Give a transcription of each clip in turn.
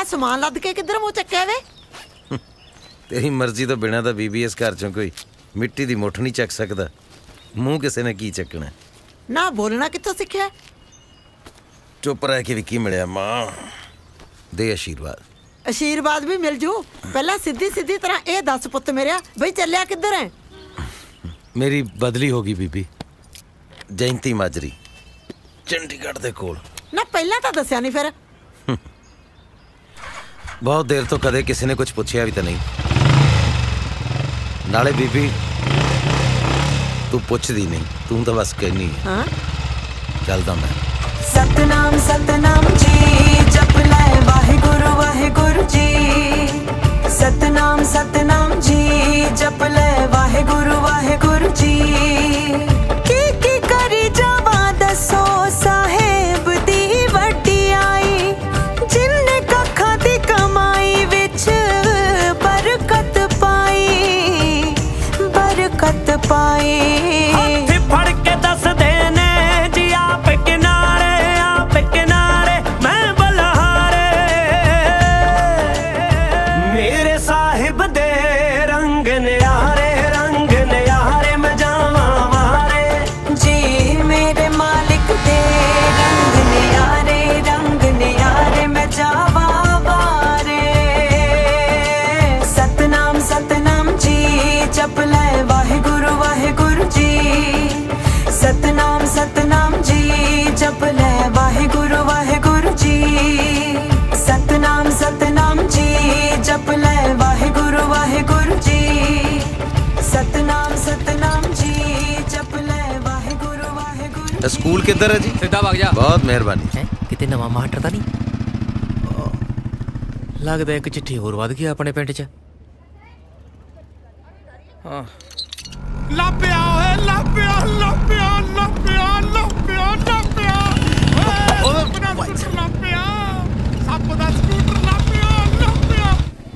समान लद के किधर मुँह चक्या वे? तेरी मर्जी तो बिना तो बीबी इस घर चों कोई मिट्टी दी मुठ नहीं चक सकता। मूँह किसी ने की चकना ना बोलना कितों सीखिया? चुप रह के भी की मिलिया मां दे आशीर्वाद। आशीर्वाद भी मिल जू, पहला सीधी सीधी तरह ए दस पुत मेरिया बई चलिया किधर है? मेरी बदली होगी बीबी, जयंती माजरी चंडीगढ़ दे कोल। ना पहला तो दसिया नहीं फिर। बहुत देर तो कदे किसी ने कुछ पूछया भी तो नहीं। नाले बीबी तू पुछदी नहीं, तू तो बस कहनी है। हाँ? चलदा मैं। सतनाम सतनाम जी जप ले वाहेगुरु जी। सतनाम सतनाम जी जप ले वाहेगुरु जी। की करी जावा दसो साहेब दी वड्डी आई, जिन्ने कखा दी कमाई विच बरकत पाई, बरकत पाई। हाथी फड़ के दस देने जी आप किनारे मैं बलहारे। मेरे साहिब दे रंग न्यारे मैं जावा मारे जी। मेरे मालिक दे रंग न्यारे मैं जावा मारे। सतनाम सतनाम जी जप ले वाहेगुरु जी। सतनाम सतनाम जी जप ले वाहेगुरु जी। सतनाम सतनाम जी जप ले वाहेगुरु जी। सतनाम सतनाम जी जप ले वाहेगुरु। स्कूल किधर है जी? सीधा भाग जा। बहुत मेहरबानी। किते नवा मास्टर ਤਾਂ नहीं लगदा एक चिट्ठी होर वध गई अपने पिंड च। हाँ लापिया ओए लापिया लापिया लापिया लापिया लापिया लापिया सप दा स्कूटर लापिया लापिया।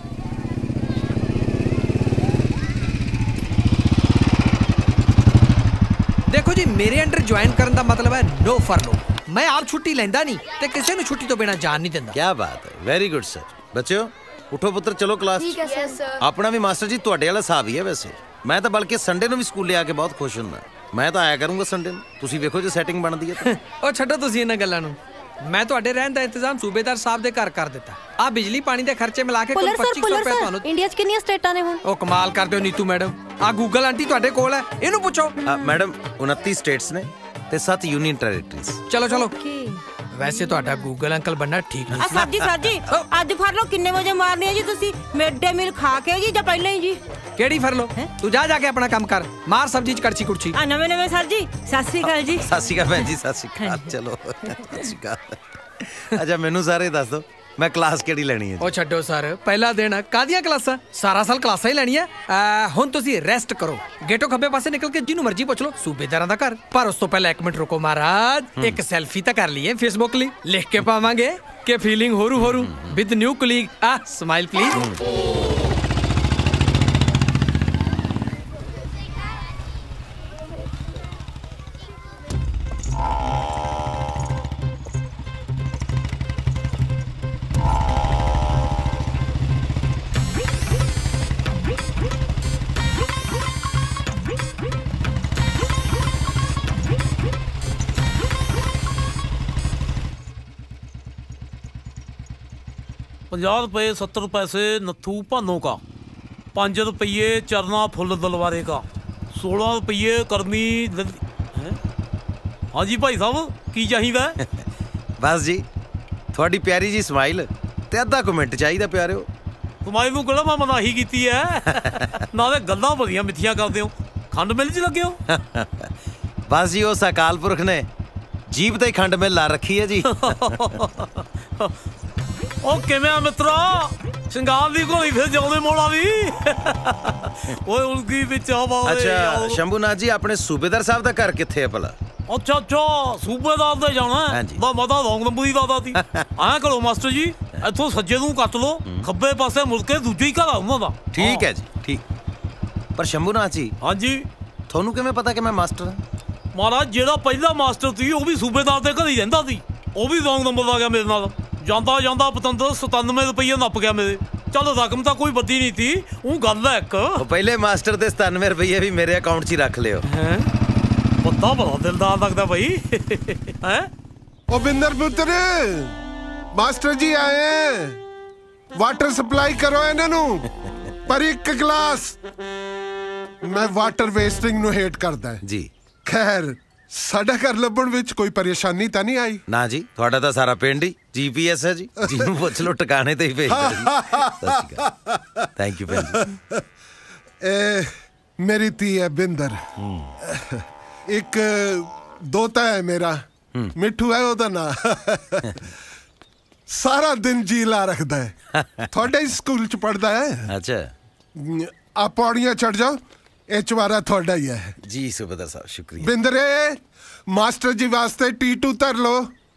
देखो जी, मेरे अंडर ज्वाइन करने का मतलब है नो फरलो। मैं आप छुट्टी लेंदा नहीं ते किसी ने छुट्टी तो बिना जान नहीं देंदा। क्या बात है, वेरी गुड सर। बच्चों उठो पुत्र, चलो क्लास। ठीक है सर। अपना भी मास्टर जी तुहाडे वाला हिसाब ही है वैसे। मैं तो बल्कि संडे ਨੂੰ ਵੀ ਸਕੂਲੇ ਆ ਕੇ ਬਹੁਤ ਖੁਸ਼ ਹੁੰਦਾ। ਮੈਂ ਤਾਂ ਆਇਆ ਕਰੂੰਗਾ ਸੰਡੇ ਨੂੰ, ਤੁਸੀਂ ਵੇਖੋ ਜੇ ਸੈਟਿੰਗ ਬਣਦੀ ਹੈ ਤਾਂ। ਉਹ ਛੱਡੋ ਤੁਸੀਂ ਇਹਨਾਂ ਗੱਲਾਂ ਨੂੰ। ਮੈਂ ਤੁਹਾਡੇ ਰਹਿਣ ਦਾ ਇੰਤਜ਼ਾਮ ਸੂਬੇਦਾਰ ਸਾਹਿਬ ਦੇ ਘਰ ਕਰ ਦਿੱਤਾ। ਆ ਬਿਜਲੀ ਪਾਣੀ ਦੇ ਖਰਚੇ ਮਿਲਾ ਕੇ ਕੋਈ 2500 ਰੁਪਏ ਤੁਹਾਨੂੰ। ਇੰਡੀਆ 'ਚ ਕਿੰਨੀਆਂ ਸਟੇਟਾਂ ਨੇ ਹੁਣ? ਉਹ ਕਮਾਲ ਕਰਦੇ ਹੋ ਨੀਤੂ ਮੈਡਮ। ਆ ਗੂਗਲ ਆਂਟੀ ਤੁਹਾਡੇ ਕੋਲ ਹੈ, ਇਹਨੂੰ ਪੁੱਛੋ। ਮੈਡਮ 29 ਸਟੇਟਸ ਨੇ ਤੇ 7 यूनियन ਟੈਰੀਟਰੀਜ਼। ਚਲੋ ਚਲੋ। ਵੈਸੇ ਤੁਹਾਡਾ ਗੂਗਲ ਅੰਕਲ बनना ठीक नहीं। ਸਰ ਜੀ ਅੱਜ ਫੜ ਲਓ। ਕਿੰਨੇ ਵਜੇ ਮਾਰਨੀ ਹੈ ਜੀ ਤੁਸੀਂ? ਮਿਡ ਡੇ ਮੀਲ ਖਾ ਕੇ ਜੀ ਜਾਂ ਪਹਿਲਾਂ ਹੀ ਜੀ? ਕਿਹੜੀ ਫੜ ਲਓ? ਤੂੰ ਜਾ ਕੇ ਆਪਣਾ ਕੰਮ ਕਰ, ਮਾਰ ਸਬਜ਼ੀ ਚ ਕੜਛੀ ਕੁੜਛੀ। ਆ ਨਵੇਂ ਸਰ ਜੀ। ਸਤਿ ਸ੍ਰੀ ਅਕਾਲ ਜੀ। ਸਤਿ ਸ੍ਰੀ ਅਕਾਲ ਭੈਣ ਜੀ, ਸਤਿ ਸ੍ਰੀ ਅਕਾਲ। ਚਲੋ ਸਤਿ ਸ੍ਰੀ ਅਕਾਲ। ਅੱਛਾ ਮੈਨੂੰ ਸਾਰੇ ਦੱਸ ਦਿਓ ਮੈਂ ਕਲਾਸ ਕਿਹੜੀ ਲੈਣੀ ਹੈ? ਉਹ ਛੱਡੋ ਸਰ, ਪਹਿਲਾ ਦਿਨ ਕਾਹਦੀਆਂ ਕਲਾਸਾਂ? ਸਾਰਾ ਸਾਲ ਕਲਾਸਾਂ ਹੀ ਲੈਣੀਆਂ। ਹੁਣ ਤੁਸੀਂ ਰੈਸਟ ਕਰੋ। ਗੇਟੋ ਖੱਬੇ ਪਾਸੇ ਨਿਕਲ ਕੇ ਜਿਹਨੂੰ ਮਰਜ਼ੀ ਪੁੱਛ ਲਓ, ਸੂਬੇਦਾਰਾਂ ਦਾ ਘਰ। ਪਰ ਉਸ ਤੋਂ ਪਹਿਲਾਂ 1 ਮਿੰਟ ਰੁਕੋ ਮਹਾਰਾਜ, ਇੱਕ ਸੈਲਫੀ ਤਾਂ ਕਰ ਲਈਏ ਫੇਸਬੁੱਕ ਲਈ। ਲਿਖ ਕੇ ਪਾਵਾਂਗੇ ਕਿ ਫੀਲਿੰਗ ਹੋਰੂ with new colleague. Smile please. ₹50 70 पैसे नथू भानों का, 5 रुपये चरना फुल दलवारे का, 16 रुपये करमी हाँ जी भाई साहब की चाहिए? बस जी थोड़ी प्यारी जी स्माइल ते अद्धा कमेंट चाहिए प्यारे। स्माइल नूं किहड़ा मैं मनाही कीती है? नाले गल्लां बड़ियां मिठियां करदे हो, खंड मिल च लगे हो। बस जी उस अकाल पुरख ने जीभ ते खंड मिल ला रखी है जी। ओ किवें मित्रा शंगार दी घोड़ी फिर जाउंदे मोड़ा दी। ओए उलगी विच हवा। अच्छा शंभूनाथ जी अपने सूबेदार साहब दा घर कित्थे है भला? अच्छा सूबेदार दे जाना है दा मता रौंग नंबरी दादा दी। आया करो मास्टर जी, इत्थों सज्जे नूं कट लो, खब्बे पासे मुड़ के दूजे ही घर आऊंगा दा। ठीक है जी ठीक। पर शंभूनाथ जी। हाँ जी। थोनू किवें पता कि मैं मास्टर हां? महाराज जेड़ा पहला मास्टर सी वो भी सूबेदार दे घर ही रहिंदा सी, वो भी रौंग नंबर आ गया मेरे नाल। ਜਾਂਦਾ ਜਾਂਦਾ ਪਤੰਦਰ 97 ਰੁਪਏ ਨੱਪ ਗਿਆ ਮੇਰੇ। ਚੱਲ ਰਕਮ ਤਾਂ ਕੋਈ ਵੱਡੀ ਨਹੀਂ ਤੀ, ਉਹ ਗੱਲ ਹੈ ਇੱਕ। ਪਹਿਲੇ ਮਾਸਟਰ ਦੇ 97 ਰੁਪਏ ਵੀ ਮੇਰੇ ਅਕਾਊਂਟ 'ਚ ਹੀ ਰੱਖ ਲਿਓ। ਹੈ ਬੰਦਾ ਬੜਾ ਦਿਲਦਾਰ ਲੱਗਦਾ ਬਈ। ਹੈ ओ बिंदर पुत्र, मास्टर जी आए हैं, वाटर सप्लाई करो इन्हों पर एक गिलास। मैं वाटर वेस्टिंग नु हेट करदा है जी। खैर साडा घर लभण विच कोई परेशानी तां नहीं आई ना जी? ਤੁਹਾਡਾ ਤਾਂ ਸਾਰਾ ਪਿੰਡ ਹੀ GPS है जी, ਜਿਹਨੂੰ ਪੁੱਛ ਲਓ ਟਿਕਾਣੇ ਤੇ ਹੀ ਭੇਜ ਦਿੰਦਾ। थैंक यू ਭੈਣ जी। मेरी धी है बिंदर, एक दोता है मेरा मिठू है ਉਹਦਾ ਨਾਂ। ਸਾਰਾ ਦਿਨ ਜੀ ਲਾ ਰੱਖਦਾ ਹੈ। ਤੁਹਾਡੇ ਹੀ ਸਕੂਲ ਚ ਪੜਦਾ ਹੈ। ਅੱਛਾ, ਆ ਪੌੜੀਆਂ ਚੜ ਜਾਓ, ਇਹ ਚਵਾਰਾ ਤੁਹਾਡਾ ਹੀ ਹੈ। ਜੀ ਸੁਬੇਦਾਰ ਸਾਹਿਬ ਸ਼ੁਕਰੀਆ। ਬਿੰਦਰੇ ਮਾਸਟਰ ਜੀ ਵਾਸਤੇ T2 ਧਰ ਲੋ।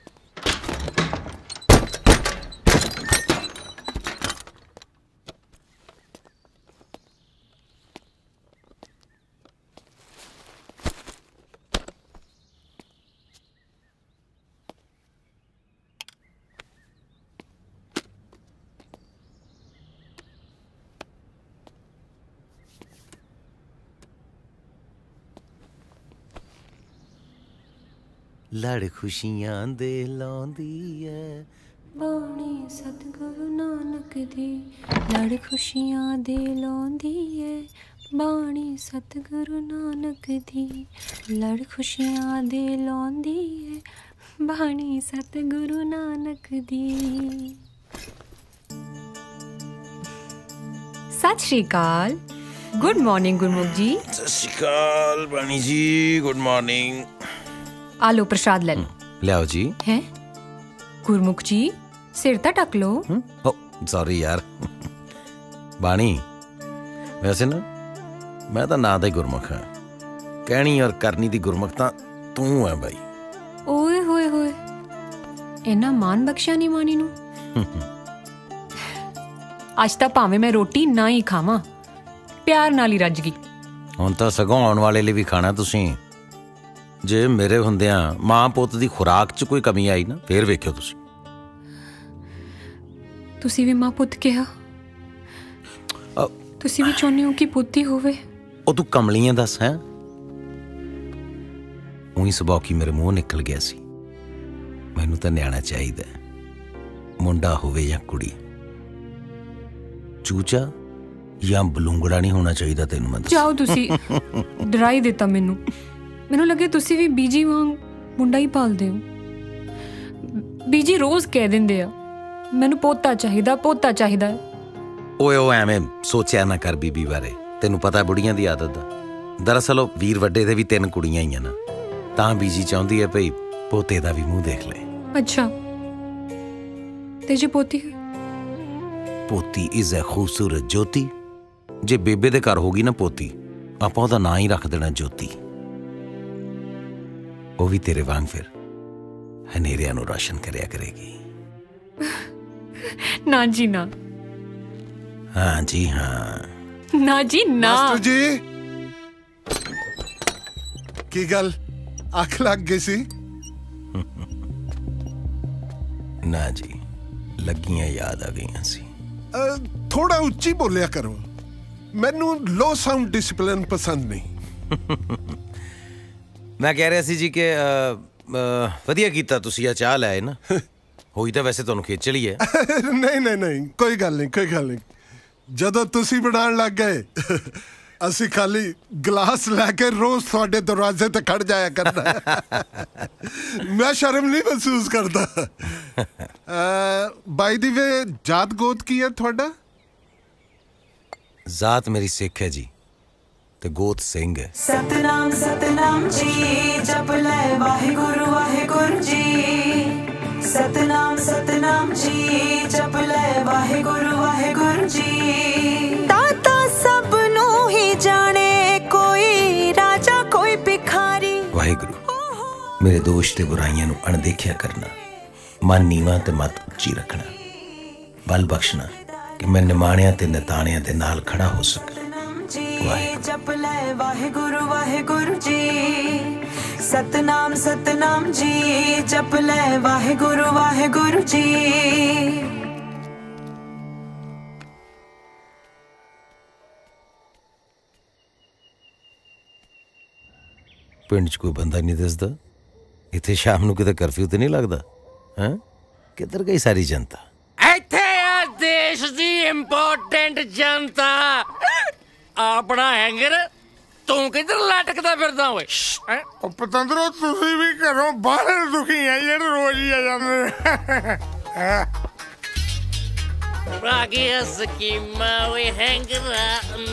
ਲੜ ਖੁਸ਼ੀਆਂ ਦੇ ਲਾਉਂਦੀ ਐ ਬਾਣੀ ਸਤਿਗੁਰੂ ਨਾਨਕ ਦੀ। ਲੜ ਖੁਸ਼ੀਆਂ ਦੇ ਲਾਉਂਦੀ ਏ ਬਾਣੀ ਸਤਿਗੁਰੂ ਨਾਨਕ ਦੀ। ਲੜ ਖੁਸ਼ੀਆਂ ਦੇ ਲਾਉਂਦੀ ਏ ਬਾਣੀ ਸਤਿਗੁਰੂ ਨਾਨਕ ਦੀ। ਸਤਿ ਸ਼੍ਰੀ ਅਕਾਲ। ਗੁੱਡ ਮਾਰਨਿੰਗ ਗੁਰਮੁਖ ਜੀ। ਸਤਿ ਸ਼੍ਰੀ ਅਕਾਲ ਬਾਣੀ ਜੀ, ਗੁੱਡ ਮਾਰਨਿੰਗ। ਆ ਲੋ ਪ੍ਰਸ਼ਾਦ ਲੈ ਲਓ। ਲਿਆਓ ਜੀ। ਹੈ ਗੁਰਮੁਖ ਜੀ ਸਿਰ ਤਾਂ ਢੱਕ ਲੋ। ਓ ਸੌਰੀ ਯਾਰ ਬਾਣੀ, ਵੈਸੇ ਨਾ ਮੈਂ ਤਾਂ ਨਾਂ ਦਾ ਹੀ ਗੁਰਮੁਖ ਹਾਂ, ਕਹਿਣੀ ਔਰ ਕਰਨੀ ਦੀ ਗੁਰਮੁਖ ਤਾਂ ਤੂੰ ਹੈ ਬਾਈ। ਓਏ ਹੋਏ ਹੋਏ, ਇੰਨਾ ਮਾਨ ਬਖਸ਼ਿਆ ਨਹੀਂ ਮਾਨੀ ਨੂੰ। ਅੱਜ ਤਾਂ ਭਾਵੇਂ ਮੈਂ ਰੋਟੀ ਨਾ ਹੀ ਖਾਵਾਂ, ਪਿਆਰ ਨਾਲ ਹੀ ਰੱਜ ਗਈ। ਹੁਣ ਤਾਂ ਸਗੋਂ ਆਉਣ ਵਾਲੇ ਲਈ ਵੀ ਖਾਣਾ ਤੁਸੀਂ। ਜੇ ਮੇਰੇ ਹੁੰਦਿਆਂ ਮਾਂ ਪੁੱਤ ਦੀ ਖੁਰਾਕ 'ਚ ਕੋਈ ਕਮੀ ਆਈ ਨਾ, ਫੇਰ ਵੇਖਿਓ ਤੁਸੀਂ। ਤੁਸੀਂ ਵੀ ਮਾਂ ਪੁੱਤ ਕਿਹਾ, ਤੁਸੀਂ ਵੀ ਚਾਹੁੰਦੇ ਹੋ ਕਿ ਪੁੱਤ ਹੀ ਹੋਵੇ। ਉਹ ਤੂੰ ਕਮਲੀਆਂ ਦੱਸ ਹੈ। ਉਹੀ ਸੁਭਾਅ ਕੀ ਮੇਰੇ ਮੂੰਹ ਨਿਕਲ ਗਿਆ ਸੀ। ਮੈਨੂੰ ਤਾਂ ਨਿਆਣਾ ਚਾਹੀਦਾ, ਮੁੰਡਾ ਹੋਵੇ ਜਾਂ ਕੁੜੀ। ਚੂਚਾ ਜਾਂ ਬਲੂੰਗੜਾ ਨਹੀਂ ਹੋਣਾ ਚਾਹੀਦਾ ਤੈਨੂੰ। ਮੈਂ ਜਾਓ, ਤੁਸੀਂ ਡਰਾ ਹੀ ਦਿੱਤਾ ਮੈਨੂੰ। ਮੈਨੂੰ ਲੱਗੇ ਤੁਸੀਂ ਵੀ ਬੀਜੀ ਵਾਂਗ ਮੁੰਡਾ ਹੀ ਪਾਲਦੇ ਹੋ। ਬੀਜੀ ਰੋਜ਼ ਕਹਿ ਦਿੰਦੇ ਆ ਮੈਨੂੰ ਪੋਤਾ ਚਾਹੀਦਾ, ਪੋਤਾ ਚਾਹੀਦਾ। ਓਏ ਉਹ ਐਵੇਂ ਸੋਚਿਆ ਨਾ ਕਰ ਬੀਬੀ ਬਾਰੇ, ਤੈਨੂੰ ਪਤਾ ਬੁੜੀਆਂ ਦੀ ਆਦਤ ਦਾ। ਦਰਅਸਲ ਉਹ ਵੀਰ ਵੱਡੇ ਦੇ ਵੀ 3 ਕੁੜੀਆਂ ਹੀ ਆ ਨਾ, ਤਾਂ ਬੀਜੀ ਚਾਹੁੰਦੀ ਹੈ ਭਈ ਪੋਤੇ ਦਾ ਵੀ ਮੂੰਹ ਦੇਖ ਲੈ। ਅੱਛਾ, ਤੇ ਜੇ ਪੋਤੀ ਹੈ? ਪੋਤੀ ਇਜ਼ ਅ ਖੂਬਸੂਰਤ ਜੋਤੀ। ਜੇ ਬੇਬੇ ਦੇ ਘਰ ਹੋਗੀ ਨਾ ਪੋਤੀ, ਆਪਾਂ ਉਹਦਾ ਨਾਂ ਹੀ ਰੱਖ ਦੇਣਾ ਜੋਤੀ। ਉਹ ਵੀ ਤੇਰੇ ਵਾਂਗ ਫਿਰ ਹਨੇਰਿਆਂ ਨੂੰ ਰੋਸ਼ਨ ਕਰਿਆ ਕਰੇਗੀ। ਨਾ ਜੀ ਨਾ। ਹਾਂ ਜੀ ਹਾਂ। ਨਾ ਜੀ ਨਾ। ਮਾਸਟਰ ਜੀ ਕੀ ਗੱਲ, ਅੱਖ ਲੱਗ ਗਈ ਸੀ? ਨਾ ਜੀ, ਲੱਗੀਆਂ ਯਾਦ ਆ ਗਈਆਂ ਸੀ। ਥੋੜਾ ਉੱਚੀ ਬੋਲਿਆ ਕਰੋ, ਮੈਨੂੰ ਲੋ ਸਾਊਂਡ ਡਿਸਪਲਿਨ ਪਸੰਦ ਨਹੀਂ। ਮੈਂ ਕਹਿ ਰਿਹਾ ਸੀ ਜੀ ਕਿ ਵਧੀਆ ਕੀਤਾ ਤੁਸੀਂ ਆ ਚਾਹ ਲੈ ਆਏ ਨਾ। ਹੋਈ ਤਾਂ ਵੈਸੇ ਤੁਹਾਨੂੰ ਖੇਚਲ ਹੀ ਹੈ। ਨਹੀਂ ਨਹੀਂ ਨਹੀਂ, ਕੋਈ ਗੱਲ ਨਹੀਂ, ਕੋਈ ਗੱਲ ਨਹੀਂ। ਜਦੋਂ ਤੁਸੀਂ ਬਣਾਉਣ ਲੱਗ ਗਏ, ਅਸੀਂ ਖਾਲੀ ਗਲਾਸ ਲੈ ਕੇ ਰੋਜ਼ ਤੁਹਾਡੇ ਦਰਵਾਜ਼ੇ ਤੇ ਖੜ ਜਾਇਆ ਕਰਨਾ। ਮੈਂ ਸ਼ਰਮ ਨਹੀਂ ਮਹਿਸੂਸ ਕਰਦਾ। ਬਾਈ ਦੀ ਵੇ ਜਾਤ ਗੋਤ ਕੀ ਹੈ ਤੁਹਾਡਾ? ਜ਼ਾਤ ਮੇਰੀ ਸਿੱਖ ਹੈ ਜੀ, ਤੇ ਗੋਤ ਸਿੰਘ ਹੈ। ਸਤਨਾਮ ਸਤਨਾਮ ਜੀ ਜਪ ਲੈ ਵਾਹਿਗੁਰੂ ਵਾਹਿਗੁਰੂ ਜੀ। ਸਤਨਾਮ ਸਤਨਾਮ ਜੀ ਜਪ ਲੈ ਵਾਹਿਗੁਰੂ ਵਾਹਿਗੁਰੂ ਜੀ। ਦਾਤਾ ਸਭ ਨੂੰ ਹੀ ਜਾਣੇ, ਕੋਈ ਰਾਜਾ ਕੋਈ ਭਿਖਾਰੀ। ਵਾਹਿਗੁਰੂ ਮੇਰੇ ਦੋਸ਼ ਤੇ ਬੁਰਾਈਆਂ ਨੂੰ ਅਣਦੇਖਿਆ ਕਰਨਾ, ਮਨ ਨੀਵਾਂ ਤੇ ਮਤ ਉੱਚੀ ਰੱਖਣਾ, ਬਲ ਬਖਸ਼ਣਾ ਕਿ ਮੈਂ ਨਿਮਾਣਿਆਂ ਤੇ ਨਿਤਾਣਿਆਂ ਦੇ ਨਾਲ ਖੜਾ ਹੋ ਸਕਾਂ। ਜਪ ਲੈ ਵਾਹਿਗੁਰੂ ਵਾਹਿਗੁਰੂ ਜੀ। सतनाम सतनाम जी जप ले वाहेगुरु जी। पिंड च कोई बंदा नहीं दसदा, इत्थे शाम नूं किते कर्फ्यू ते नहीं लगदा? हैं किधर गई सारी जनता? इत्थे आ देश दी इंपोर्टेंट जनता। अपना हैंगर तू किधर लटकदा फिरदा ओए? पतंदरो तुसी भी घरों बाहर दुखी है जेड़े रोज ही आ जांदे। बाकी स्कीमा ओए हैंगरा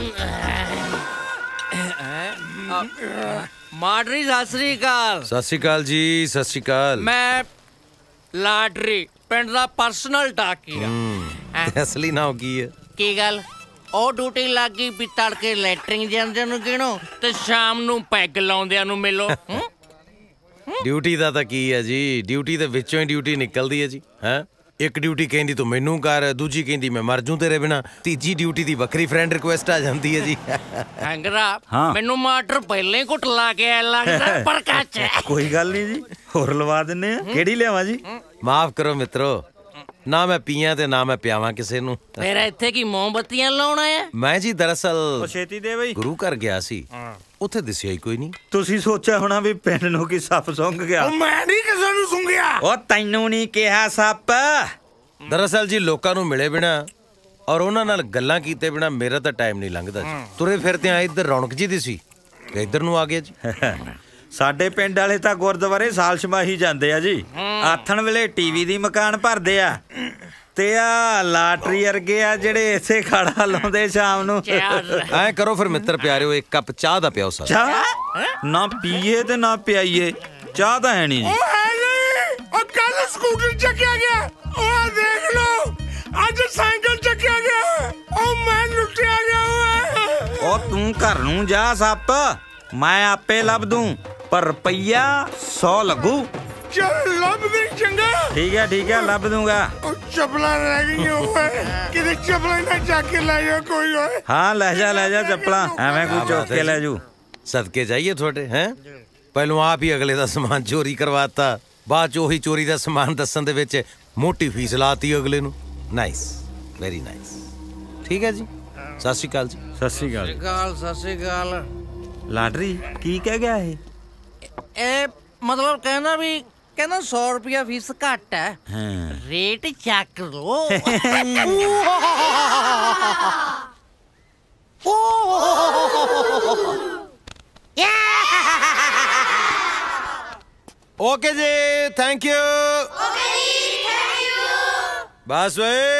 माडरी सत श्री अकाल। सत श्री अकाल जी, सत श्री अकाल। मैं लाटरी पिंड दा पर्सनल टाकी असली नाम की है? की गल ओ ड्यूटी लग गई भी तड़के लैटरिंग जांदे नु गिनो ते शाम नु पैग लाउंदिਆਂ ਨੂੰ मिलो। ड्यूटी दा तां की है जी, ड्यूटी दे विचों ही ड्यूटी निकलदी है जी। हैं एक ड्यूटी कहंदी तू मैनू कर, दूजी कहंदी मैं मर जूं तेरे बिना, तीजी ड्यूटी दी वक्री फ्रेंड रिक्वेस्ट आ जांदी है जी। हैंगरा मैनू मास्टर पहले ही घुट ला के लगदा पर कच कोई गल नहीं जी, होर लवा दिन्ने आ। केड़ी लियावां जी? माफ करो मित्रो, ना मैं पियां ते ना मैं पियावां किसे नू। फिर इत्थे की मोमबत्तियां लाउणा है? मैं जी दरअसल छेती दे बई गुरु घर गया सी, उत्थे दिसिया ही कोई नहीं। तुसी सोचा होना भी पिंड नू की सप सुंघ गया? मैं नहीं किसे नू सुंघिया। ओ तैनू नहीं कहा सप। दरअसल जी लोकां नू मिले बिना और उन्हां नाल गल्लां कीते बिना मेरा तां टाइम नहीं लंघदा जी। तुरे फिरते आ इधर रौनक जी दी सी ते इधर नू आ गया जी। साडे पिंड वाले तां गुरद्वारे साल छमाही जांदे आ जी। आथण वेले टीवी दी मकान भरदे आ ते आ लाटरी वर्गे आ जेड़े इथे खाड़ा लाउंदे शाम नू। ऐ करो फिर मित्र प्यारिओ एक कप चाह दा पियाओ सा। चाह ना पीए ते ना पियाइए, चाह तां है नहीं जी। ओ कल स्कूटर चक्या गया, ओ देख लो आज साइकिल चक्या गया, ओ मैं लुटिया गया हुआ। ओ तू घर नू जा सप, मैं आपे लब दूं पर रुपया 100 लगू। चल लब दे चंगा। ठीक है लब दूंगा। चपला रह गई हुए किते चपला ना जाके ले जाओ कोई होए। हाँ ले जा चपला, एवें कुछ चुक के ले जू। सदके जाइए थोड़े हैं। पहलों आप ही अगले दा सामान चोरी करवाता, बाद च ओही चोरी दा सामान दस्सण दे विच मोटी फीस लाती अगले नू। Nice, very nice. ठीक है जी, सत श्री अकाल जी। सत श्री अकाल। सत श्री अकाल। लाटरी की कह गया है? ए मतलब कहना भी कहना 100 रुपया फीस घट है। रेट चेक लो। ओके जी, थैंक यू। बस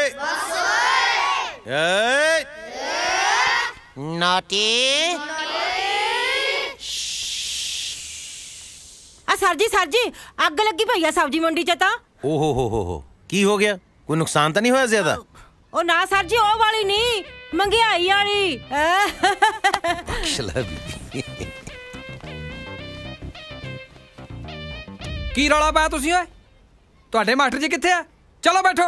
नॉटी सर जी अग लगी पई है सब्जी मंडी च। तां ओहो हो की हो गया? कोई नुकसान तो नहीं होया ज्यादा? ओ ना सर जी, ओ वाली नहीं, महंगाई वाली। की रौला पाया तुसीं ओए? तुहाडे मास्टर जी कित्थे आ? चलो बैठो।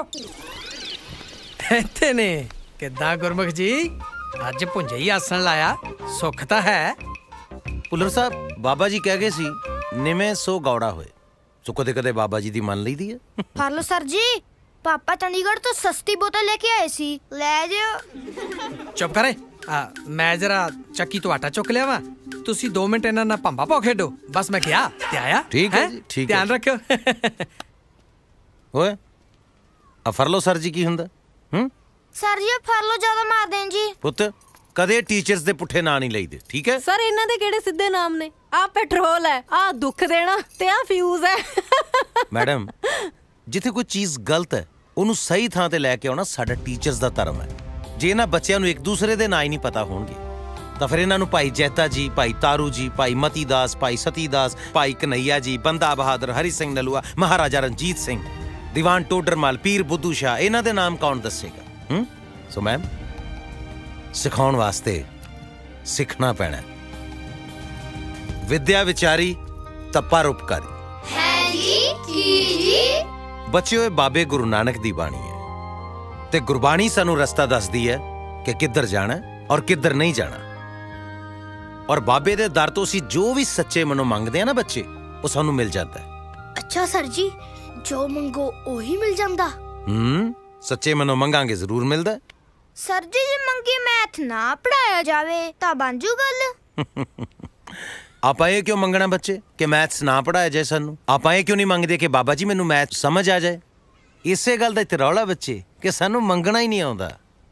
इत्थे ने। किद्दां गुरमुख जी, अज भुंजे ही आसन लाया, सुख तां है? पुलर साहब बाबा जी कह गए सी निमे 100 गौड़ा होए, सो कदे कदे बाबा जी दी मान ली दी है। हेलो सर जी, पापा चंडीगढ़ तो सस्ती बोतल लेके आए सी, ले जाओ। चुप करे। मैं जरा चक्की तो आटा चुक लिया वा, तुसी 2 मिनट इन्हां नाल भंबा पाओ खेडो, बस मैं गया ते आया। ठीक है जी, ठीक है। ध्यान रखियो। ओए आ फरलो सर जी की हुंदा? सर जी फरलो ज्यादा मार दें जी। पुੱਤ कदे टीचर्स दे पुੱਠੇ ਨਾਂ नहीं लईदे, ठीक है? सर इन्हां दे किहड़े सिद्धे नाम ने? आ पेट्रोल है, आ दुख देना ते आ फ्यूज है। मैडम जिथे कोई चीज गलत है ਉਹਨੂੰ ਸਹੀ ਥਾਂ ਤੇ ਲੈ ਕੇ ਆਉਣਾ ਸਾਡਾ ਟੀਚਰਸ ਦਾ ਧਰਮ ਹੈ। ਜੇ ਇਹਨਾਂ ਬੱਚਿਆਂ ਨੂੰ ਇੱਕ ਦੂਸਰੇ ਦੇ ਨਾਂ ਹੀ ਨਹੀਂ ਪਤਾ ਹੋਣਗੇ ਤਾਂ ਫਿਰ ਇਹਨਾਂ ਨੂੰ ਭਾਈ ਜੈਤਾ ਜੀ, ਭਾਈ ਤਾਰੂ ਜੀ, ਭਾਈ ਮਤੀ ਦਾਸ, ਭਾਈ ਸਤੀ ਦਾਸ, ਭਾਈ ਕਨਈਆ ਜੀ, ਬੰਦਾ ਬਹਾਦਰ, ਹਰੀ ਸਿੰਘ ਨਲੂਆ, ਮਹਾਰਾਜਾ ਰਣਜੀਤ ਸਿੰਘ, ਦੀਵਾਨ ਟੋਡਰਮਲ, ਪੀਰ ਬੁੱਧੂ ਸ਼ਾਹ, ਇਹਨਾਂ ਦੇ ਨਾਮ ਕੌਣ ਦੱਸੇਗਾ? ਸੋ ਮੈਮ ਸਿਖਾਉਣ ਵਾਸਤੇ ਸਿੱਖਣਾ ਪੈਣਾ। ਵਿਦਿਆ ਵਿਚਾਰੀ ਤਾਂ ਪਰਉਪਕਾਰੀ। ਹੈ ਜੀ। बच्चे बाबे गुरु नानक दी बाणी है ते गुरबाणी सानू रस्ता दसदी है कि किधर जाना और किधर नहीं जाना। ਔਰ ਬਾਬੇ ਦੇ ਦਰ ਤੋਂ ਅਸੀਂ ਜੋ ਵੀ ਸੱਚੇ ਮਨੋਂ ਮੰਗਦੇ ਆ ਨਾ ਬੱਚੇ, ਉਹ ਸਾਨੂੰ ਮਿਲ ਜਾਂਦਾ ਹੈ। ਅੱਛਾ ਸਰ ਜੀ, ਜੋ ਮੰਗੋ ਉਹੀ ਮਿਲ ਜਾਂਦਾ? ਸੱਚੇ ਮਨੋਂ ਮੰਗਾਂਗੇ ਜ਼ਰੂਰ ਮਿਲਦਾ। ਸਰ ਜੀ ਜੇ ਮੰਗੀ ਮੈਥ ਨਾ ਪੜਾਇਆ ਜਾਵੇ ਤਾਂ ਬਣ ਜੂ ਗੱਲ। ਆਪਾਂ ਇਹ ਕਿਉਂ ਮੰਗਣਾ ਬੱਚੇ ਕਿ ਮੈਥਸ ਨਾ ਪੜਾਇਆ ਜਾਏ ਸਾਨੂੰ? ਆਪਾਂ ਇਹ ਕਿਉਂ ਨਹੀਂ ਮੰਗਦੇ ਕਿ ਬਾਬਾ ਜੀ ਮੈਨੂੰ ਮੈਥ ਸਮਝ ਆ ਜਾਏ? ਇਸੇ ਗੱਲ ਦਾ ਇੱਥੇ ਰੌਲਾ ਬੱਚੇ ਕਿ ਸਾਨੂੰ ਮੰਗਣਾ ਹੀ ਨਹੀਂ ਆਉਂਦਾ।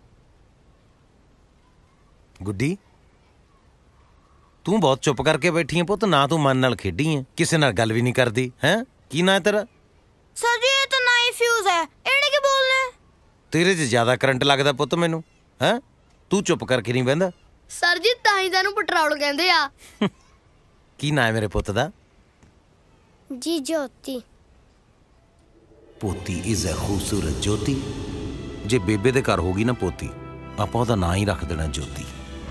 ਗੁੱਡੀ, ਤੂੰ ਬਹੁਤ ਚੁੱਪ ਕਰਕੇ ਬੈਠੀ ਹੈ ਪੁੱਤ, ਨਾ ਤੂੰ ਮਨ ਨਾਲ ਖੇਡੀ ਹੈ, ਕਿਸੇ ਨਾਲ ਗੱਲ ਵੀ ਨਹੀਂ ਕਰਦੀ ਹੈ। ਕੀ ਨਾਂ ਹੈ ਤੇਰਾ? ਸਰ ਜੀ ਇਹ ਤਾਂ ਨਾ ਹੀ ਫਿਊਜ਼ ਹੈ, ਇਹਨੇ ਕੀ ਬੋਲਣਾ? ਤੇਰੇ 'ਚ ਜ਼ਿਆਦਾ ਕਰੰਟ ਲੱਗਦਾ ਪੁੱਤ ਮੈਨੂੰ, ਹੈ? ਤੂੰ ਚੁੱਪ ਕਰਕੇ ਨਹੀਂ ਬਹਿੰਦਾ? ਸਰ ਜੀ ਤਾਂ ਹੀ ਤੈਨੂੰ ਪੈਟਰੋਲ ਕਹਿੰਦੇ ਆ। ਕੀ ਨਾਂ ਹੈ ਮੇਰੇ ਪੁੱਤ ਦਾ? ਜੀ ਜੋਤੀ। ਪੋਤੀ ਇਜ਼ ਅ ਖੂਬਸੂਰਤ ਜੋਤੀ। ਜੇ ਬੇਬੇ ਦੇ ਘਰ ਹੋਗੀ ਨਾ ਪੋਤੀ, ਆਪਾਂ ਉਹਦਾ ਨਾਂ ਹੀ ਰੱਖ ਦੇਣਾ ਜੋਤੀ।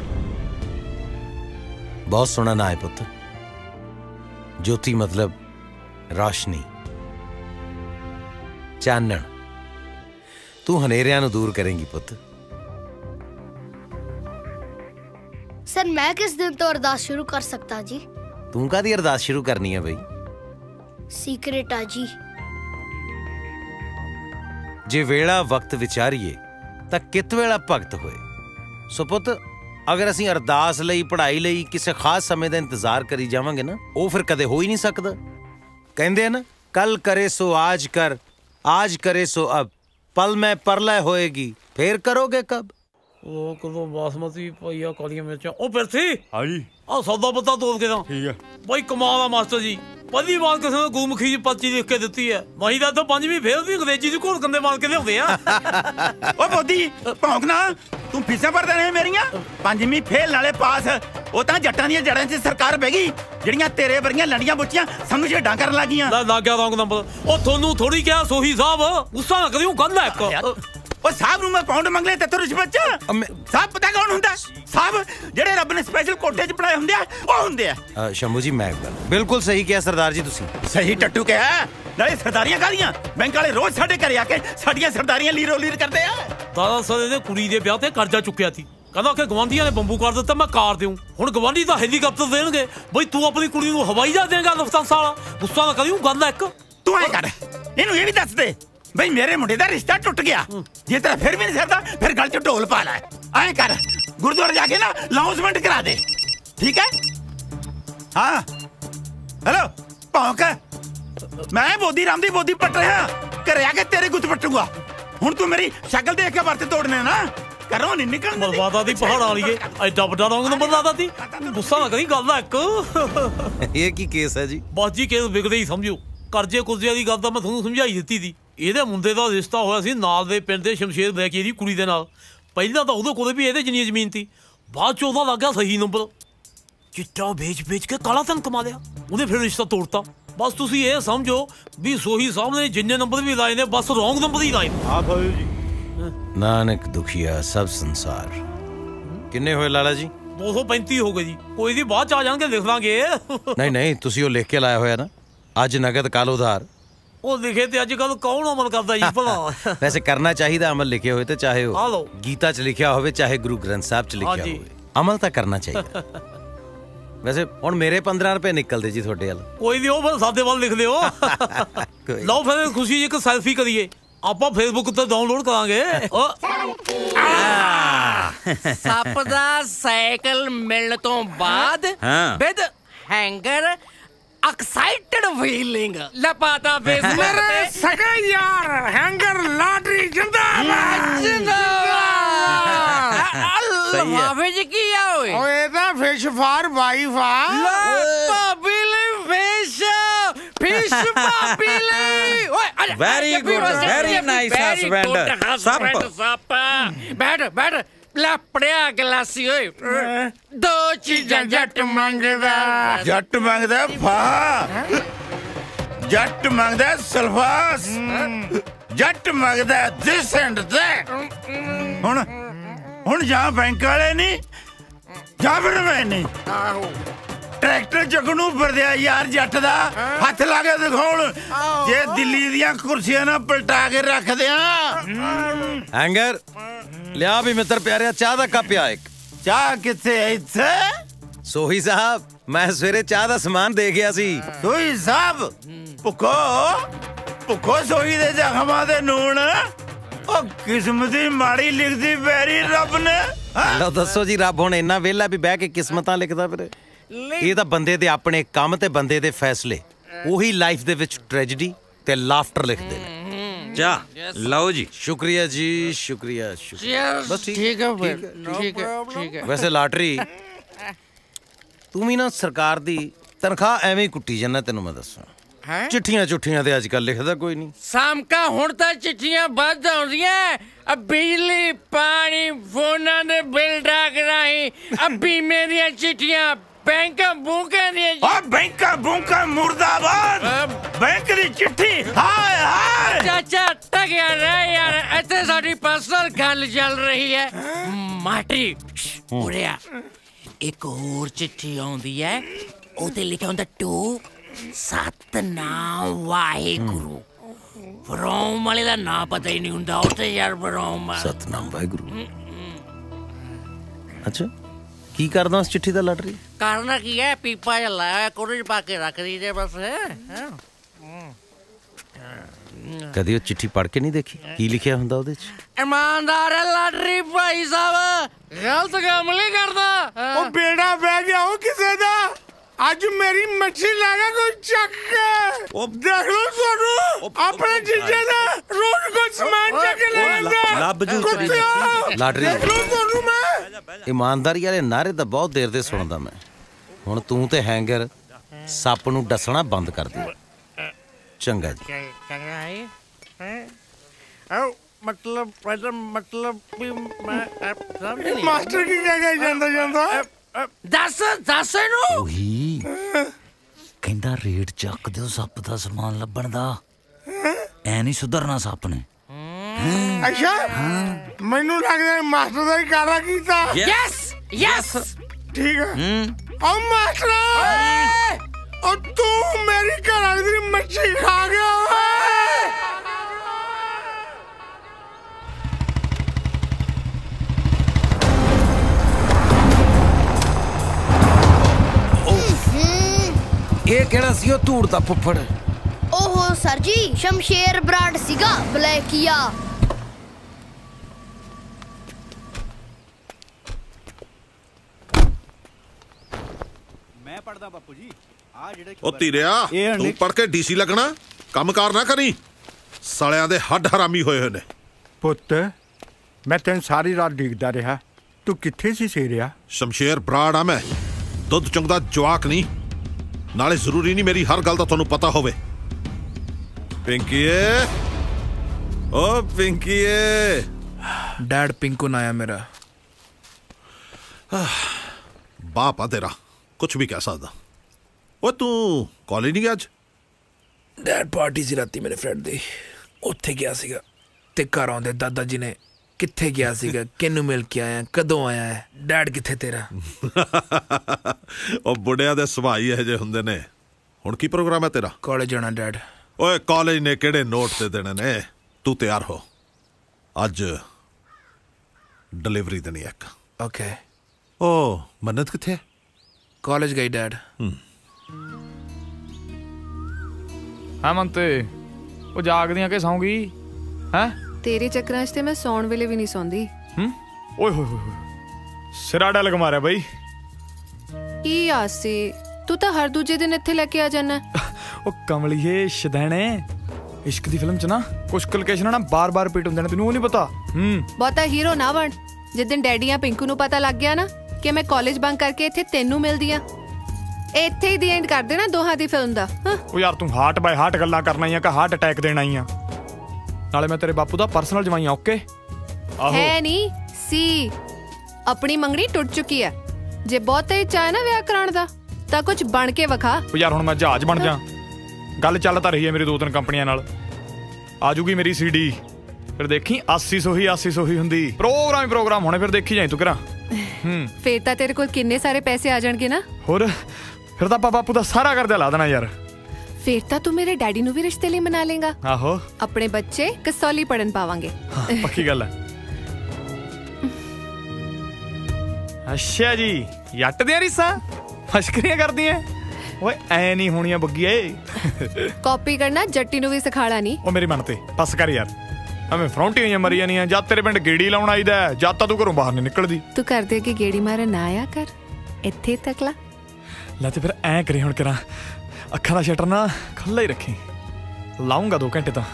ਬਹੁਤ ਸੋਹਣਾ ਨਾਂ ਹੈ ਪੁੱਤ। ਜੋਤੀ ਮਤਲਬ ਰੌਸ਼ਨੀ, ਚਾਨਣ। ਤੂੰ ਹਨੇਰਿਆਂ ਨੂੰ ਦੂਰ ਕਰੇਂਗੀ ਪੁੱਤ। सर मैं किस दिन तो अरदास शुरू कर सकता जी? तू कादी अरदास शुरू करनी है भाई? सीक्रेट आ जी। जे वेला वक्त विचारिए तां कित वेला भगत होए। सो पुत अगर असीं अरदास लई पढ़ाई लई किसी खास समय दा इंतजार करी जावांगे ना, वो फिर कदे हो ही नहीं सकदा। कहंदे ना, कल करे सो आज कर, आज करे सो अब, पल में परलय होएगी, फिर करोगे कब? ਉਹ ਕਦੋਂ ਬਾਸਮਤੀ ਪਾਈ ਆ ਕਾਲੀਆਂ ਮਿਰਚਾਂ। ਉਹ ਪਿਰਥੀ ਹਾਂਜੀ ਆ ਸੌਦਾ ਪੱਤਾ ਤੋਲ ਕੇ ਤਾਂ ਠੀਕ ਹੈ ਬਾਈ। ਕਮਾਲ ਆ ਮਾਸਟਰ ਜੀ, ਪਹਿਲੀ ਵਾਰ ਕਿਸੇ ਨੇ ਗੁਰਮੁਖੀ ਜੀ ਪਰਚੀ ਲਿਖ ਕੇ ਦਿੱਤੀ ਹੈ। ਮਾਈ ਦਾ ਤਾਂ 5ਵੀਂ ਫੇਲ ਵੀ ਅੰਗਰੇਜ਼ੀ ਦੀ ਘੋਲ ਕੰਦੇ ਮਾਰ ਕੇ ਲਿਆਉਂਦੇ ਆ। ਓ ਬੋਦੀ ਭੌਂਕਣਾ, ਤੂੰ ਫੀਸਾਂ ਭਰਦਾ ਨਹੀਂ ਮੇਰੀਆਂ? 5ਵੀਂ ਫੇਲ ਨਾਲੇ ਪਾਸ। ਉਹ ਤਾਂ ਜੱਟਾਂ ਦੀਆਂ ਜੜਾਂ 'ਚ ਸਰਕਾਰ ਬਹਿ ਗਈ, ਜਿਹੜੀਆਂ ਤੇਰੇ ਵਰਗੀਆਂ ਲੰਡੀਆਂ ਬੁੱਚੀਆਂ ਸਾਨੂੰ ਛੇਡਾਂ ਕਰਨ ਲੱਗੀਆਂ। ਲੱਗ ਗਿਆ ਰੌਂਗ ਨੰਬਰ। ਉਹ ਤੁਹਾਨੂੰ ਥੋੜੀ ਕਿਹਾ ਸੋਹੀ ਸਾਹਿਬ, ਗੁੱਸਾ ਨਾ ਕਰਿਓ, ਗੱਲ ਹੈ ਇੱਕ। ਉਹ ਸਾਹਿਬ ਨੂੰ ਮੈਂ ਪਾਉਂਡ ਮੰਗ ਲਿਆ ਤੇ ਰਿਸ਼ਵਤ 'ਚ। ਸਾਹਿਬ ਪਤਾ ਕੌਣ ਹੁੰਦਾ? ਸਾਹਿਬ ਜਿਹੜੇ ਰੱਬ ਨੇ ਸਪੈਸ਼ਲ ਕੋਠੇ 'ਚ ਬਣਾਏ ਹੁੰਦੇ ਆ, ਉਹ ਹੁੰਦੇ ਆ। ਸ਼ੰਭੂ ਜੀ ਮੈਂ ਬਿਲਕੁਲ ਸਹੀ ਕਿਹਾ ਸਰਦਾਰ ਜੀ ਤੁਸੀਂ। ਸਹੀ ਟੱਟੂ ਕਿਹਾ। ਨਾਲੇ ਸਰਦਾਰੀਆਂ ਕਾਹਦੀਆਂ, ਬੈਂਕ ਵਾਲੇ ਰੋਜ਼ ਸਾਡੇ ਘਰੇ ਆ ਕੇ ਸਾਡੀਆਂ ਸਰਦਾਰੀਆਂ ਲੀਰੋ ਲੀਰ ਕਰਦੇ ਆ। ਦਾਦਾ ਸਰ ਦੇ ਕੁੜੀ ਦੇ ਵਿਆਹ ਤੇ ਕਰਜ਼ਾ ਚੁੱਕਿਆ ਸੀ, ਕਹਿੰਦਾ ਕਿ ਗਵਾਂਢੀਆਂ ਨੇ ਬੰਬੂ ਕਰ ਦਿੱਤਾ, ਮੈਂ ਕਾਰ ਦਿਉ। ਹੁਣ ਗਵਾਂਢੀ ਤਾਂ ਹੈਲੀਕਾਪਟਰ ਦੇਣਗੇ, ਬਈ ਤੂੰ ਆਪਣੀ ਕੁੜੀ ਨੂੰ ਹਵਾਈ ਜਹਾਜ਼ ਦੇਂਗਾ ਲਫਤਾਂਸਾ ਵਾਲਾ। ਗੁੱਸਾ ਨਾ ਕਰਿਓ, ਗੱਲ ਹੈ ਇੱਕ। ਤੂੰ ਐ ਕਰ, ਇਹਨੂੰ ਇਹ ਵੀ ਦੱਸ ਦੇ ਬਈ ਮੇਰੇ ਮੁੰਡੇ ਦਾ ਰਿਸ਼ਤਾ ਟੁੱਟ ਗਿਆ। ਜੇ ਤੇਰਾ ਫਿਰ ਵੀ ਨਹੀਂ ਸਰਦਾ, ਫਿਰ ਗਲ 'ਚ ਢੋਲ ਪਾ ਲੈ। ਐ ਕਰ, ਗੁਰਦੁਆਰੇ ਜਾ ਕੇ ਨਾ ਅਨਾਉਂਸਮੈਂਟ ਕਰਾ ਦੇ, ਠੀਕ ਹੈ? ਹਾਂ ਹੈਲੋ ਭੌਂਕ, ਮੈਂ ਬੋਦੀ ਰਾਮ ਦੀ ਬੋਦੀ ਪੱਟ ਰਿਹਾ, ਘਰੇ ਆ ਕੇ ਤੇਰੇ ਗੁੱਤ ਪੱਟੂਗਾ। ਹੁਣ ਤੂੰ ਮੇਰੀ ਸ਼ਕਲ ਦੇਖ ਕੇ ਵਰਤੇ ਤੋੜਨੇ ਨਾ, ਘਰੋਂ ਨਹੀਂ ਨਿਕਲਣਾ। ਬਰਬਾਦਾ ਦੀ ਪਹਾੜ ਵਾਲੀਏ, ਐਡਾ ਵੱਡਾ ਰੌਂਗ ਨੰਬਰ ਲਾਦਾ ਤੀ। ਗੁੱਸਾ ਨਾ ਕਰੀ, ਗੱਲ ਹੈ ਇੱਕ। ਇਹ ਕੀ ਕੇਸ ਹੈ ਜੀ? ਬਸ ਜੀ ਕੇਸ ਵਿਗੜੇ ਹੀ ਸਮਝੋ। ਕਰਜ਼ੇ ਕੁਰਜ਼ੇ ਦੀ ਗੱਲ ਤਾਂ ਮੈਂ ਤੁਹਾਨੂੰ ਸਮਝਾਈ ਦਿੱਤੀ ਸੀ। ਇਹਦੇ ਮੁੰਡੇ ਦਾ ਰਿਸ਼ਤਾ ਹੋਇਆ ਸੀ ਨਾਲ ਦੇ ਪਿੰਡ ਦੇ ਸ਼ਮਸ਼ੇਰ ਬੈਕੀ ਦੀ ਕੁੜੀ ਦੇ ਨਾਲ। ਪਹਿਲਾਂ ਤਾਂ ਉਹਦੇ ਕੋਲ ਵੀ ਇਹਦੇ ਜਿੰਨੀ ਜ਼ਮੀਨ ਸੀ, ਬਾਅਦ 'ਚ ਉਹਦਾ ਲੱਗ ਗਿਆ ਸਹੀ ਨੰਬਰ। ਚਿੱਟਾ ਵੇਚ ਕੇ ਕਾਲਾ ਧਨ ਕਮਾ ਲਿਆ ਉਹਨੇ, ਫਿਰ ਰਿਸ਼ਤਾ ਤੋੜਤਾ। ਬਸ ਤੁਸੀਂ ਇਹ ਸਮਝੋ ਵੀ ਸੋਹੀ ਸਾਹਿਬ ਨੇ ਜਿੰਨੇ ਨੰਬਰ ਵੀ ਲਾਏ ਨੇ, ਬਸ ਰੌਂਗ ਨੰਬਰ ਹੀ ਲਾਏ ਨੇ। ਆ ਭਾਈ ਜੀ, ਨਾਨਕ ਦੁਖੀਆ ਸਭ ਸੰਸਾਰ। ਕਿੰਨੇ ਹੋਏ ਲਾਲਾ ਜੀ? 235 ਹੋ ਗਏ ਜੀ। ਕੋਈ ਨਹੀਂ ਬਾਅਦ 'ਚ ਆ ਜਾਣਗੇ, ਲਿਖ ਲਾਂਗੇ। ਨਹੀਂ ਤੁਸੀਂ ਉਹ ਲਿਖ ਕੇ ਲਾਇਆ ਹੋਇਆ ਨਾ, ਅੱਜ ਨਗਦ ਕੱਲ ਉਧਾਰ। ਉਹ ਲਿਖੇ ਤੇ ਅੱਜ ਕੱਲ ਕੌਣ ਅਮਲ ਕਰਦਾ ਜੀ ਭਲਾ? ਵੈਸੇ ਕਰਨਾ ਚਾਹੀਦਾ ਅਮਲ, ਲਿਖੇ ਹੋਏ ਤੇ ਚਾਹੇ ਉਹ ਗੀਤਾ 'ਚ ਲਿਖਿਆ ਹੋਵੇ, ਚਾਹੇ ਗੁਰੂ ਗ੍ਰੰਥ ਸਾਹਿਬ 'ਚ ਲਿਖਿਆ ਹੋਵੇ, ਅਮਲ ਤਾਂ ਕਰਨਾ ਚਾਹੀਦਾ। ਵੈਸੇ ਹੁਣ ਮੇਰੇ 15 ਰੁਪਏ ਨਿਕਲਦੇ ਜੀ ਤੁਹਾਡੇ ਵੱਲ। ਕੋਈ ਨਹੀਂ, ਉਹ ਫਿਰ ਸਾਡੇ ਵੱਲ ਲਿਖ ਦਿਓ। ਲਓ ਫਿਰ ਖੁਸ਼ੀ ਇੱਕ ਸੈਲਫੀ ਕਰੀਏ, ਆਪਾਂ ਫੇਸਬੁੱਕ ਤੇ ਡਾਊਨਲੋਡ ਕਰਾਂਗੇ। ਸੱਪ ਦਾ ਸਾਈਕਲ ਮਿਲਣ ਤੋਂ ਬਾਅਦ ਵਿਦ ਹੈਂਗਰ एक्साइटेड फीलिंग लपाता फेस मेरे सगे यार हैंगर लॉटरी जिंदाबाद जिंदाबाद। माफी जी की ओए ओए दा फिश फॉर वाइफ आ भाभी ले फिश भाभी ले ओए very good, very nice husband. सप बैठ ਲੈ ਪੜਿਆ ਗਲਾਸੀ ਓਏ। ਦੋ ਚੀਜ਼ਾਂ ਜੱਟ ਮੰਗਦਾ। ਜੱਟ ਮੰਗਦਾ ਫਾ, ਜੱਟ ਮੰਗਦਾ ਸਲਫਾਸ, ਜੱਟ ਮੰਗਦਾ ਦਿਸ ਐਂਡ ਦੈਟ। ਹੁਣ ਜਾਂ ਬੈਂਕ ਵਾਲੇ ਨਹੀਂ ਜਾਂ ਫਿਰ ਮੈਂ ਨਹੀਂ। ਟਰੈਕਟਰ ਚੱਕਣੂ ਫਿਰਦਿਆ ਯਾਰ ਜੱਟ ਦਾ, ਹੱਥ ਲਾ ਕੇ ਦਿਖਾਉਣ ਜੇ ਦਿੱਲੀ ਦੀਆਂ ਕੁਰਸੀਆਂ ਨਾ ਪਲਟਾ ਕੇ ਰੱਖਦੇ ਆ। ਹੈਂਗਰ ਲਿਆ ਵੀ ਮਿੱਤਰ ਪਿਆਰਿਆ, ਚਾਹ ਦਾ ਕੱਪ ਆ ਇੱਕ। ਚਾਹ ਕਿੱਥੇ ਇੱਥੇ? सोही साहब मैं सवेरे चाह दा समान दे गया सी। सोही साहब भुखो भुखो सोही दे जख्मां ते नून ओ किस्मत दी माड़ी लिखदी पैरी रब ने। लो दसो जी रब हुण इन्ना वेला भी बह के किस्मतां लिखदा फिरे? ਇਹ ਤਾਂ ਬੰਦੇ ਦੇ ਆਪਣੇ ਕੰਮ ਤੇ ਬੰਦੇ ਦੇ ਫੈਸਲੇ ਉਹੀ ਲਾਈਫ ਦੇ ਵਿੱਚ ਟ੍ਰੈਜੇਡੀ ਤੇ ਲਾਫਟਰ ਲਿਖਦੇ ਨੇ। ਜਾ ਲਓ ਜੀ। ਸ਼ੁਕਰੀਆ ਜੀ ਸ਼ੁਕਰੀਆ ਬਸ ਠੀਕ ਹੈ ਠੀਕ ਹੈ। ਵੈਸੇ ਲਾਟਰੀ ਤੂੰ ਵੀ ਨਾ ਸਰਕਾਰ ਦੀ ਤਨਖਾਹ ਐਵੇਂ ਹੀ ਕੁੱਟੀ ਜਾਂਦਾ ਤੈਨੂੰ ਮੈਂ ਦੱਸਾਂ। ਚਿੱਠੀਆਂ ਤੇ ਅੱਜ ਕੱਲ ਲਿਖਦਾ ਕੋਈ ਨਹੀਂ। ਸਾਮਕਾ ਹੁਣ ਤਾਂ ਚਿੱਠੀਆਂ ਵੱਧ ਆਉਂਦੀਆਂ ਬਿਜਲੀ ਪਾਣੀ ਫੋਨਾਂ ਦੇ ਬਿੱਲ ਡਾਕ ਰਾਹੀਂ ਬੀਮੇ ਦੀਆਂ ਚਿੱਠੀਆਂ बैंका बूंका बैंका बूंका मुर्दाबाद बैंक दी चिट्ठी हाय हाय चाचा टकिया रह यार इत्थे साडी पर्सनल गल चल रही है माटी उड़िया एक और चिट्ठी आउंदी है ओते लिखा हुंदा टू सतनाम वाहिगुरु बरोम वाले दा ना पता ही नहीं हुंदा ओते यार बरोम सतनाम वाहिगुरु। अच्छा की करदा उस चिट्ठी दा लाटरी? करना की है पीपा च लाया कुड़ी च पाके रख दीजिए बस। कदी वो चिट्ठी पढ़ के नहीं देखी की लिखिया हुंदा ओदे च? ईमानदार है लाटरी भाई साहब गलत काम नहीं करदा। ओ बेड़ा बह गया हो किसे दा आज मेरी मच्छी लागा कोई चक के देख लो सोनू अपने जीजे दा रोज को सामान चक के ले आंदा लब जू लाटरी देख लो सोनू मैं ईमानदारी वाले नारे ਤਾਂ ਬਹੁਤ ਦੇਰ ਦੇ ਸੁਣਦਾ ਮੈਂ। ਹੁਣ ਤੂੰ ਤੇ ਹੈਂਗਰ ਸੱਪ ਨੂੰ ਡਸਣਾ ਬੰਦ ਕਰ ਦੇ। ਚੰਗਾ ਜੀ। चंगा है मतलब भी मैं समझ नहीं मास्टर की क्या कह ਜਾਂਦਾ ਜਾਂਦਾ दस ਨੂੰ ਉਹੀ ਕਹਿੰਦਾ ਰੇਟ ਚੱਕ ਦਿਓ ਸੱਪ ਦਾ ਸਮਾਨ ਲੱਭਣ ਦਾ ਐ ਨਹੀਂ ਸੁਧਰਨਾ ਸੱਪ ਨੇ। ਅੱਛਾ ਮੈਨੂੰ ਲੱਗਦਾ ਮਾਸਟਰ ਦਾ ਹੀ ਕਾਰਾ ਕੀਤਾ। यस ठीक है ओ मास्टर ओ तू मेरी घरवाली दी मच्छी खा गया। ਇਹ ਕਿਹੜਾ ਸੀ ਉਹ ਧੂੜ ਦਾ ਫੁੱਫੜ? ओहो सर जी शमशेर ब्रांड सीगा ब्लैकिया। ਉਹ ਧੀਰਿਆ ਤੂੰ ਪੜ ਕੇ ਡੀਸੀ ਲੱਗਣਾ ਕੰਮਕਾਰ ਨਾ ਕਰੀ ਸਾਲਿਆਂ ਦੇ ਹੱਡ ਹਰਾਮੀ ਹੋਏ ਹੋਏ ਨੇ। ਪੁੱਤ ਮੈਂ ਤੈਨੂੰ ਸਾਰੀ ਰਾਤ ਡਿੱਗਦਾ ਰਿਹਾ ਤੂੰ ਕਿੱਥੇ ਸੀ ਸੇਰਿਆ? ਸ਼ਮਸ਼ੇਰ ਬਰਾੜ ਆ ਮੈਂ ਦੁੱਧ ਚੁੰਗਦਾ ਜਵਾਕ ਨਹੀਂ ਨਾਲੇ ਜ਼ਰੂਰੀ ਨਹੀਂ ਮੇਰੀ ਹਰ ਗੱਲ ਦਾ ਤੁਹਾਨੂੰ ਪਤਾ ਹੋਵੇ। ਪਿੰਕੀਏ ਓ ਪਿੰਕੀਏ डैड पिंकू ना आया मेरा बाप आ तेरा कुछ भी कह सकदा। ओ तू कॉलेज नहीं गया आज? डैड पार्टी सी राती मेरे फ्रेंड दी उत्थे गया सीगा ते घर आउंदे दादा जी ने कित्थे गया सीगा किन्नू मिल के आया कदों आया है डैड कित्थे तेरा? ओ बुढ़िया दे सुभाਅ ही ਇਹੋ ਜਿਹੇ ਹੁੰਦੇ ਨੇ। ਹੁਣ ਕੀ ਪ੍ਰੋਗਰਾਮ ਹੈ ਤੇਰਾ? कॉलेज जाना डैड। ਓਏ ਕਾਲਜ ਨੇ ਕਿਹੜੇ ਨੋਟ ਤੇ ਦੇਣੇ ਨੇ? ਤੂੰ ਤਿਆਰ ਹੋ ਅੱਜ डिलीवरी देनी एक। ओके ओ मन्नत किथे? कॉलेज गई डैड। हाँ मनते वो जागदियां के सौंगी हैं? तेरे चक्करां च ते मैं सौण वेले भी नहीं सौंदी। ओए होए होए सिरा डल मारिया बई। की आसी तू तो हर दूजे दिन इत्थे लेके आ जाना। ओ कमलिए शदैने इश्क दी फिल्म च ना कुछ लोकेशन ना बार बार रिपीट होंदे ने तैनूं नहीं पता। बहुता हीरो ना बन जिस दिन डैडी या पिंकू नूं पता लग गया ना कि मैं कॉलेज बंक करके इत्थे तैनूं मिलदी आ इत्थे ही दी एंड कर देना दोहां दी फिल्म दा। ओ यार तू हार्ट बाय हार्ट गल्लां करना ही का हार्ट अटैक देना ही आ नाले मैं तेरे बापू दा पर्सनल जवाई ओके है नहीं सी अपनी मंगनी टुट चुकी है जे बहुत तेज चाहे ना विआह कराण दा तां कुछ बन के विखा। ओ यार हुण मैं जहाज बन जा गल चल तां रही है मेरी 2-3 कंपनियां नाल आ जूगी मेरी सीडी फिर देखी 80 ही हुंदी प्रोग्राम होने फिर देखी जाई तू करा। फिर तां तेरे कोल किन्ने सारे पैसे आ जाणगे ना होर फिर तां बापू दा सारा कर्जा ला देना यार। फिर तां तू मेरे डैडी नूं भी रिश्ते लई मना लेगा। आहो अपने बच्चे कसौली पढ़न पावांगे। पक्की गल है। अच्छा जी जट दियां रिसां ਮਸ਼ਕਰੀਆਂ ਕਰਦੀਆਂ ਓਏ ਐ ਨਹੀਂ ਹੋਣੀਆਂ ਬੱਗੀਏ ਕਾਪੀ ਕਰਨਾ ਜੱਟੀ ਨੂੰ ਵੀ ਸਿਖਾਲਾ ਨਹੀਂ ਉਹ ਮੇਰੀ ਮਨ ਤੇ ਬਸ ਕਰ ਯਾਰ ਐਵੇਂ ਫਰੌਂਟੀ ਹੋਈਆਂ ਮਰੀ ਜਾਨੀਆਂ ਜਦ ਤੇਰੇ ਪਿੰਡ ਗੇੜੀ ਲਾਉਣ ਆਈਦਾ ਜਦ ਤਾਂ ਤੂੰ ਘਰੋਂ ਬਾਹਰ ਨਹੀਂ ਨਿਕਲਦੀ ਤੂੰ ਕਰਦੇ ਕਿ ਗੇੜੀ ਮਾਰਨ ਨਾ ਆਇਆ ਕਰ ਇੱਥੇ ਤੱਕ ਲੈ ਤੇ ਫਿਰ ਐ ਕਰੀ ਹੁਣ ਕਰਾਂ ਅੱਖਾਂ ਦਾ ਸ਼ਟਰ ਨਾ ਖੁੱਲ੍ਹਾ ਹੀ ਰੱਖੀ ਲਾਉਂਗਾ 2 ਘੰਟੇ ਤਾਂ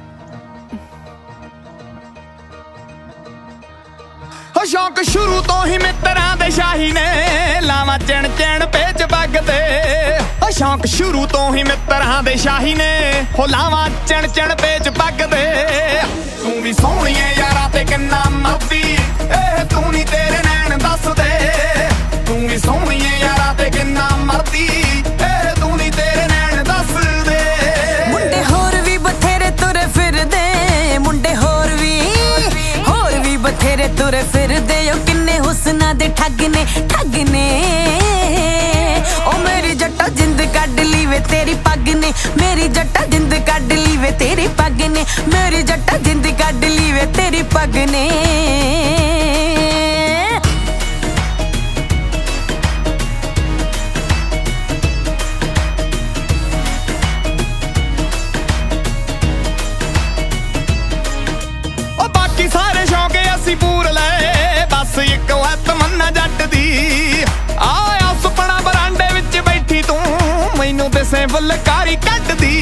ਸ਼ੌਂਕ ਸ਼ੁਰੂ ਤੋਂ ਹੀ ਮਿੱਤਰਾਂ ਦੇ ਸ਼ਾਹੀ ਨੇ ਲਾਵਾਂ ਚਿਣ ਚਿਣ ਪੇਚ ਵੱਗਦੇ ਸ਼ੌਂਕ ਸ਼ੁਰੂ ਤੋਂ ਹੀ ਮਿੱਤਰਾਂ ਦੇ ਸ਼ਾਹੀ ਨੇ ਹੋ ਲਾਵਾਂ ਚਿਣ ਚਿਣ ਪੇਚ ਵੱਗਦੇ ਤੂੰ ਵੀ ਸੋਹਣੀਏ ਯਾਰਾਂ ਤੇ ਕਿੰਨਾ ਮਰਦੀ ਇਹ ਤੂੰ ਨਹੀਂ ਤੇਰੇ ਨੈਣ ਦੱਸਦੇ ਤੂੰ ਵੀ ਸੋਹਣੀਏ ਯਾਰਾਂ ਤੇ ਕਿੰਨਾ ਮਰਦੀ ਇਹ ਤੂੰ ਨਹੀਂ ਤੇਰੇ ਨੈਣ ਦੱਸਦੇ ਮੁੰਡੇ ਹੋਰ ਵੀ ਬਥੇਰੇ ਤੁਰੇ ਫਿਰਦੇ ਮੁੰਡੇ ਹੋਰ ਵੀ ਬਥੇਰੇ ਤੁਰੇ ਫਿਰਦੇ ਓ ਕਿੰਨੇ ਹੁਸਨਾਂ ਦੇ ਠੱਗ ਨੇ ਓ ਮੇਰੀ ਜੱਟਾ ਜਿੰਦ ਕੱਢ ਲਈ ਵੇ ਤੇਰੀ ਪੱਗ ਨੇ ਮੇਰੀ ਜੱਟਾ ਜਿੰਦ ਕੱਢ ਲਈ ਵੇ ਤੇਰੀ ਪੱਗ ਨੇ ਮੇਰੀ ਜੱਟਾ ਜਿੰਦ ਕੱਢ ਲਈ ਵੇ ਤੇਰੀ ਪੱਗ ਨੇ ਸਾਰੇ ਸ਼ੌਂਕ ਅਸੀਂ ਪੂਰ ਲਏ ਬਸ ਇੱਕ ਹੈ ਤਮੰਨਾ ਜੱਟ ਦੀ ਆਇਆ ਸੁਪਨਾ ਬਰਾਂਡੇ ਵਿੱਚ ਬੈਠੀ ਤੂੰ ਮੈਨੂੰ ਦਿਸੇ ਫੁਲਕਾਰੀ ਕੱਢਦੀ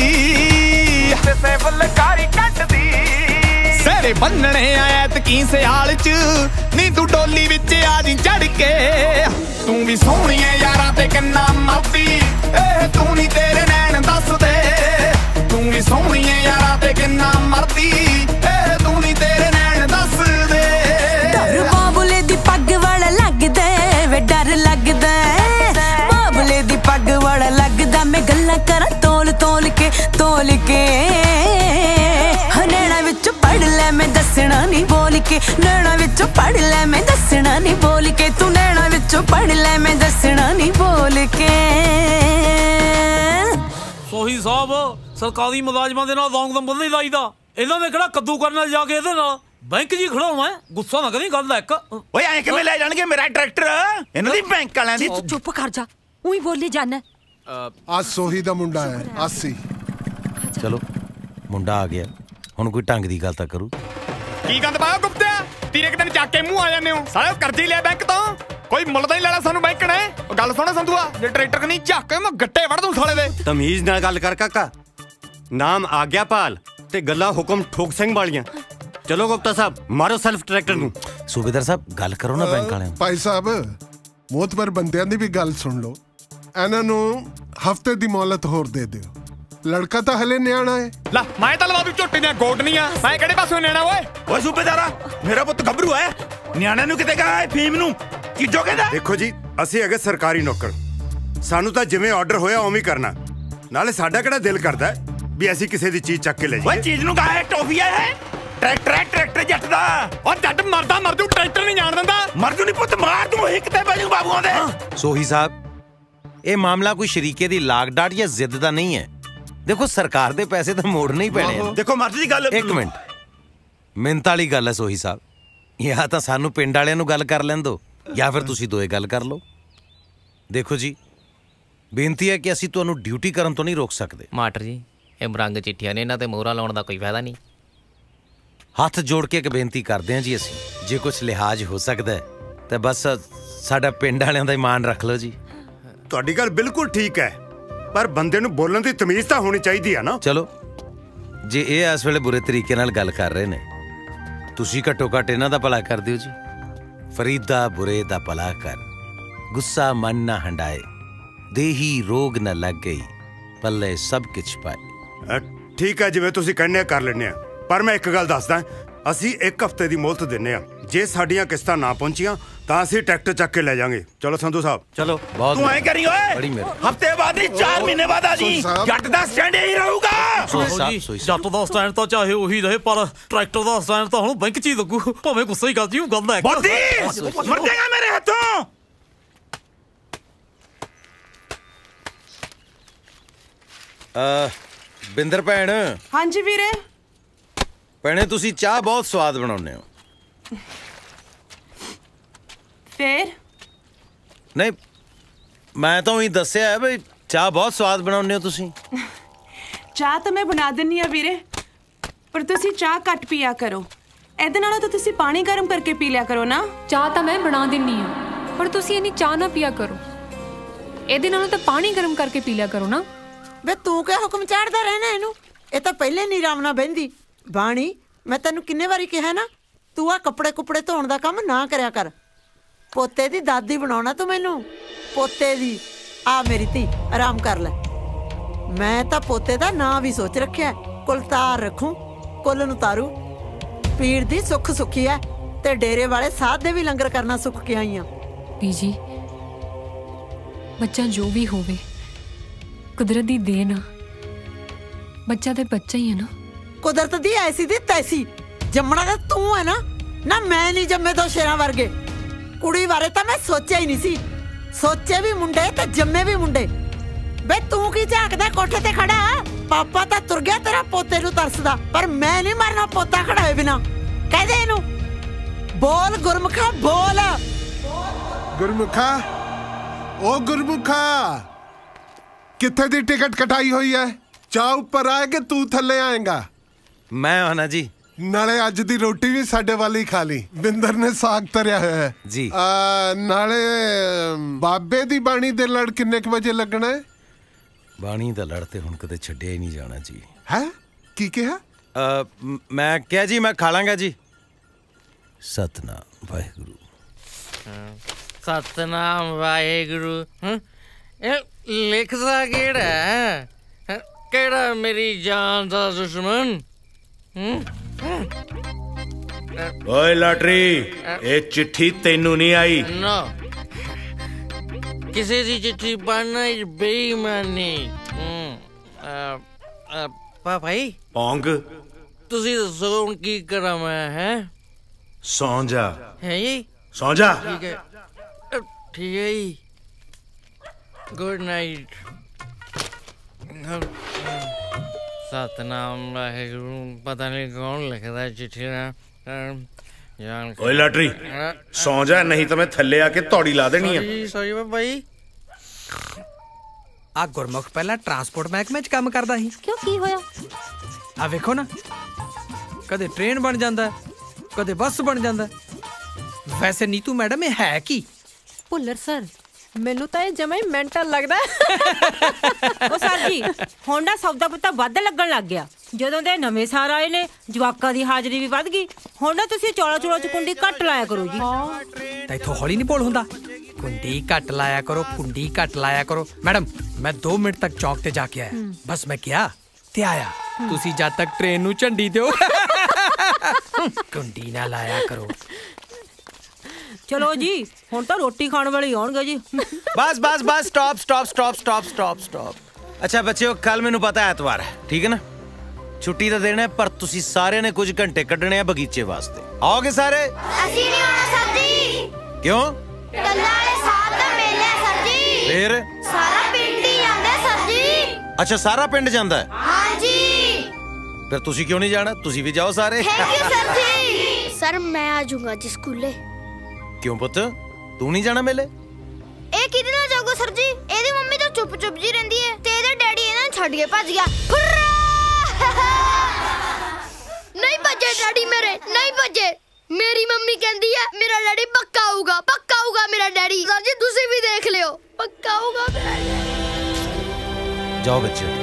ਸੇਰੇ ਬੰਨਣੇ ਆਇਆ ਤਕੀ ਸਿਆਲ ਚ ਨੀ ਤੂੰ ਡੋਲੀ ਵਿੱਚ ਆ ਜੀ ਚੜ ਕੇ ਤੂੰ ਵੀ ਸੋਹਣੀਏ ਯਾਰਾਂ ਤੇ ਕਿੰਨਾ ਮਰਦੀ ਇਹ ਤੂੰ ਨਹੀਂ ਤੇਰੇ ਨੈਣ ਦੱਸਦੇ ਤੂੰ ਵੀ ਸੋਹਣੀਏ ਯਾਰਾਂ ਤੇ ਕਿੰਨਾ ਮਰਦੀ ਇਹ ਤੂੰ ਨਹੀਂ ਤੇਰੇ ਨੈਣ ਦੱਸਦੇ ਡਰ ਬਾਬਲੇ ਦੀ ਪੱਗ ਵਾਲਾ ਲੱਗਦਾ ਵੇ ਡਰ ਲੱਗਦਾ ਬਾਬਲੇ ਦੀ ਪੱਗ ਵਾਲਾ ਲੱਗਦਾ ਮੈਂ ਗੱਲਾਂ ਕਰਾਂ ਤੋਲ ਕੇ ਨੈਣਾ ਵਿੱਚ ਪੜ ਲੈ ਮੈਂ ਦੱਸਣਾ ਨਹੀਂ ਬੋਲ ਕੇ ਨੈਣਾ ਵਿੱਚ ਪੜ ਲੈ ਮੈਂ ਦੱਸਣਾ ਨਹੀਂ ਬੋਲ ਕੇ ਤੂੰ ਨੈਣਾ ਵਿੱਚ ਪੜ ਲੈ ਮੈਂ ਦੱਸਣਾ ਨਹੀਂ ਬੋਲ ਕੇ ਸੋਹੀ ਸਾਹਿਬ ਸਰਕਾਰੀ ਮੁਲਾਜ਼ਮਾਂ ਦੇ ਨਾਲ ਰੌਂਗ ਨੰਬਰ ਨਹੀਂ ਲਾਈਦਾ ਇਹਨਾਂ ਨੇ ਕਿਹੜਾ ਕੱਦੂ ਕਰਨ ਨਾਲ ਜਾ ਕੇ ਇਹਦੇ ਨਾਲ ਬੈਂਕ ਜੀ ਖੜਾਉਣਾ ਗੁੱਸਾ ਨਾ ਕਰੀ ਗੱਲ ਇੱਕ ਓਏ ਐਂ ਕਿਵੇਂ ਲੈ ਜਾਣਗੇ ਮੇਰਾ ਟਰੈਕਟਰ ਇਹਨਾਂ ਦੀ ਬੈਂਕ ਵਾਲਿਆਂ ਦੀ ਚੁੱਪ ਕਰ ਜਾ ਉਹੀ ਬੋਲੀ ਜਾਣਾ ਆ ਸੋਹੀ ਦਾ ਮੁੰਡਾ ਹੈ ਆਸੀ ਚਲੋ ਮੁੰਡਾ ਆ ਗਿਆ ਹੁਣ ਕੋਈ ਢੰਗ ਦੀ ਗੱਲ ਤਾਂ ਕਰੂ ਕੀ ਗੰਦ ਪਾਇਆ ਗੁਪਤਿਆ ਤੀਰੇ ਇੱਕ ਦਿਨ ਚੱਕ ਕੇ ਮੂੰਹ ਆ ਜਾਂਦੇ ਹੋ ਸਾਲੇ ਕਰਜ਼ੇ ਲਿਆ ਬੈਂਕ ਤੋਂ ਕੋਈ ਮੁੱਲ ਤਾਂ ਹੀ ਲੈਣਾ ਸਾਨੂੰ ਬੈਂਕ ਨੇ ਗੱਲ ਸੁਣ ਸੰਧੂਆ ਜੇ ਟਰੈਕਟਰ ਨਹੀਂ ਝੱਕ ਮੈਂ ਗੱਟੇ ਵੜ ਦੂੰ ਸਾਲੇ ਦੇ ਤਮੀਜ਼ ਨਾਲ ਗੱਲ ਕਰ ਕਾਕਾ ਨਾਮ ਆਗਿਆਪਾਲ ਤੇ ਗੱਲਾਂ ਹੁਕਮ ਠੋਕ ਸਿੰਘ ਵਾਲੀਆਂ ਚਲੋ ਗੁਪਤਾ ਸਾਹਿਬ ਮਾਰੋ ਸੈਲਫ ਟਰੈਕਟਰ ਨੂੰ ਸੂਬੇਦਾਰ ਸਾਹਿਬ ਗੱਲ ਕਰੋ ਨਾ ਬੈਂਕ ਵਾਲਿਆਂ ਭਾਈ ਸਾਹਿਬ ਮੋਤਬਰ ਬੰਦਿਆਂ ਦੀ ਵੀ ਗੱਲ ਸੁਣ ਲਓ ਇਹਨਾਂ ਨੂੰ ਹਫਤੇ ਦੀ ਮੌਲਤ ਹੋਰ ਦੇ ਦਿਓ ਲੜਕਾ ਤਾਂ ਹਲੇ ਨਿਆਣਾ ਹੈ ਲੈ ਮੈਂ ਤਾਂ ਲਵਾ ਦੂ ਝੋਟੇ ਦੀਆਂ ਗੋਡਨੀਆਂ ਮੈਂ ਕਿਹੜੇ ਪਾਸੋਂ ਨਿਆਣਾ ਓਏ ਸੂਬੇਦਾਰਾ ਮੇਰਾ ਪੁੱਤ ਗੱਭਰੂ ਹੈ ਨਿਆਣੇ ਨੂੰ ਕਿਤੇ ਕਹਾ ਫੀਮ ਨੂੰ ਕੀ ਜੋ ਕਹਿੰਦਾ ਦੇਖੋ ਜੀ ਅਸੀਂ ਹੈਗੇ ਸਰਕਾਰੀ ਨੌਕਰ ਸਾਨੂੰ ਤਾਂ ਜਿਵੇਂ ਆਰਡਰ ਹੋਇਆ ਉਵੇਂ ਕਰਨਾ ਨਾਲੇ ਸਾਡਾ ਕਿਹੜਾ ਦਿਲ ਕਰਦਾ ਵੀ ਅਸੀਂ ਕਿਸੇ ਦੀ ਚੀਜ਼ ਚੱਕ ਕੇ ਲੈ ਜਾਈਏ ਓਏ ਚੀਜ਼ ਨੂੰ ਕਹਾ ਟੋਫੀਆ ਹੈ ਟਰੈਕਟਰ ਜੱਟ ਦਾ ਓ ਜੱਟ ਮਰਦਾ ਮਰ ਜੂ ਟਰੈਕਟਰ ਨਹੀਂ ਜਾਣ ਦਿੰਦਾ ਮਰ ਜੂ ਨਹੀਂ ਪੁੱਤ ਮਾਰ ਦੂੰ ਹਿੱਕ ਤੇ ਬਾਜੂ ਬਾਬੂਆਂ ਦੇ ਸੋਹੀ ਸਾਹਿਬ ਇਹ ਮਾਮਲਾ ਕੋਈ ਸ਼ਰੀਕੇ ਦੀ ਲਾਗ ਡਾਟ ਜਾਂ ਜ਼ਿੱਦ ਦਾ ਨਹੀਂ ਹੈ ਦੇਖੋ ਸਰਕਾਰ ਦੇ ਪੈਸੇ ਤਾਂ ਮੋੜਨੇ ਹੀ ਪੈਣੇ ਆ ਦੇਖੋ ਮਰਜ਼ੀ ਦੀ ਗੱਲ ਇੱਕ ਮਿੰਟ ਮਿੰਤ ਵਾਲੀ ਗੱਲ ਹੈ ਸੋਹੀ ਸਾਹਿਬ ਜਾਂ ਤਾਂ ਸਾਨੂੰ ਪਿੰਡ ਵਾਲਿਆਂ ਨੂੰ ਗੱਲ ਕਰ ਲੈਣ ਦਿਓ ਜਾਂ ਫਿਰ ਤੁਸੀਂ ਦੋਏ ਗੱਲ ਕਰ ਲਓ ਦੇਖੋ ਜੀ ਬੇਨਤੀ ਹੈ ਕਿ ਅਸੀਂ ਤੁਹਾਨੂੰ ਡਿਊਟੀ ਕਰਨ ਤੋਂ ਨਹੀਂ ਰੋਕ ਸਕਦੇ ਮਾਸਟਰ ਜੀ ਇਹ ਮਰੰਗ ਚਿੱਠੀਆਂ ਨੇ ਇਹਨਾਂ ਤੇ ਮੋਹਰਾਂ ਲਾਉਣ ਦਾ ਕੋਈ ਫਾਇਦਾ ਨਹੀਂ ਹੱਥ ਜੋੜ ਕੇ ਇੱਕ ਬੇਨਤੀ ਕਰਦੇ ਹਾਂ ਜੀ ਅਸੀਂ ਜੇ ਕੁਝ ਲਿਹਾਜ਼ ਹੋ ਸਕਦਾ ਤਾਂ ਬਸ ਸਾਡਾ ਪਿੰਡ ਵਾਲਿਆਂ ਦਾ ਇਮਾਨ ਰੱਖ ਲਓ ਜੀ ਤੁਹਾਡੀ ਗੱਲ ਬਿਲਕੁਲ ਠੀਕ ਹੈ ਪਰ ਬੰਦੇ ਨੂੰ ਬੋਲਣ ਦੀ ਤਮੀਜ਼ ਤਾਂ ਹੋਣੀ ਚਾਹੀਦੀ ਹੈ ਨਾ ਚਲੋ ਜੇ ਇਹ ਇਸ ਵੇਲੇ ਬੁਰੇ ਤਰੀਕੇ ਨਾਲ ਗੱਲ ਕਰ ਰਹੇ ਨੇ ਤੁਸੀਂ ਘੱਟੋ ਘੱਟ ਇਹਨਾਂ ਦਾ ਭਲਾ ਕਰ ਦਿਓ ਜੀ ਫਰੀਦਾ ਬੁਰੇ ਦਾ ਭਲਾ ਕਰ ਗੁੱਸਾ ਮਨ ਨਾ ਹੰਡਾਏ ਦੇਹੀ ਰੋਗ ਨਾ ਲੱਗ ਗਈ ਪੱਲੇ ਸਭ ਕੁਛ ਪਾਏ ਠੀਕ ਹੈ ਜਿਵੇਂ ਤੁਸੀਂ ਕਹਿੰਦੇ ਕਰ ਲੈਣੇ ਆ ਪਰ ਮੈਂ ਇੱਕ ਗੱਲ ਦੱਸਦਾ ਅਸੀਂ 1 ਹਫ਼ਤੇ ਦੀ ਮੋਹਲਤ ਦਿੰਨੇ ਆ ਜੇ ਸਾਡੀਆਂ ਕਿਸ਼ਤਾਂ ਨਾ ਪਹੁੰਚੀਆਂ ਤਾਂ ਅਸੀਂ ਟਰੈਕਟਰ ਚੱਕ ਕੇ ਲੈ ਜਾਾਂਗੇ ਚਲੋ ਸੰਧੂ ਸਾਹਿਬ ਚਲੋ ਤੂੰ ਐ ਕਰੀ ਓਏ ਹਫ਼ਤੇ ਬਾਅਦ ਹੀ 4 ਮਹੀਨੇ ਬਾਅਦ ਆ ਜੀ ਜੱਟ ਦਾ ਸਟੈਂਡ ਹੀ ਰਹੂਗਾ ਜੱਟ ਦਾ ਸਟੈਂਡ ਤਾਂ ਚਾਹੇ ਉਹੀ ਰਹੇ ਪਰ ਟਰੈਕਟਰ ਦਾ ਸਟੈਂਡ ਤਾਂ ਹੁਣ ਬੈਂਕ 'ਚ ਹੀ ਲੱਗੂ ਭਾਵੇਂ ਗੁੱਸਾ ਹੀ ਕਰਦੀ ਗੱਲ ਹੈ ਮਰ ਜਾਏਗਾ ਮੇਰੇ ਹੱਥੋਂ ਬਿੰਦਰ ਭੈਣ ਹਾਂਜੀ ਵੀਰੇ ਭੈਣੇ ਤੁਸੀਂ ਚਾਹ ਬਹੁਤ ਸਵਾਦ ਬਣਾਉਂਦੇ ਹੋ ਫੇਰ ਨਹੀਂ ਮੈਂ ਤਾਂ ਉਹੀ ਦੱਸਿਆ ਹੈ ਬਈ ਚਾਹ ਬਹੁਤ ਸਵਾਦ ਬਣਾਉਂਦੇ ਹੋ ਤੁਸੀਂ। ਚਾਹ ਤਾਂ ਮੈਂ ਬਣਾ ਦਿੰਨੀ ਆ ਵੀਰੇ, ਪਰ ਤੁਸੀਂ ਚਾਹ ਘੱਟ ਪੀਆ ਕਰੋ। ਇਹਦੇ ਨਾਲੋਂ ਤਾਂ ਤੁਸੀਂ ਪਾਣੀ ਗਰਮ ਕਰਕੇ ਪੀ ਲਿਆ ਕਰੋ ਨਾ। ਚਾਹ ਤਾਂ ਮੈਂ ਬਣਾ ਦਿੰਨੀ ਆ, ਪਰ ਤੁਸੀਂ ਇੰਨੀ ਚਾਹ ਨਾ ਪੀਆ ਕਰੋ। ਇਹਦੇ ਨਾਲੋਂ ਤਾਂ ਪਾਣੀ ਗਰਮ ਕਰਕੇ ਪੀ ਲਿਆ ਕਰੋ ਨਾ। ਵੇ ਤੂੰ ਕਿਆ ਹੁਕਮ ਚਾੜਦਾ ਰਹਿਣਾ ਇਹਨੂੰ? ਇਹ ਤਾਂ ਪਹਿਲੇ ਨਹੀਂ ਆਰਾਮ ਨਾਲ ਬਹਿੰਦੀ। ਬਾਣੀ, ਮੈਂ ਤੈਨੂੰ ਕਿੰਨੇ ਵਾਰੀ ਕਿਹਾ ਨਾ, ਤੂੰ ਆ ਕੱਪੜੇ ਕੁਪੜੇ ਧੋਣ ਦਾ ਕੰਮ ਨਾ ਕਰਿਆ ਕਰ। ਪੋਤੇ ਦੀ ਦਾਦੀ ਬਣਾਉਣਾ ਤੂੰ ਮੈਨੂੰ, ਪੋਤੇ ਦੀ। ਆ ਮੇਰੀ ਧੀ, ਆਰਾਮ ਕਰ ਲੈ। ਮੈਂ ਤਾਂ ਪੋਤੇ ਦਾ ਨਾਂ ਵੀ ਸੋਚ ਰੱਖਿਆ, ਕੁਲਤਾਰ ਰੱਖੂ, ਕੁੱਲ ਨੂੰ ਤਾਰੂ। ਪੀੜ ਦੀ ਸੁੱਖ ਸੁੱਖੀ ਐ, ਤੇ ਡੇਰੇ ਵਾਲੇ ਸਾਧ ਦੇ ਵੀ ਲੰਗਰ ਕਰਨਾ ਸੁੱਖ ਕੇ ਆਈ ਆ। ਬੀਜੀ, ਬੱਚਾ ਜੋ ਵੀ ਹੋਵੇ ਕੁਦਰਤ ਦੀ ਦੇਣ ਆ। ਬੱਚਾ ਤੇ ਬੱਚਾ ਹੀ ਹੈ ਨਾ। ਕੁਦਰਤ ਦੀ ਐਸੀ ਦੀ ਤੈਸੀ। ਜੰਮਣਾ ਤਾਂ ਤੂੰ ਹੈ ਨਾ, ਨਾ ਮੈਂ ਨਹੀਂ ਜੰਮੇ ਦੋ ਸ਼ੇਰਾਂ ਵਰਗੇ। ਕੁੜੀ ਬਾਰੇ ਤਾਂ ਮੈਂ ਸੋਚਿਆ ਹੀ ਨਹੀਂ ਸੀ। ਸੋਚੇ ਵੀ ਮੁੰਡੇ ਤੇ ਜੰਮੇ ਵੀ ਮੁੰਡੇ। ਬੇ ਤੂੰ ਕੀ ਝਾਕਦਾ ਕੋਠੇ ਤੇ ਖੜਾ? ਪਾਪਾ ਤਾਂ ਤੁਰ ਗਿਆ ਤੇਰਾ ਪੋਤੇ ਨੂੰ ਤਰਸਦਾ, ਪਰ ਮੈਂ ਨਹੀਂ ਮਰਨਾ ਪੋਤਾ ਖੜਾ ਹੋਏ ਬਿਨਾ। ਕਹਿ ਦੇ ਇਹਨੂੰ, ਬੋਲ ਗੁਰਮੁਖਾ ਬੋਲ। ਗੁਰਮੁਖਾ, ਓ ਗੁਰਮੁਖਾ, ਕਿੱਥੇ ਦੀ ਟਿਕਟ ਕਟਾਈ ਹੋਈ ਹੈ? ਚਾਹ ਉੱਪਰ ਆਏ ਕਿ ਤੂੰ ਥੱਲੇ ਆਏਗਾ? ਮੈਂ ਆਣਾ ਜੀ। ਨਾਲੇ ਅੱਜ ਦੀ ਰੋਟੀ ਵੀ ਸਾਡੇ ਵਾਲੀ ਹੀ ਖਾ ਲਈ। ਬਿੰਦਰ ਨੇ ਸਾਗ ਤਰਿਆ ਹੋਇਆ ਹੈ ਜੀ। ਨਾਲੇ ਬਾਬੇ ਦੀ ਬਾਣੀ ਦੇ ਲੜ ਕਿੰਨੇ ਕੁ ਵਜੇ ਲੱਗਣਾ ਹੈ? ਬਾਣੀ ਦਾ ਲੜ ਤੇ ਹੁਣ ਕਦੇ ਛੱਡਿਆ ਹੀ ਨਹੀਂ ਜਾਣਾ ਜੀ। ਹੈ ਕੀ ਕਿਹਾ? ਮੈਂ ਕਿਹਾ ਜੀ ਮੈਂ ਖਾ ਲਾਂਗਾ ਜੀ। ਸਤਨਾਮ ਵਾਹਿਗੁਰੂ। ਸਤਨਾਮ ਵਾਹਿਗੁਰੂ। ਇਹ ਲਿਖਦਾ ਕਿਹੜਾ ਹੈ? ਕਿਹੜਾ ਮੇਰੀ ਜਾਨ ਦਾ ਦੁਸ਼ਮਣ? ਓਏ ਲਾਟਰੀ, ਇਹ ਚਿੱਠੀ ਤੈਨੂੰ ਨਹੀਂ ਆਈ। ਨਾ, ਕਿਸੇ ਦੀ ਚਿੱਠੀ ਪੜ੍ਹਨਾ ਬੇਈਮਾਨੀ। ਭਾਈ ਪੌਂਗ, ਤੁਸੀਂ ਦੱਸੋ ਹੁਣ ਕੀ ਕਰਾਂ ਮੈਂ? ਹੈ ਸੌਂ ਜਾ। ਹੈ ਜੀ, ਸੌਂ ਜਾ। ਠੀਕ ਹੈ, ਠੀਕ ਹੈ ਜੀ। Good night. ਸਤਨਾਮ ਵਾਹਿਗੁਰੂ। ਪਤਾ ਨਹੀਂ ਕੌਣ ਲਿਖਦਾ ਚਿੱਠੀ ਨਾ। ਓਏ ਲਾਟਰੀ, ਸੌਂ ਜਾ, ਨਹੀਂ ਤਾਂ ਮੈਂ ਥੱਲੇ ਆ ਕੇ ਧੌੜੀ ਲਾ ਦੇਣੀ ਆ। ਸੌਰੀ ਬਾਈ। ਆ ਗੁਰਮੁਖ ਪਹਿਲਾਂ ਟਰਾਂਸਪੋਰਟ ਮਹਿਕਮੇ 'ਚ ਕੰਮ ਕਰਦਾ ਸੀ। ਕਿਉਂ, ਕੀ ਹੋਇਆ? ਆ ਵੇਖੋ ਨਾ, ਕਦੇ ਟ੍ਰੇਨ ਬਣ ਜਾਂਦਾ, ਕਦੇ ਬੱਸ ਬਣ ਜਾਂਦਾ। ਵੈਸੇ ਨੀਤੂ ਮੈਡਮ ਇਹ ਹੈ ਕੀ? ਭੁੱਲਰ ਸਰ, ਮੈਨੂੰ ਤਾਂ ਇਹ ਜਮਾ ਹੀ ਮੈਂਟਲ ਲੱਗਦਾ। ਉਹ ਸਰ ਜੀ, ਹੁਣ ਨਾ ਸੌਦਾ ਪੱਤਾ ਵੱਧ ਲੱਗਣ ਲੱਗ ਗਿਆ। ਜਦੋਂ ਦੇ ਨਵੇਂ ਸਾਰ ਆਏ ਨੇ, ਜਵਾਕਾਂ ਦੀ ਹਾਜ਼ਰੀ ਵੀ ਵੱਧ ਗਈ। ਹੁਣ ਨਾ ਤੁਸੀਂ ਚੌਲਾ ਚੌਲਾ ਚ ਕੁੰਡੀ ਘੱਟ ਲਾਇਆ ਕਰੋ ਜੀ। ਤਾਂ ਇੱਥੋਂ ਹੌਲੀ ਨਹੀਂ ਬੋਲ ਹੁੰਦਾ। ਕੁੰਡੀ ਘੱਟ ਲਾਇਆ ਕਰੋ, ਕੁੰਡੀ ਘੱਟ ਲਾਇਆ ਕਰੋ। ਮੈਡਮ, ਮੈਂ 2 ਮਿੰਟ ਤੱਕ ਚੌਕ ਤੇ ਜਾ ਕੇ ਆਇਆ। ਬਸ ਮੈਂ ਕਿਹਾ ਤੇ ਆਇਆ। ਤੁਸੀਂ ਜਦ ਤੱਕ ਟ੍ਰੇਨ ਨੂੰ ਝੰਡੀ ਦਿਓ, ਕੁੰਡੀ ਨਾ ਲਾਇਆ ਕਰੋ। ਚਲੋ ਜੀ, ਹੁਣ ਤਾਂ ਰੋਟੀ ਖਾਣ ਵਾਲੇ ਆਉਣਗੇ ਜੀ। ਬਸ ਬਸ ਬਸ, stop stop stop stop stop stop. ਅੱਛਾ ਬੱਚਿਓ, ਕੱਲ ਮੈਨੂੰ ਪਤਾ ਐਤਵਾਰ ਹੈ, ਠੀਕ ਹੈ ਨਾ? ਛੁੱਟੀ ਦਾ ਦਿਨ ਹੈ, ਪਰ ਤੁਸੀਂ ਸਾਰਿਆਂ ਨੇ ਕੁਝ ਘੰਟੇ ਕੱਢਣੇ ਆ ਬਗੀਚੇ ਵਾਸਤੇ। ਆਓਗੇ ਸਾਰੇ? ਅਸੀਂ ਨਹੀਂ ਆਉਣਾ ਸਰ ਜੀ। ਕਿਉਂ? ਟੱਲਾ ਵਾਲੇ ਸਾਧ ਦਾ ਮੇਲਾ ਹੈ ਸਰ ਜੀ। ਫੇਰ ਸਾਰਾ ਪਿੰਡ ਹੀ ਜਾਂਦਾ ਸਰ ਜੀ। ਅੱਛਾ, ਸਾਰਾ ਪਿੰਡ ਜਾਂਦਾ ਹੈ? ਹਾਂਜੀ। ਫਿਰ ਤੁਸੀਂ ਕਿਉਂ ਨਹੀਂ ਜਾਣਾ? ਤੁਸੀਂ ਵੀ ਜਾਓ ਸਾਰੇ। Thank you sir ji. Sir ਮੈਂ ਆ ਜਾਊਂਗਾ ਜੀ ਸਕੂਲੇ। ਕਿਉਂ ਪੁੱਤ, ਤੂੰ ਨਹੀਂ ਜਾਣਾ ਮੇਲੇ? ਇਹ ਕਿਹਦੇ ਨਾਲ ਜਾਊਗਾ ਸਰ ਜੀ? ਇਹਦੀ ਮੰਮੀ ਤਾਂ ਚੁੱਪ ਚੁੱਪ ਜੀ ਰਹਿੰਦੀ ਹੈ, ਤੇ ਇਹਦਾ ਡੈਡੀ ਇਹਨਾਂ ਨੂੰ ਛੱਡ ਕੇ ਭੱਜ ਗਿਆ। ਨਹੀਂ ਭੱਜੇ ਡੈਡੀ ਮੇਰੇ, ਨਹੀਂ ਭੱਜੇ। ਮੇਰੀ ਮੰਮੀ ਕਹਿੰਦੀ ਹੈ ਮੇਰਾ ਡੈਡੀ ਪੱਕਾ ਆਊਗਾ, ਪੱਕਾ ਆਊਗਾ ਮੇਰਾ ਡੈਡੀ। ਸਰ ਜੀ ਤੁਸੀਂ ਵੀ ਦੇਖ ਲਿਓ, ਪੱਕਾ ਆਊਗਾ ਮੇਰਾ ਡੈਡੀ। ਜਾਓ ਬੱਚੇ।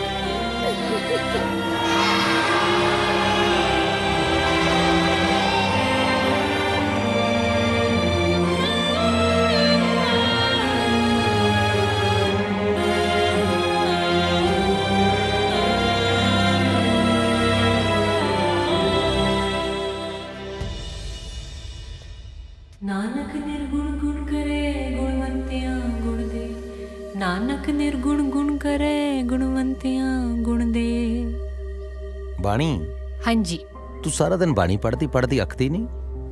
ਨਾਨਕ ਨਿਰਗੁਣ ਗੁਣ ਕਰੇ ਗੁਣਵੰਤਿਆਂ ਗੁਣ ਦੇ। ਨਾਨਕ ਨਿਰਗੁਣ ਗੁਣ ਕਰੇ ਗੁਣਵੰਤਿਆਂ ਗੁਣ ਦੇ। ਬਾਣੀ, ਹਾਂਜੀ। ਤੂੰ ਸਾਰਾ ਦਿਨ ਬਾਣੀ ਪੜ੍ਹਦੀ ਅੱਖਦੀ ਨਹੀਂ?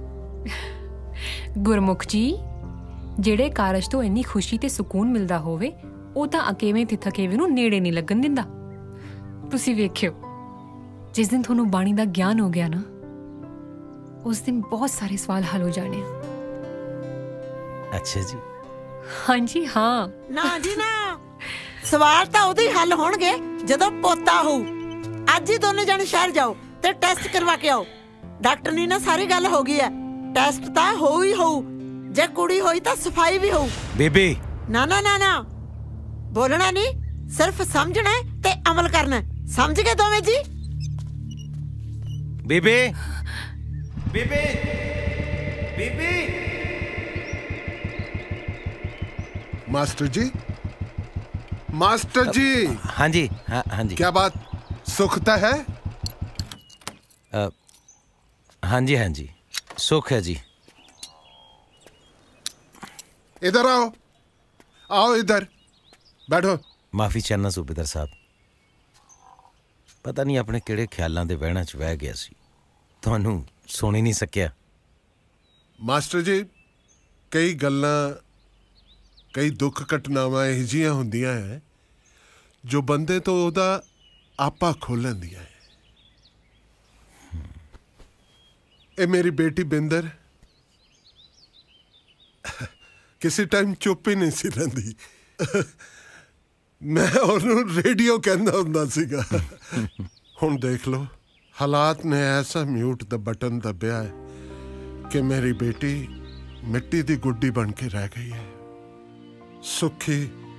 ਗੁਰਮੁਖ ਜੀ, ਜਿਹੜੇ ਕਾਰਜ ਤੋਂ ਇੰਨੀ ਖੁਸ਼ੀ ਤੇ ਸਕੂਨ ਮਿਲਦਾ ਹੋਵੇ, ਉਹ ਤਾਂ ਅਕੇਵੇਂ ਤੇ ਥਕੇਵੇਂ ਨੂੰ ਨੇੜੇ ਨਹੀਂ ਲੱਗਣ ਦਿੰਦਾ। ਤੁਸੀਂ ਵੇਖਿਓ, ਜਿਸ ਦਿਨ ਤੁਹਾਨੂੰ ਬਾਣੀ ਦਾ ਗਿਆਨ ਹੋ ਗਿਆ ਨਾ, ਉਸ ਦਿਨ ਬਹੁਤ ਸਾਰੇ ਸਵਾਲ ਹੱਲ ਹੋ ਜਾਣੇ। ਅੱਛਾ ਜੀ। ਹਾਂਜੀ ਹਾਂ। ਨਾ ਜੀ ਨਾ, ਸਵਾਲ ਤਾਂ ਉਦੋਂ ਹੀ ਹੱਲ ਹੋਣਗੇ ਜਦੋਂ ਪੋਤਾ ਹੋਊ। ਅੱਜ ਹੀ ਦੋਨੇ ਜਣੇ ਸ਼ਹਿਰ ਜਾਓ ਤੇ ਟੈਸਟ ਕਰਵਾ ਕੇ ਆਓ। ਡਾਕਟਰ ਨੇ ਨਾ ਸਾਰੀ ਗੱਲ ਹੋ ਗਈ ਹੈ, ਟੈਸਟ ਤਾਂ ਹੋਊ ਹੀ ਹੋਊ। ਜੇ ਕੁੜੀ ਹੋਈ ਤਾਂ ਸਫਾਈ ਵੀ ਹੋਊ। ਬੇਬੇ ਨਾ ਨਾ ਨਾ ਨਾ, ਬੋਲਣਾ ਨਹੀਂ, ਸਿਰਫ ਸਮਝਣਾ ਤੇ ਅਮਲ ਕਰਨਾ। ਸਮਝ ਗਏ ਦੋਵੇਂ ਜੀ? ਬੇਬੇ ਬੇਬੇ ਬੇਬੇ। Master ji, master ji. हाँ जी, हाँ जी। क्या बात, सुखता है? हाँ जी, हाँ जी, सुख है जी। इधर आओ, आओ इधर बैठो। माफी चाहना सूबेदार साहब, पता नहीं अपने किहड़े ख्यालों के वहणा च बह गया सी, तुहानू सुन ही नहीं सकिया। मास्टर जी, कई गल्लां, कई दुख घटनावां ਇਹੋ ਜਿਹੀਆਂ ਹੁੰਦੀਆਂ ਹੈ ਜੋ ਬੰਦੇ ਤੋਂ ਉਹਦਾ ਆਪਾ ਖੋਲ੍ਹ ਲੈਂਦੀਆਂ ਹੈ। ਇਹ ਮੇਰੀ ਬੇਟੀ ਬਿੰਦਰ ਕਿਸੇ ਟਾਈਮ ਚੁੱਪ ਹੀ ਨਹੀਂ ਸੀ ਰਹਿੰਦੀ। ਮੈਂ ਉਹਨੂੰ ਰੇਡੀਓ ਕਹਿੰਦਾ ਹੁੰਦਾ ਸੀਗਾ। ਹੁਣ ਦੇਖ ਲਓ, ਹਾਲਾਤ ਨੇ ਐਸਾ ਮਿਊਟ ਦਾ ਬਟਨ ਦੱਬਿਆ ਹੈ ਕਿ ਮੇਰੀ ਬੇਟੀ ਮਿੱਟੀ ਦੀ ਗੁੱਡੀ ਬਣ ਕੇ ਰਹਿ ਗਈ ਹੈ। ਸੁਖੀ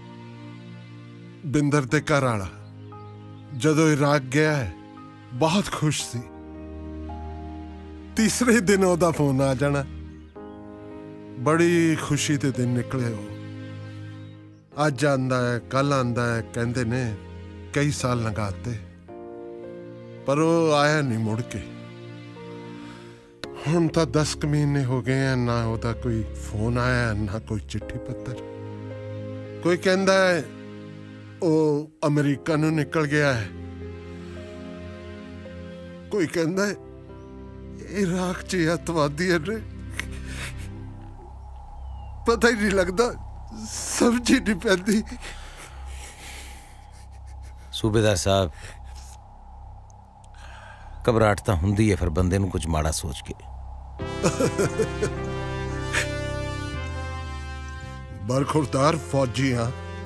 ਬਿੰਦਰ ਦੇ ਘਰ ਵਾਲਾ ਜਦੋਂ ਇਰਾਕ ਗਿਆ ਹੈ ਬਹੁਤ ਖੁਸ਼ ਸੀ। ਤੀਸਰੇ ਦਿਨ ਉਹਦਾ ਫੋਨ ਆ ਜਾਣਾ। ਬੜੀ ਖੁਸ਼ੀ ਦੇ ਦਿਨ ਨਿਕਲੇ ਉਹ। ਅੱਜ ਆਂਦਾ ਹੈ, ਕੱਲ ਆਂਦਾ ਹੈ, ਕਹਿੰਦੇ ਨੇ ਕਈ ਸਾਲ ਲੰਘਾਤੇ, ਪਰ ਉਹ ਆਇਆ ਨਹੀਂ ਮੁੜ ਕੇ। ਹੁਣ ਤਾਂ 10 ਮਹੀਨੇ ਹੋ ਗਏ ਆ, ਨਾ ਉਹਦਾ ਕੋਈ ਫੋਨ ਆਇਆ, ਨਾ ਕੋਈ ਚਿੱਠੀ ਪੱਤਰ। ਕੋਈ ਕਹਿੰਦਾ ਹੈ ਉਹ ਅਮਰੀਕਾ ਨੂੰ ਨਿਕਲ ਗਿਆ ਹੈ, ਕੋਈ ਕਹਿੰਦਾ ਹੈ ਇਰਾਕ 'ਚ ਅੱਤਵਾਦੀ ਨੇ। ਪਤਾ ਹੀ ਨਹੀਂ ਲੱਗਦਾ, ਸਮਝ ਹੀ ਨਹੀਂ ਪੈਂਦੀ। सूबेदार साहब, घबराहट तो हुंदी है, फिर बंदे नूं कुछ माड़ा सोच के। बरखुरदार फौजी हाँ,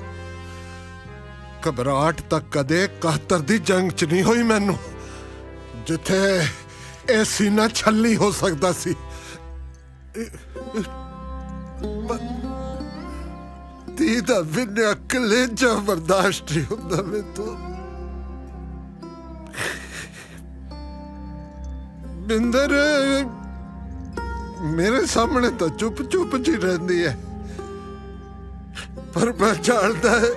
घबराहट तक कदे 71 दी जंग च नहीं हुई मैनू, जिथे ए सीना छल्ली हो सकता सी। धी दा बिन्या कलेजा बर्दाश्त नहीं होंदा मैं तो। बिंदर मेरे सामने तो चुप चुप जी रहती है, पर मैं जानता है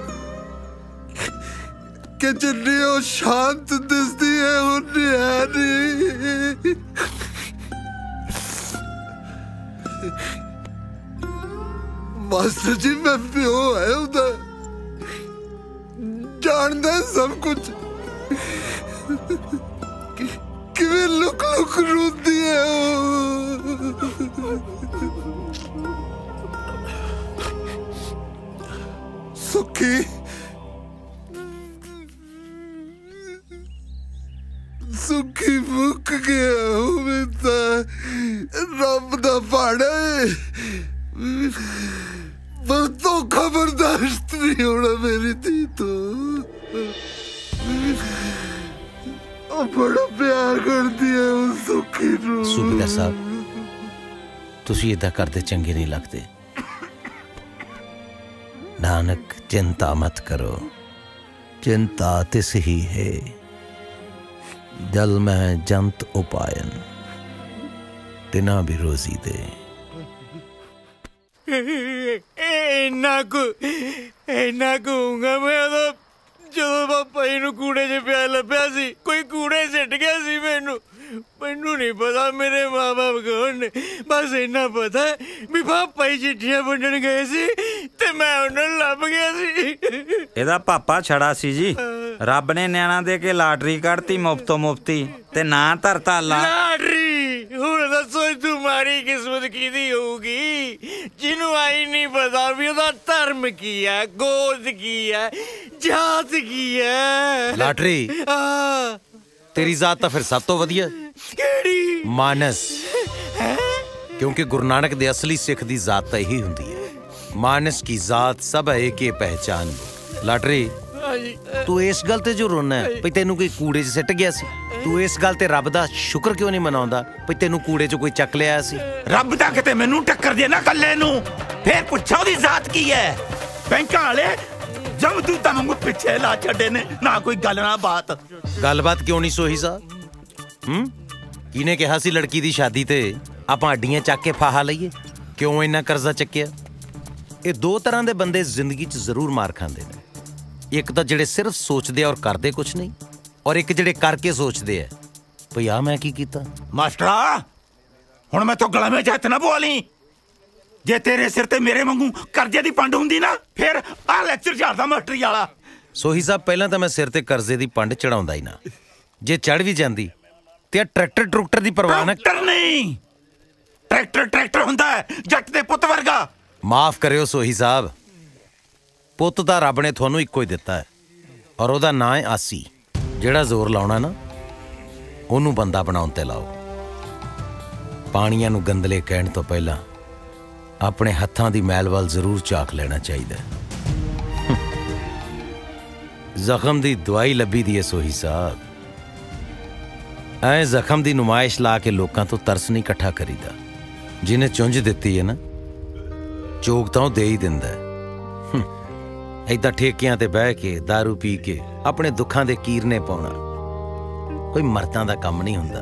कि जिन्नी वो शांत दिसदी है उन्नी है नहीं। मास्टर जी, मैं प्यो है उदा, जानता है सब कुछ। किवें लुक लुक रोंदी है सुखी। सुखी मुक गया हूं मैं तो, रब दा पाड़ा है। तो खबरदाश्त नहीं होना मेरी थी तो। बड़ा प्यार कर दिया उस सुखी नूं। सूबेदार साहब, तुसी इदा करते चंगे नहीं लगते। नानक चिंता मत करो, चिंता तिस ही है, जल में जंत उपायन, तिना भी रोजी दे। इन्ना कहूंगा मैं तो ਜਦੋਂ ਪਾਪਾ ਜੀ ਨੂੰ ਕੂੜੇ 'ਚ ਪਿਆ ਲੱਭਿਆ ਸੀ, ਕੋਈ ਕੂੜੇ ਸਿੱਟ ਗਿਆ ਸੀ। ਮੈਨੂੰ ਨਹੀਂ ਪਤਾ ਮੇਰੇ ਮਾਂ-ਬਾਪ ਕੌਣ ਨੇ, ਬਸ ਇੰਨਾ ਪਤਾ ਵੀ ਪਾਪਾ ਜੀ ਚਿੱਠੀਆਂ ਵੰਡਣ ਗਏ ਸੀ ਤੇ ਮੈਂ ਉਹਨਾਂ ਨੂੰ ਲੱਭ ਗਿਆ ਸੀ। ਇਹਦਾ ਪਾਪਾ ਛੜਾ ਸੀ ਜੀ, ਰੱਬ ਨੇ ਨਿਆਣਾ ਦੇ ਕੇ ਲਾਟਰੀ ਕੱਢਤੀ ਮੁਫਤੋਂ ਮੁਫਤੀ ਤੇ ਨਾਂ ਧਰਤਾ ਲਾਟਰੀ। ਹੁਣ ਦੱਸੋ ਤੁਹਾਡੀ ਕਿਸਮਤ ਕਿਹਦੀ ਹੋਊਗੀ, ਜਿਹਨੂੰ ਆਈ ਨਹੀਂ ਪਤਾ ਵੀ ਉਹਦਾ ਧਰਮ ਕੀ ਹੈ, ਗੋਦ ਕੀ ਹੈ, ਜਾਤ ਕੀ ਹੈ। ਲਾਟਰੀ तेरी जात तो फिर सब तो वधिया मानस, क्योंकि गुरु नानक दे असली सिख दी जात तो यही हुंदी है। मानस की जात सब है के पहचान। लाटरी तू इस गल ते जो रोना है भई तेनू कोई कूड़े 'ਚ सिट गया सी, तू इस गल ते रब दा शुक्र क्यों नहीं मनाउंदा भई तेनू कूड़े 'ਚ कोई चक लिया सी? रब दा किते मैनू टक्कर दे ना कल्ले नू, फिर पुछा ओदी जात की है। बैंकां वाले जब तू तमंगू पीछे ला छड़े ने, ना कोई गल ना बात। गलबात क्यों नहीं सोही सा? किने कहा सी लड़की दी शादी ते आपां हड्डियां चक के फाहा लईए? क्यों इन्ना कर्जा चक्किया? ये दो तरह दे बंदे जिंदगी 'ਚ जरूर मार खांदे ने। एक तो जेड़े सिर्फ सोचते और करते कुछ नहीं, और एक जेड़े करके सोचते है भई आ मैं की कीता। मास्टरा हुण मैं तो गला में हत्थ ना बोली, जे तेरे सिर ते मेरे वांगू कर्जे दी पंड हुंदी ना, फिर आ लेक्चर झाड़दा मास्टरी वाला। सोही साहब पहला तो मैं सिर ते कर्जे दी पंड चढ़ाउंदा ही ना, जे चढ़ भी जांदी ते ट्रैक्टर ट्रुक्टर दी परवाह ना। ट्रैक्टर नहीं, ट्रैक्टर ट्रैक्टर हुंदा है जट दे पुੱਤ वर्गा। माफ करियो सोही साहब, पुੱਤ ਤਾਂ ਰੱਬ ਨੇ ਤੁਹਾਨੂੰ ਇੱਕੋ ਹੀ ਦਿੱਤਾ ਹੈ, ਔਰ ਉਹਦਾ ਨਾਂ ਹੈ ਆਸੀ। ਜਿਹੜਾ ਜ਼ੋਰ ਲਾਉਣਾ ਨਾ ਉਹਨੂੰ ਬੰਦਾ ਬਣਾਉਣ ਤੇ ਲਾਓ। ਪਾਣੀਆਂ ਨੂੰ ਗੰਦਲੇ ਕਹਿਣ ਤੋਂ ਪਹਿਲਾਂ ਆਪਣੇ ਹੱਥਾਂ ਦੀ ਮੈਲ ਵੱਲ ਜ਼ਰੂਰ ਝਾਕ ਲੈਣਾ ਚਾਹੀਦਾ। ਜ਼ਖਮ ਦੀ ਦਵਾਈ ਲੱਭੀ ਦੀ ਹੈ ਸੋਹੀ ਸਾਹਿਬ। ਐ ਜ਼ਖਮ ਦੀ ਨੁਮਾਇਸ਼ ਲਾ ਕੇ ਲੋਕਾਂ ਤੋਂ ਤਰਸ ਨਹੀਂ ਇਕੱਠਾ ਕਰੀਦਾ। ਜਿਹਨੇ ਚੁੰਝ ਦਿੱਤੀ ਹੈ ਨਾ, ਚੋਗ ਤਾਂ ਉਹ ਦੇ ਹੀ ਦਿੰਦਾ ਹੈ। ਏਦਾਂ ਠੇਕਿਆਂ ਤੇ ਬਹਿ ਕੇ दारू ਪੀ ਕੇ ਆਪਣੇ ਦੁੱਖਾਂ ਦੇ ਕੀਰਨੇ ਪਾਉਣਾ ਕੋਈ ਮਰਦਾਂ ਦਾ ਕੰਮ ਨਹੀਂ ਹੁੰਦਾ।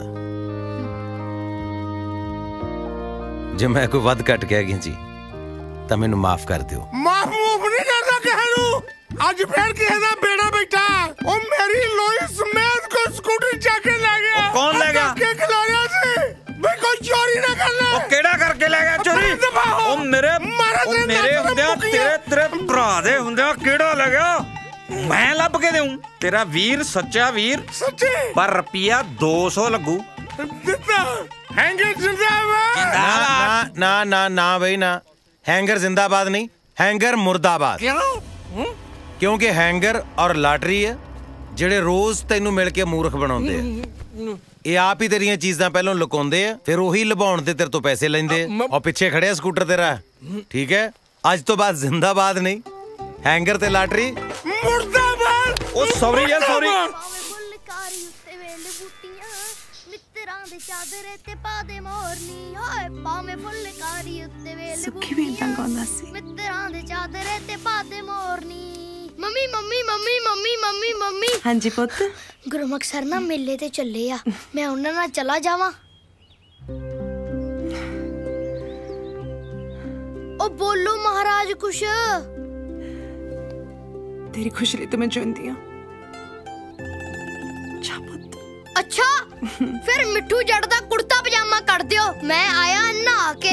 ਜੇ ਮੈਂ ਕੋਈ ਵੱਧ ਘਟ ਗਿਆ ਜੀ ਤਾਂ ਮੈਨੂੰ ਮਾਫ ਕਰ ਦਿਓ। ਮਾਫ ਨਹੀਂ ਕਰਦਾ ਕਿਸੇ ਨੂੰ। ਅੱਜ ਫੇਰ ਕਿਸੇ ਦਾ ਬੇੜਾ ਬੈਠਾ, ਉਹ ਮੇਰੀ ਲੋਈ ਸਮੇਤ ਕੋ ਸਕੂਟਰ ਚੱਕ ਕੇ ਲੈ ਗਿਆ। ਕੌਣ ਲੈ ਗਿਆ? ਕਿ ਖਿਲਾਰਿਆ ਸੀ ਬਈ ਕੋਈ ਚੋਰੀ ਨਾ ਕਰਨਾ। ਉਹ ਕਿਹੜਾ ਕਰਕੇ ਲੈ ਗਿਆ ਚੋਰੀ? ਉਹ ਮੇਰੇ ਹੁੰਦਿਆਂ ਤੇਰੇ ਭਰਾ ਦੇ ਹੁੰਦਿਆਂ ਕਿਹੜਾ ਲੈ ਗਿਆ? ਮੈਂ ਲੱਭ ਕੇ ਦੇਉਂ। ਤੇਰਾ ਵੀਰ ਸੱਚਾ ਵੀਰ ਸੱਚੀ, ਪਰ ਰੁਪਿਆ 200 ਲੱਗੂ। ਦਿੱਤਾ ਹੈਂਗਰ ਜਿੰਦਾਬਾਦ। ਨਾ ਨਾ ਨਾ ਬਈ ਨਾ, हैंगर जिंदाबाद नहीं, हैंगर मुर्दाबाद। क्यों? क्योंकि हैंगर और लाटरी है जेड़े रोज तेनू मिल के मूर्ख बनाउंदे आ। ये आप ही तेरियां चीज़ां पहलों लुकाउंदे आ, फिर ओही लभाउण ते तेरे तो पैसे लैंदे आ, और पिछे खड़े स्कूटर तेरा। ठीक है, अज तो बाद जिंदाबाद नहीं, हैंगर ते लाटरी मुर्दाबाद। ओ सॉरी यार, सॉरी। ਸੁੱਖੀ ਵੀ ਇਦਾਂ ਗਾਉਂਦਾ ਸੀ। ਮਿੱਤਰਾਂ ਦੇ ਚਾਦਰੇ ਤੇ ਪਾ ਦੇ ਮੋਰਨੀ। Mummy mummy mummy mummy mummy mummy. ਹਾਂਜੀ ਪੁੱਤ। ਗੁਰਮੁਖ ਸਰ ਨਾ ਮੇਲੇ ਤੇ ਚੱਲੇ ਆ, ਮੈਂ ਉਹਨਾਂ ਨਾਲ ਚਲਾ ਜਾਵਾਂ? ਉਹ ਬੋਲੋ ਮਹਾਰਾਜ ਕੁਛ। ਤੇਰੀ ਖੁਸ਼ੀ ਲਈ ਤਾਂ ਮੈਂ ਜਿਉਂਦੀ ਆ। अच्छा फिर मिठू जट दा कुर्ता पजामा कर दियो, मैं आया नहा के।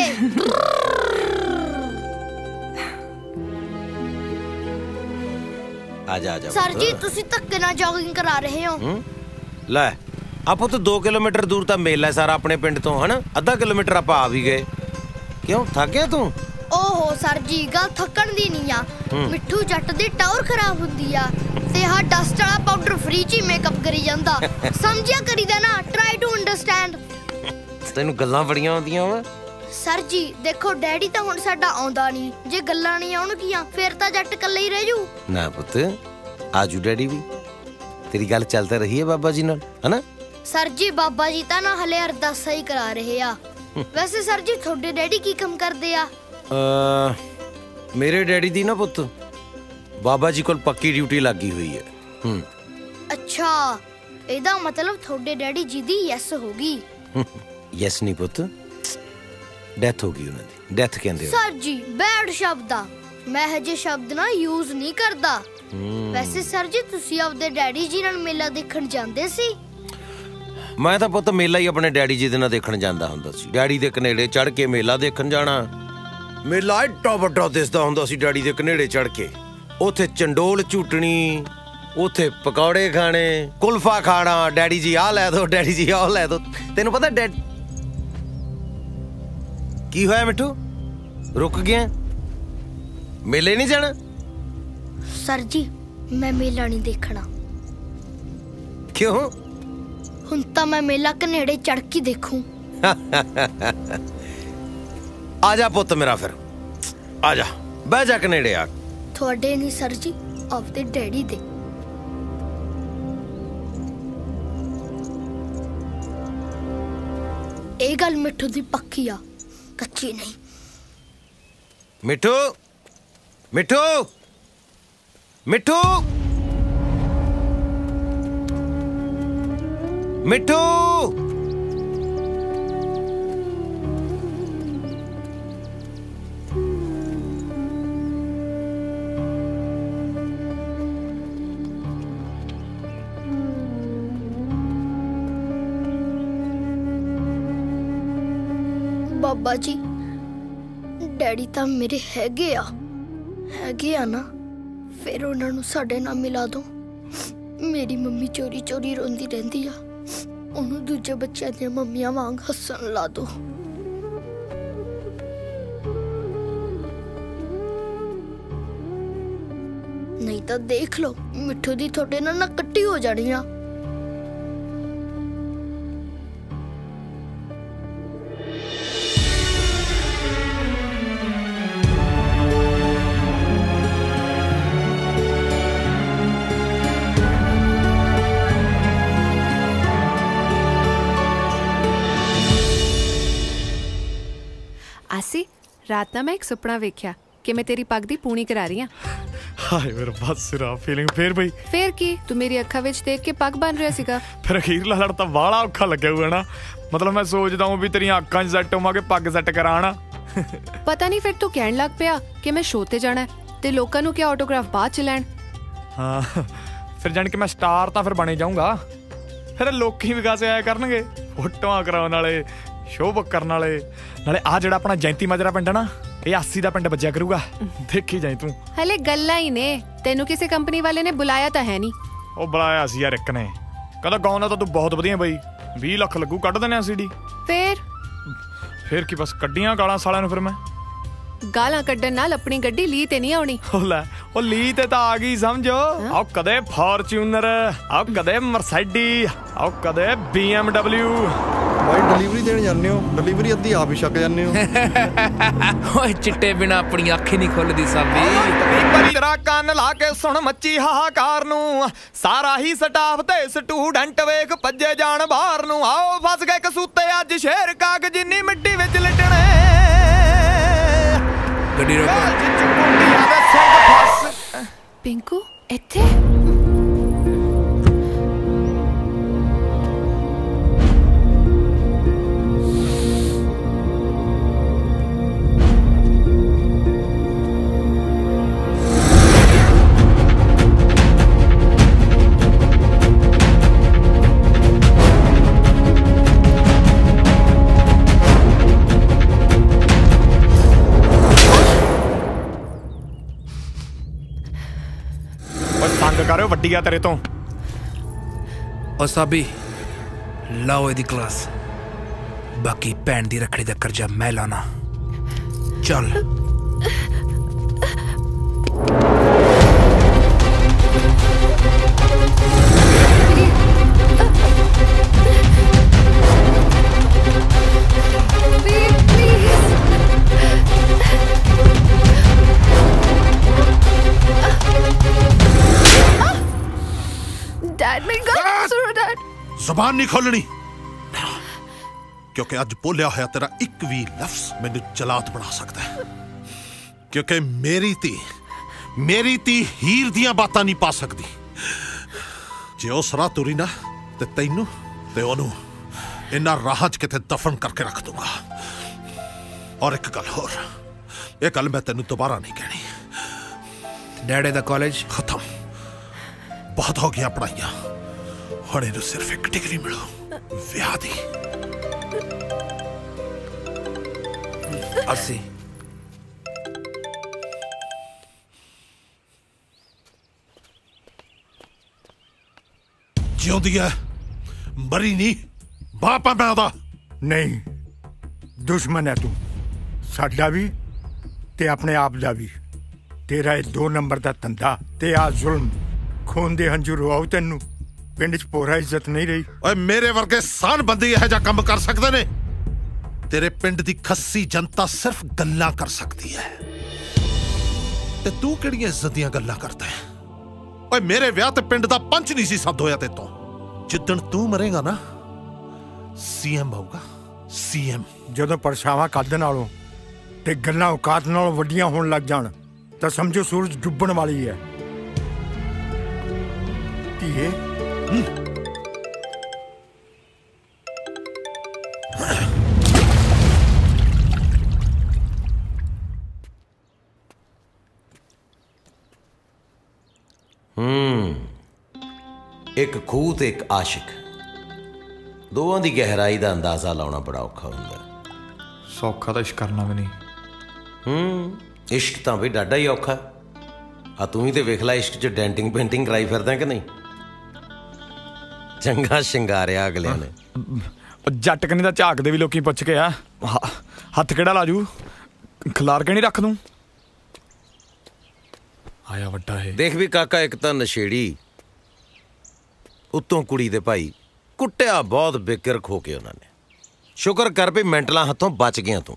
आजा आजा सर जी तुसी धक्के ना जॉगिंग करा रहे हो। ले आपो तो 2 किलोमीटर दूर ता मेला है सारा अपने पिंड तो, है ना? आधा किलोमीटर आप आ भी गए। क्यों थक गया तू? ओहो सर जी गल थकन दी नहीं आ, मिठू जट दी टावर खराब हुंदी आ ते हा डस्ट वाला पाउडर फ्री च मेकअप करी जांदा। समझिया करीदा ना, ट्राई टू अंडरस्टैंड। तैनू गल्लां बड़ियां आउंदियां वा। सर जी देखो डैडी तां हुण साडा आउंदा नहीं, जे गल्लां नहीं आउणगीਆਂ फिर तां जट कल्ले ही रह जू। ना पुੱਤ आजू डैडी भी तेरी गल चलती रही है बाबा जी नाल, है ना? सर जी बाबा जी तां ना हले अरदासा ही करा रहे आ। वैसे सर जी थोड़े डैडी की काम करदे आ? मेरे डैडी दी ना पुੱਤ बाबा जी कोल पक्की ड्यूटी लगी हुई है। अच्छा ਇਹਦਾ मतलब थोड़े डैडी जी दी यस होगी। यस नहीं पुੱਤ, डेथ होगी उन्हां दी। डेथ कहंदे हो सर जी बैड शब्द आ, मैं हजे शब्द ना यूज नहीं करदा। वैसे सर जी तुसी आपदे डैडी जी नाल मेला देखण ਜਾਂਦੇ ਸੀ? मैं तो पुੱਤ मेला ही अपने डैडी जी दे नाल देखण ਜਾਂਦਾ ਹੁੰਦਾ ਸੀ। डैडी दे कनेड़े चढ़ के मेला देखण जाना। मेला एडा वड्डा दिसदा ਹੁੰਦਾ ਸੀ डैडी दे कनेड़े चढ़ के। उथे चंडोल झूटनी, उथे पकौड़े खाने, कुल्फा खाना। डैडी जी आ लै दो, डैडी जी आ लै दो। तेनू पता डैड की होया मिठू? रुक गया? मेले नहीं जाना? सर जी मैं मेला नहीं देखना। क्यों? हुण तां मैं मेला कनेड़े चढ़ के देखूं। आजा पुत्त मेरा, फिर आजा। ਬਹਿ ਜਾ ਕਨੇੜੇ ਆ। ਤੁਹਾਡੇ ਨਹੀਂ ਸਰ ਜੀ, ਆਪਦੇ ਡੈਡੀ ਦੇ। ਇਹ ਗੱਲ ਮਿੱਠੂ ਦੀ ਪੱਕੀ ਆ, ਕੱਚੀ ਨਹੀਂ। ਮਿੱਠੂ ਮਿੱਠੂ ਮਿੱਠੂ ਮਿੱਠੂ ਬਾਬਾ ਜੀ, ਡੈਡੀ ਤਾਂ ਮੇਰੇ ਹੈਗੇ ਆ ਨਾ, ਫਿਰ ਉਹਨਾਂ ਨੂੰ ਸਾਡੇ ਨਾਲ ਮਿਲਾ ਦੋ। ਮੇਰੀ ਮੰਮੀ ਚੋਰੀ ਚੋਰੀ ਰੋਂਦੀ ਰਹਿੰਦੀ ਆ, ਉਹਨੂੰ ਦੂਜੇ ਬੱਚਿਆਂ ਦੀਆਂ ਮੰਮੀਆਂ ਵਾਂਗ ਹੱਸਣ ਲਾ ਦੋ। ਨਹੀਂ ਤਾਂ ਦੇਖ ਲਓ, ਮਿੱਠੂ ਦੀ ਤੁਹਾਡੇ ਨਾਲ ਨਾ ਕੱਟੀ ਹੋ ਜਾਣੀ ਆ। ਆਸੀ, ਰਾਤ ਨਾ ਮੈਂ ਇੱਕ ਸੁਪਨਾ ਵੇਖਿਆ ਕਿ ਮੈਂ ਤੇਰੀ ਪੱਗ ਦੀ ਪੂਣੀ ਕਰਾ ਰਹੀ ਹਾਂ। ਹਾਏ ਮੇਰਾ ਬਸ ਸਿਰਾ ਫੀਲਿੰਗ ਫੇਰ ਬਈ। ਫੇਰ ਕੀ, ਤੂੰ ਮੇਰੀ ਅੱਖਾਂ ਵਿੱਚ ਦੇਖ ਕੇ ਪੱਗ ਬਣ ਰਿਹਾ ਸੀਗਾ। ਫਿਰ ਅਖੀਰਲਾ ਲੜ ਤਾਂ ਬਾਹਲਾ ਔਖਾ ਲੱਗਿਆ ਹੋਊਗਾ ਨਾ। ਮਤਲਬ ਮੈਂ ਸੋਚਦਾ ਹਾਂ ਵੀ ਤੇਰੀਆਂ ਅੱਖਾਂ 'ਚ ਸੈੱਟ ਹੋਵਾਂ ਕਿ ਪੱਗ ਸੈੱਟ ਕਰਾਣਾ। ਪਤਾ ਨਹੀਂ ਫਿਰ ਤੂੰ ਕਹਿਣ ਲੱਗ ਪਿਆ ਕਿ ਮੈਂ ਸ਼ੋਅ ਤੇ ਜਾਣਾ ਤੇ ਲੋਕਾਂ ਨੂੰ ਕਿਆ ਆਟੋਗ੍ਰਾਫ ਬਾਅਦ ਚ ਲੈਣ। ਹਾਂ, ਫਿਰ ਜਾਣ ਕੇ ਮੈਂ ਸਟਾਰ ਤਾਂ ਫਿਰ ਬਣੇ ਜਾਊਂਗਾ। ਫਿਰ ਲੋਕੀ ਵੀ ਗਾਸੇ ਆਇਆ ਕਰਨਗੇ, ਫੋਟੋਆਂ ਕਰਾਉਣ ਵਾਲੇ, ਸ਼ੋਅ ਬੁੱਕ ਕਰਨ ਵਾਲੇ। ਨਾਲੇ ਆ ਜਿਹੜਾ ਆਪਣਾ ਜੈਂਤੀ ਮਾਜਰਾ ਪਿੰਡ ਨਾ, ਇਹ 80 ਦਾ ਪਿੰਡ ਵੱਜਿਆ ਕਰੂਗਾ, ਦੇਖੀ ਜਾਈ ਤੂੰ। ਹਲੇ ਗੱਲਾਂ ਹੀ ਨੇ, ਤੈਨੂੰ ਕਿਸੇ ਕੰਪਨੀ ਵਾਲੇ ਨੇ ਬੁਲਾਇਆ ਤਾਂ ਹੈ ਨਹੀਂ। ਉਹ ਬੁਲਾਇਆ ਸੀ ਯਾਰ ਇੱਕ ਨੇ, ਕਹਿੰਦਾ ਗਾਉਣਾ ਤਾਂ ਤੂੰ ਬਹੁਤ ਵਧੀਆ ਬਈ, 20 ਲੱਖ ਲੱਗੂ, ਕੱਢ ਦਿੰਦੇ ਆ ਸੀਡੀ। ਫਿਰ ਕੀ, ਬਸ ਕੱਢੀਆਂ ਗਾਲਾਂ ਸਾਲਿਆਂ ਨੂੰ। ਫਿਰ ਮੈਂ ਗਾਲਾਂ ਕੱਢਣ ਨਾਲ ਆਪਣੀ ਗੱਡੀ ਲੀ ਤੇ ਨਹੀਂ ਆਉਣੀ। ਉਹ ਲੀ ਤੇ ਤਾਂ ਆ ਗਈ ਸਮਝੋ। ਆਓ ਕਦੇ ਫਾਰਚੂਨਰ, ਆਓ ਕਦੇ ਮਰਸਾਈਡੀ, ਆਓ ਕਦੇ BMW। ਭਾਈ ਡਿਲੀਵਰੀ ਦੇਣ ਜਾਂਦੇ ਹੋ, ਡਿਲੀਵਰੀ ਅੱਧੀ ਆਪ ਹੀ ਛੱਕ ਜਾਂਦੇ ਹੋ। ਓਏ ਚਿੱਟੇ ਬਿਨਾ ਆਪਣੀ ਅੱਖ ਹੀ ਨਹੀਂ ਖੁੱਲਦੀ ਸਾਬੀ। ਤੇਰਾ ਕੰਨ ਲਾ ਕੇ ਸੁਣ ਮੱਚੀ ਹਾਹਾਕਾਰ ਨੂੰ, ਸਾਰਾ ਹੀ ਸਟਾਫ ਤੇ ਸਟੂਡੈਂਟ ਵੇਖ ਭੱਜੇ ਜਾਣ ਬਾਹਰ ਨੂੰ। ਆਓ ਫਸ ਗਏ ਕਸੂਤੇ ਅੱਜ ਸ਼ੇਰ ਕਾਗ ਜਿੰਨੀ ਮਿੱਟੀ ਵਿੱਚ ਲਿਟਣੇ। ਗੱਡੀ ਰੋਕੋ। ਪਿੰਕੂ ਇੱਥੇ? ਕਰਿਓ ਵੱਡੀ ਆ ਤੇਰੇ ਤੋਂ। ਓ ਸਾਬੀ ਲਾਓ ਇਹਦੀ ਕਲਾਸ, ਬਾਕੀ ਭੈਣ ਦੀ ਰੱਖੜੀ ਦਾ ਕਰਜ਼ਾ ਮੈਂ ਲਾਣਾ। ਚੱਲ ਜ਼ਬਾਨ ਨਹੀਂ ਖੋਲਣੀ, ਕਿਉਂਕਿ ਅੱਜ ਬੋਲਿਆ ਹੋਇਆ ਤੇਰਾ ਇੱਕ ਵੀ ਲਫ਼ਜ਼ ਮੈਨੂੰ ਜਲਾਤ ਬਣਾ ਸਕਦਾ ਹੈ। ਕਿਉਂਕਿ ਮੇਰੀ ਧੀ ਹੀਰ ਦੀਆਂ ਬਾਤਾਂ ਨਹੀਂ ਪਾ ਸਕਦੀ। ਜੇ ਉਸ ਰਾਹ ਤੁਰੀ ਨਾ ਤੇ ਤੈਨੂੰ ਤੇ ਉਹਨੂੰ ਇਹਨਾਂ ਰਾਹਾਂ 'ਚ ਕਿਤੇ ਦਫਨ ਕਰਕੇ ਰੱਖ ਦੂੰਗਾ। ਔਰ ਇੱਕ ਗੱਲ ਹੋਰ, ਇਹ ਗੱਲ ਮੈਂ ਤੈਨੂੰ ਦੁਬਾਰਾ ਨਹੀਂ ਕਹਿਣੀ। ਡੈਡੀ ਦਾ ਕਾਲਜ ਖਤਮ, ਬਹੁਤ ਹੋ ਗਿਆ ਪੜ੍ਹਾਈਆਂ। ਹੁਣ ਇਹਨੂੰ ਸਿਰਫ ਇੱਕ ਡਿਗਰੀ ਮਿਲੋ, ਵਿਆਹ ਦੀ। ਅਸੀਂ ਜਿਉਂਦੀ ਹੈ, ਮਰੀ ਨਹੀਂ। ਬਾਪ ਆ ਮੈਂ ਉਹਦਾ। ਨਹੀਂ, ਦੁਸ਼ਮਣ ਹੈ ਤੂੰ, ਸਾਡਾ ਵੀ ਤੇ ਆਪਣੇ ਆਪ ਦਾ ਵੀ। ਤੇਰਾ ਇਹ 2 ਨੰਬਰ ਦਾ ਧੰਦਾ ਤੇ ਆ ਜ਼ੁਲਮ, ਖੂਨ ਦੇ ਹੰਝੂ ਰਵਾਉ ਤੈਨੂੰ। ਪਿੰਡ 'ਚ ਪੋਰਾ ਇੱਜ਼ਤ ਨਹੀਂ ਰਹੀ। ਓਏ ਮੇਰੇ ਵਰਗੇ ਸਾਨ ਬੰਦੇ ਇਹੋ ਜਿਹਾ ਕੰਮ ਕਰ ਸਕਦੇ ਨੇ? ਤੇਰੇ ਪਿੰਡ ਦੀ ਖੱਸੀ ਜਨਤਾ ਸਿਰਫ ਗੱਲਾਂ ਕਰ ਸਕਦੀ ਹੈ। ਤੇ ਤੂੰ ਕਿਹੜੀਆਂ ਇੱਜ਼ਤ ਦੀਆਂ ਗੱਲਾਂ ਕਰਦਾ ਹੈ? ਓਏ ਮੇਰੇ ਵਿਆਹ ਤੇ ਪਿੰਡ ਦਾ ਪੰਚ ਨਹੀਂ ਸੀ ਸੱਦ ਹੋਇਆ ਤੇਤੋਂ। ਜਿੱਦਣ ਤੂੰ ਮਰੇਗਾ ਨਾ ਸੀਐਮ ਆਊਗਾ, ਸੀਐਮ। ਜਦੋਂ ਪਰਛਾਵਾਂ ਕੱਢ ਨਾਲੋਂ ਤੇ ਗੱਲਾਂ ਔਕਾਤ ਨਾਲੋਂ ਵੱਡੀਆਂ ਹੋਣ ਲੱਗ ਜਾਣ ਤਾਂ ਸਮਝੋ ਸੂਰਜ ਡੁੱਬਣ ਵਾਲੀ ਹੈ। ਧੀਏ ਇੱਕ ਖੂਹ ਤੇ ਇੱਕ ਆਸ਼ਿਕ, ਦੋਵਾਂ ਦੀ ਗਹਿਰਾਈ ਦਾ ਅੰਦਾਜ਼ਾ ਲਾਉਣਾ ਬੜਾ ਔਖਾ ਹੁੰਦਾ। ਸੌਖਾ ਤਾਂ ਇਸ਼ਕ ਕਰਨਾ ਵੀ ਨਹੀਂ। ਇਸ਼ਕ ਤਾਂ ਵੀ ਡਾਢਾ ਹੀ ਔਖਾ। ਆ ਤੂੰ ਹੀ ਤੇ ਵੇਖ ਲੈ ਇਸ਼ਕ 'ਚ ਡੈਂਟਿੰਗ ਪੇਂਟਿੰਗ ਕਰਾਈ ਫਿਰਦਾ ਕਿ ਨਹੀਂ? ਚੰਗਾ ਸ਼ਿੰਗਾਰਿਆ ਅਗਲਿਆਂ ਨੇ। ਜੱਟ ਕਨੀ ਦਾ ਝਾਕਦੇ ਵੀ ਲੋਕੀ ਪੁੱਛ ਕੇ ਆ ਹੱਥ ਕਿਹੜਾ ਲਾਜੂ, ਖਿਲਾਰ ਕੇ ਨਹੀਂ ਰੱਖ ਦੂੰ। ਆਇਆ ਵੱਡਾ ਹੈ। ਦੇਖ ਵੀ ਕਾਕਾ, ਇੱਕ ਤਾਂ ਨਸ਼ੇੜੀ, ਉੱਤੋਂ ਕੁੜੀ ਦੇ ਭਾਈ, ਕੁੱਟਿਆ ਬਹੁਤ ਬੇਕਿਰਕ ਹੋ ਕੇ ਉਹਨਾਂ ਨੇ। ਸ਼ੁਕਰ ਕਰ ਵੀ ਮੈਂਟਲਾਂ ਹੱਥੋਂ ਬਚ ਗਿਆ ਤੂੰ।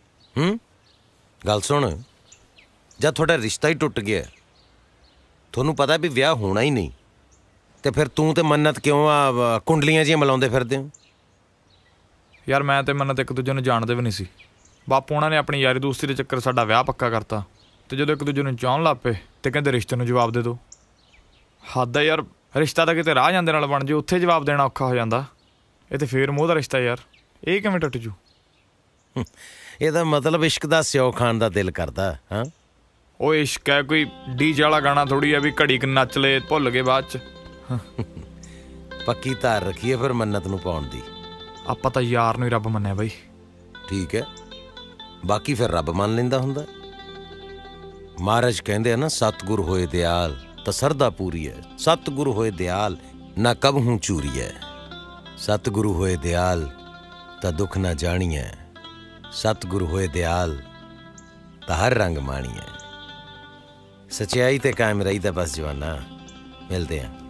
ਗੱਲ ਸੁਣ, ਜਦ ਤੁਹਾਡਾ ਰਿਸ਼ਤਾ ਹੀ ਟੁੱਟ ਗਿਆ, ਤੁਹਾਨੂੰ ਪਤਾ ਵੀ ਵਿਆਹ ਹੋਣਾ ਹੀ ਨਹੀਂ, ਤੇ ਫਿਰ ਤੂੰ ਤੇ ਮੰਨਤ ਕਿਉਂ ਆ ਕੁੰਡਲੀਆਂ ਜਿਹੀਆਂ ਮਿਲਾਉਂਦੇ ਫਿਰਦੇ ਹੋ? ਯਾਰ ਮੈਂ ਤੇ ਮੰਨਤ ਇੱਕ ਦੂਜੇ ਨੂੰ ਜਾਣਦੇ ਵੀ ਨਹੀਂ ਸੀ। ਬਾਪੂ ਉਹਨਾਂ ਨੇ ਆਪਣੀ ਯਾਰੀ ਦੋਸਤੀ ਦੇ ਚੱਕਰ ਸਾਡਾ ਵਿਆਹ ਪੱਕਾ ਕਰਤਾ, ਤੇ ਜਦੋਂ ਇੱਕ ਦੂਜੇ ਨੂੰ ਚਾਹੁਣ ਲੱਗ ਪਏ ਤੇ ਕਹਿੰਦੇ ਰਿਸ਼ਤੇ ਨੂੰ ਜਵਾਬ ਦੇ ਦਿਓ। ਹੱਦ ਆ ਯਾਰ, ਰਿਸ਼ਤਾ ਤਾਂ ਕਿਤੇ ਰਾਹ ਜਾਂਦੇ ਨਾਲ ਬਣ ਜੇ, ਉੱਥੇ ਜਵਾਬ ਦੇਣਾ ਔਖਾ ਹੋ ਜਾਂਦਾ। ਇਹ ਤੇ ਫੇਰ ਮੋਹ ਦਾ ਰਿਸ਼ਤਾ ਯਾਰ, ਇਹ ਕਿਵੇਂ ਟੁੱਟ ਜੂ? ਇਹਦਾ ਮਤਲਬ ਇਸ਼ਕ ਦਾ ਸਿਓ ਖਾਣ ਦਾ ਦਿਲ ਕਰਦਾ। ਹਾਂ ਉਹ ਇਸ਼ਕ ਹੈ ਕੋਈ ਡੀਜੇ ਵਾਲਾ ਗਾਣਾ ਥੋੜੀ ਆ ਵੀ ਘੜੀ ਕ ਨੱਚ ਲਏ ਭੁੱਲ ਗਏ ਬਾਅਦ ਚ। ਪੱਕੀ ਧਾਰ ਰੱਖੀਏ ਫਿਰ ਮੰਨਤ ਨੂੰ ਪਾਉਣ ਦੀ। ਆਪਾਂ ਤਾਂ ਯਾਰ ਨੂੰ ਹੀ ਰੱਬ ਮੰਨਿਆ ਬਾਈ। ਠੀਕ ਹੈ, ਬਾਕੀ ਫਿਰ ਰੱਬ ਮੰਨ ਲੈਂਦਾ ਹੁੰਦਾ। ਮਹਾਰਾਜ ਕਹਿੰਦੇ ਆ ਨਾ, ਸਤਿਗੁਰ ਹੋਏ ਦਿਆਲ ਤਾਂ ਸਰਦਾ ਪੂਰੀ ਹੈ, ਸਤਿਗੁਰੂ ਹੋਏ ਦਿਆਲ ਨਾ ਕਬਹੂ ਚੂਰੀ ਹੈ, ਸਤਿਗੁਰੂ ਹੋਏ ਦਿਆਲ ਤਾਂ ਦੁੱਖ ਨਾ ਜਾਣੀ ਹੈ, ਸਤਿਗੁਰੂ ਹੋਏ ਦਿਆਲ ਤਾਂ ਹਰ ਰੰਗ ਮਾਣੀ ਹੈ। ਸੱਚਾਈ ਤੇ ਕਾਇਮ ਰਹੀਦਾ ਬਸ ਜਵਾਨਾ। ਮਿਲਦੇ ਆ।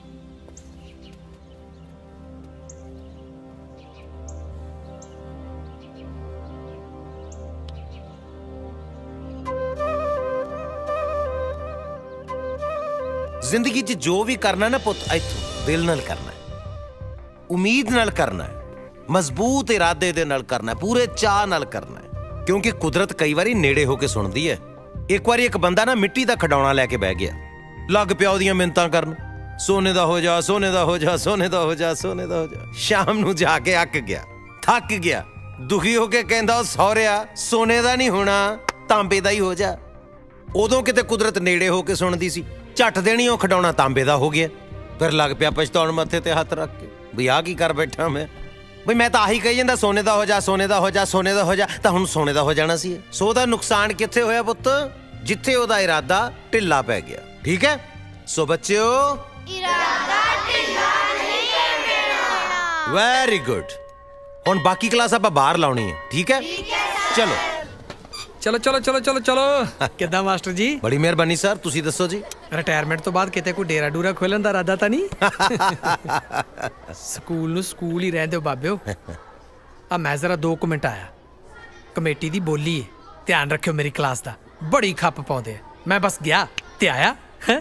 ਜ਼ਿੰਦਗੀ 'ਚ ਜੋ ਵੀ ਕਰਨਾ ਨਾ ਪੁੱਤ, ਇੱਥੋਂ ਦਿਲ ਨਾਲ ਕਰਨਾ, ਉਮੀਦ ਨਾਲ ਕਰਨਾ, ਮਜ਼ਬੂਤ ਇਰਾਦੇ ਦੇ ਨਾਲ ਕਰਨਾ, ਪੂਰੇ ਚਾਅ ਨਾਲ ਕਰਨਾ, ਕਿਉਂਕਿ ਕੁਦਰਤ ਕਈ ਵਾਰੀ ਨੇੜੇ ਹੋ ਕੇ ਸੁਣਦੀ ਹੈ। ਇੱਕ ਵਾਰੀ ਇੱਕ ਬੰਦਾ ਨਾ ਮਿੱਟੀ ਦਾ ਖਿਡੌਣਾ ਲੈ ਕੇ ਬਹਿ ਗਿਆ, ਲੱਗ ਪਿਆ ਉਹਦੀਆਂ ਮਿੰਨਤਾਂ ਕਰਨ, ਸੋਨੇ ਦਾ ਹੋ ਜਾ, ਸੋਨੇ ਦਾ ਹੋ ਜਾ, ਸੋਨੇ ਦਾ ਹੋ ਜਾ, ਸੋਨੇ ਦਾ ਹੋ ਜਾ। ਸ਼ਾਮ ਨੂੰ ਜਾ ਕੇ ਅੱਕ ਗਿਆ, ਥੱਕ ਗਿਆ, ਦੁਖੀ ਹੋ ਕੇ ਕਹਿੰਦਾ, ਉਹ ਸਹੁਰਿਆ ਸੋਨੇ ਦਾ ਨਹੀਂ ਹੋਣਾ, ਤਾਂਬੇ ਦਾ ਹੀ ਹੋ ਜਾ। ਉਦੋਂ ਕਿਤੇ ਕੁਦਰਤ ਨੇੜੇ ਹੋ ਕੇ ਸੁਣਦੀ ਸੀ, ਝੱਟ ਦੇਣੀ ਉਹ ਖਿਡੌਣਾ ਤਾਂਬੇ ਦਾ ਹੋ ਗਿਆ। ਫਿਰ ਲੱਗ ਪਿਆ ਪਛਤਾਉਣ ਮੱਥੇ ਤੇ ਹੱਥ ਰੱਖ ਕੇ, ਵੀ ਆਹ ਕੀ ਕਰ ਬੈਠਾ ਮੈਂ, ਬਈ ਮੈਂ ਤਾਂ ਆਹੀ ਕਹੀ ਜਾਂਦਾ ਸੋਨੇ ਦਾ ਹੋ ਜਾ, ਸੋਨੇ ਦਾ ਹੋ ਜਾ, ਸੋਨੇ ਦਾ ਹੋ ਜਾ, ਤਾਂ ਹੁਣ ਸੋਨੇ ਦਾ ਹੋ ਜਾਣਾ ਸੀ। ਸੋ ਉਹਦਾ ਨੁਕਸਾਨ ਕਿੱਥੇ ਹੋਇਆ ਪੁੱਤ? ਜਿੱਥੇ ਉਹਦਾ ਇਰਾਦਾ ਢਿੱਲਾ ਪੈ ਗਿਆ। ਠੀਕ ਹੈ, ਸੋ ਬੱਚਿਓ, ਇਰਾਦਾ ਢਿੱਲਾ ਨਹੀਂ ਕਰਨਾ। Very good. ਹੁਣ ਬਾਕੀ ਕਲਾਸ ਆਪਾਂ ਬਾਹਰ ਲਾਉਣੀ ਹੈ। ਠੀਕ ਹੈ, ਚਲੋ ਚਲੋ ਚਲੋ ਚਲੋ ਚਲੋ ਚਲੋ। ਕਿੱਦਾਂ ਮਾਸਟਰ ਜੀ? ਬੜੀ ਮਿਹਰਬਾਨੀ ਸਰ, ਤੁਸੀਂ ਦੱਸੋ ਜੀ। ਰਿਟਾਇਰਮੈਂਟ ਤੋਂ ਬਾਅਦ ਕਿਤੇ ਕੋਈ ਡੇਰਾ ਡੂਰਾ ਖੋਲਣ ਦਾ ਇਰਾਦਾ ਤਾਂ ਨਹੀਂ? ਸਕੂਲ ਨੂੰ ਸਕੂਲ ਹੀ ਰਹਿਣ ਦਿਓ ਬਾਬਿਓ। ਆ ਮੈਂ ਜ਼ਰਾ 2 ਮਿੰਟ ਆਇਆ, ਕਮੇਟੀ ਦੀ ਬੋਲੀ ਹੈ, ਧਿਆਨ ਰੱਖਿਓ ਮੇਰੀ ਕਲਾਸ ਦਾ, ਬੜੀ ਖੱਪ ਪਾਉਂਦੇ ਆ। ਮੈਂ ਬਸ ਗਿਆ ਤੇ ਆਇਆ।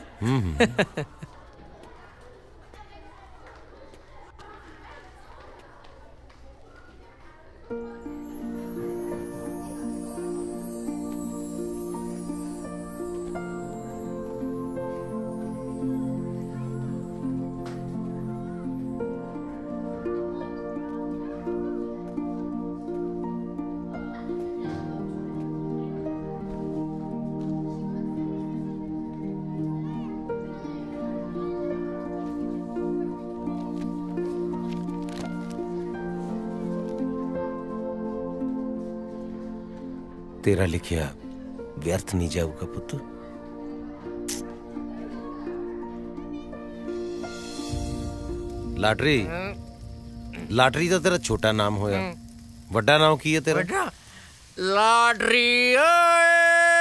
ਤੇਰਾ ਲਿਖਿਆ ਵਿਅਰਥ ਨਹੀਂ ਜਾਊਗਾ ਪੁੱਤ। ਲਾਟਰੀ, ਲਾਟਰੀ ਦਾ ਤੇਰਾ ਛੋਟਾ ਨਾਮ ਹੋਇਆ, ਵੱਡਾ ਨਾਮ ਕੀ ਹੈ ਤੇਰਾ? ਲਾਟਰੀ ਓਏ।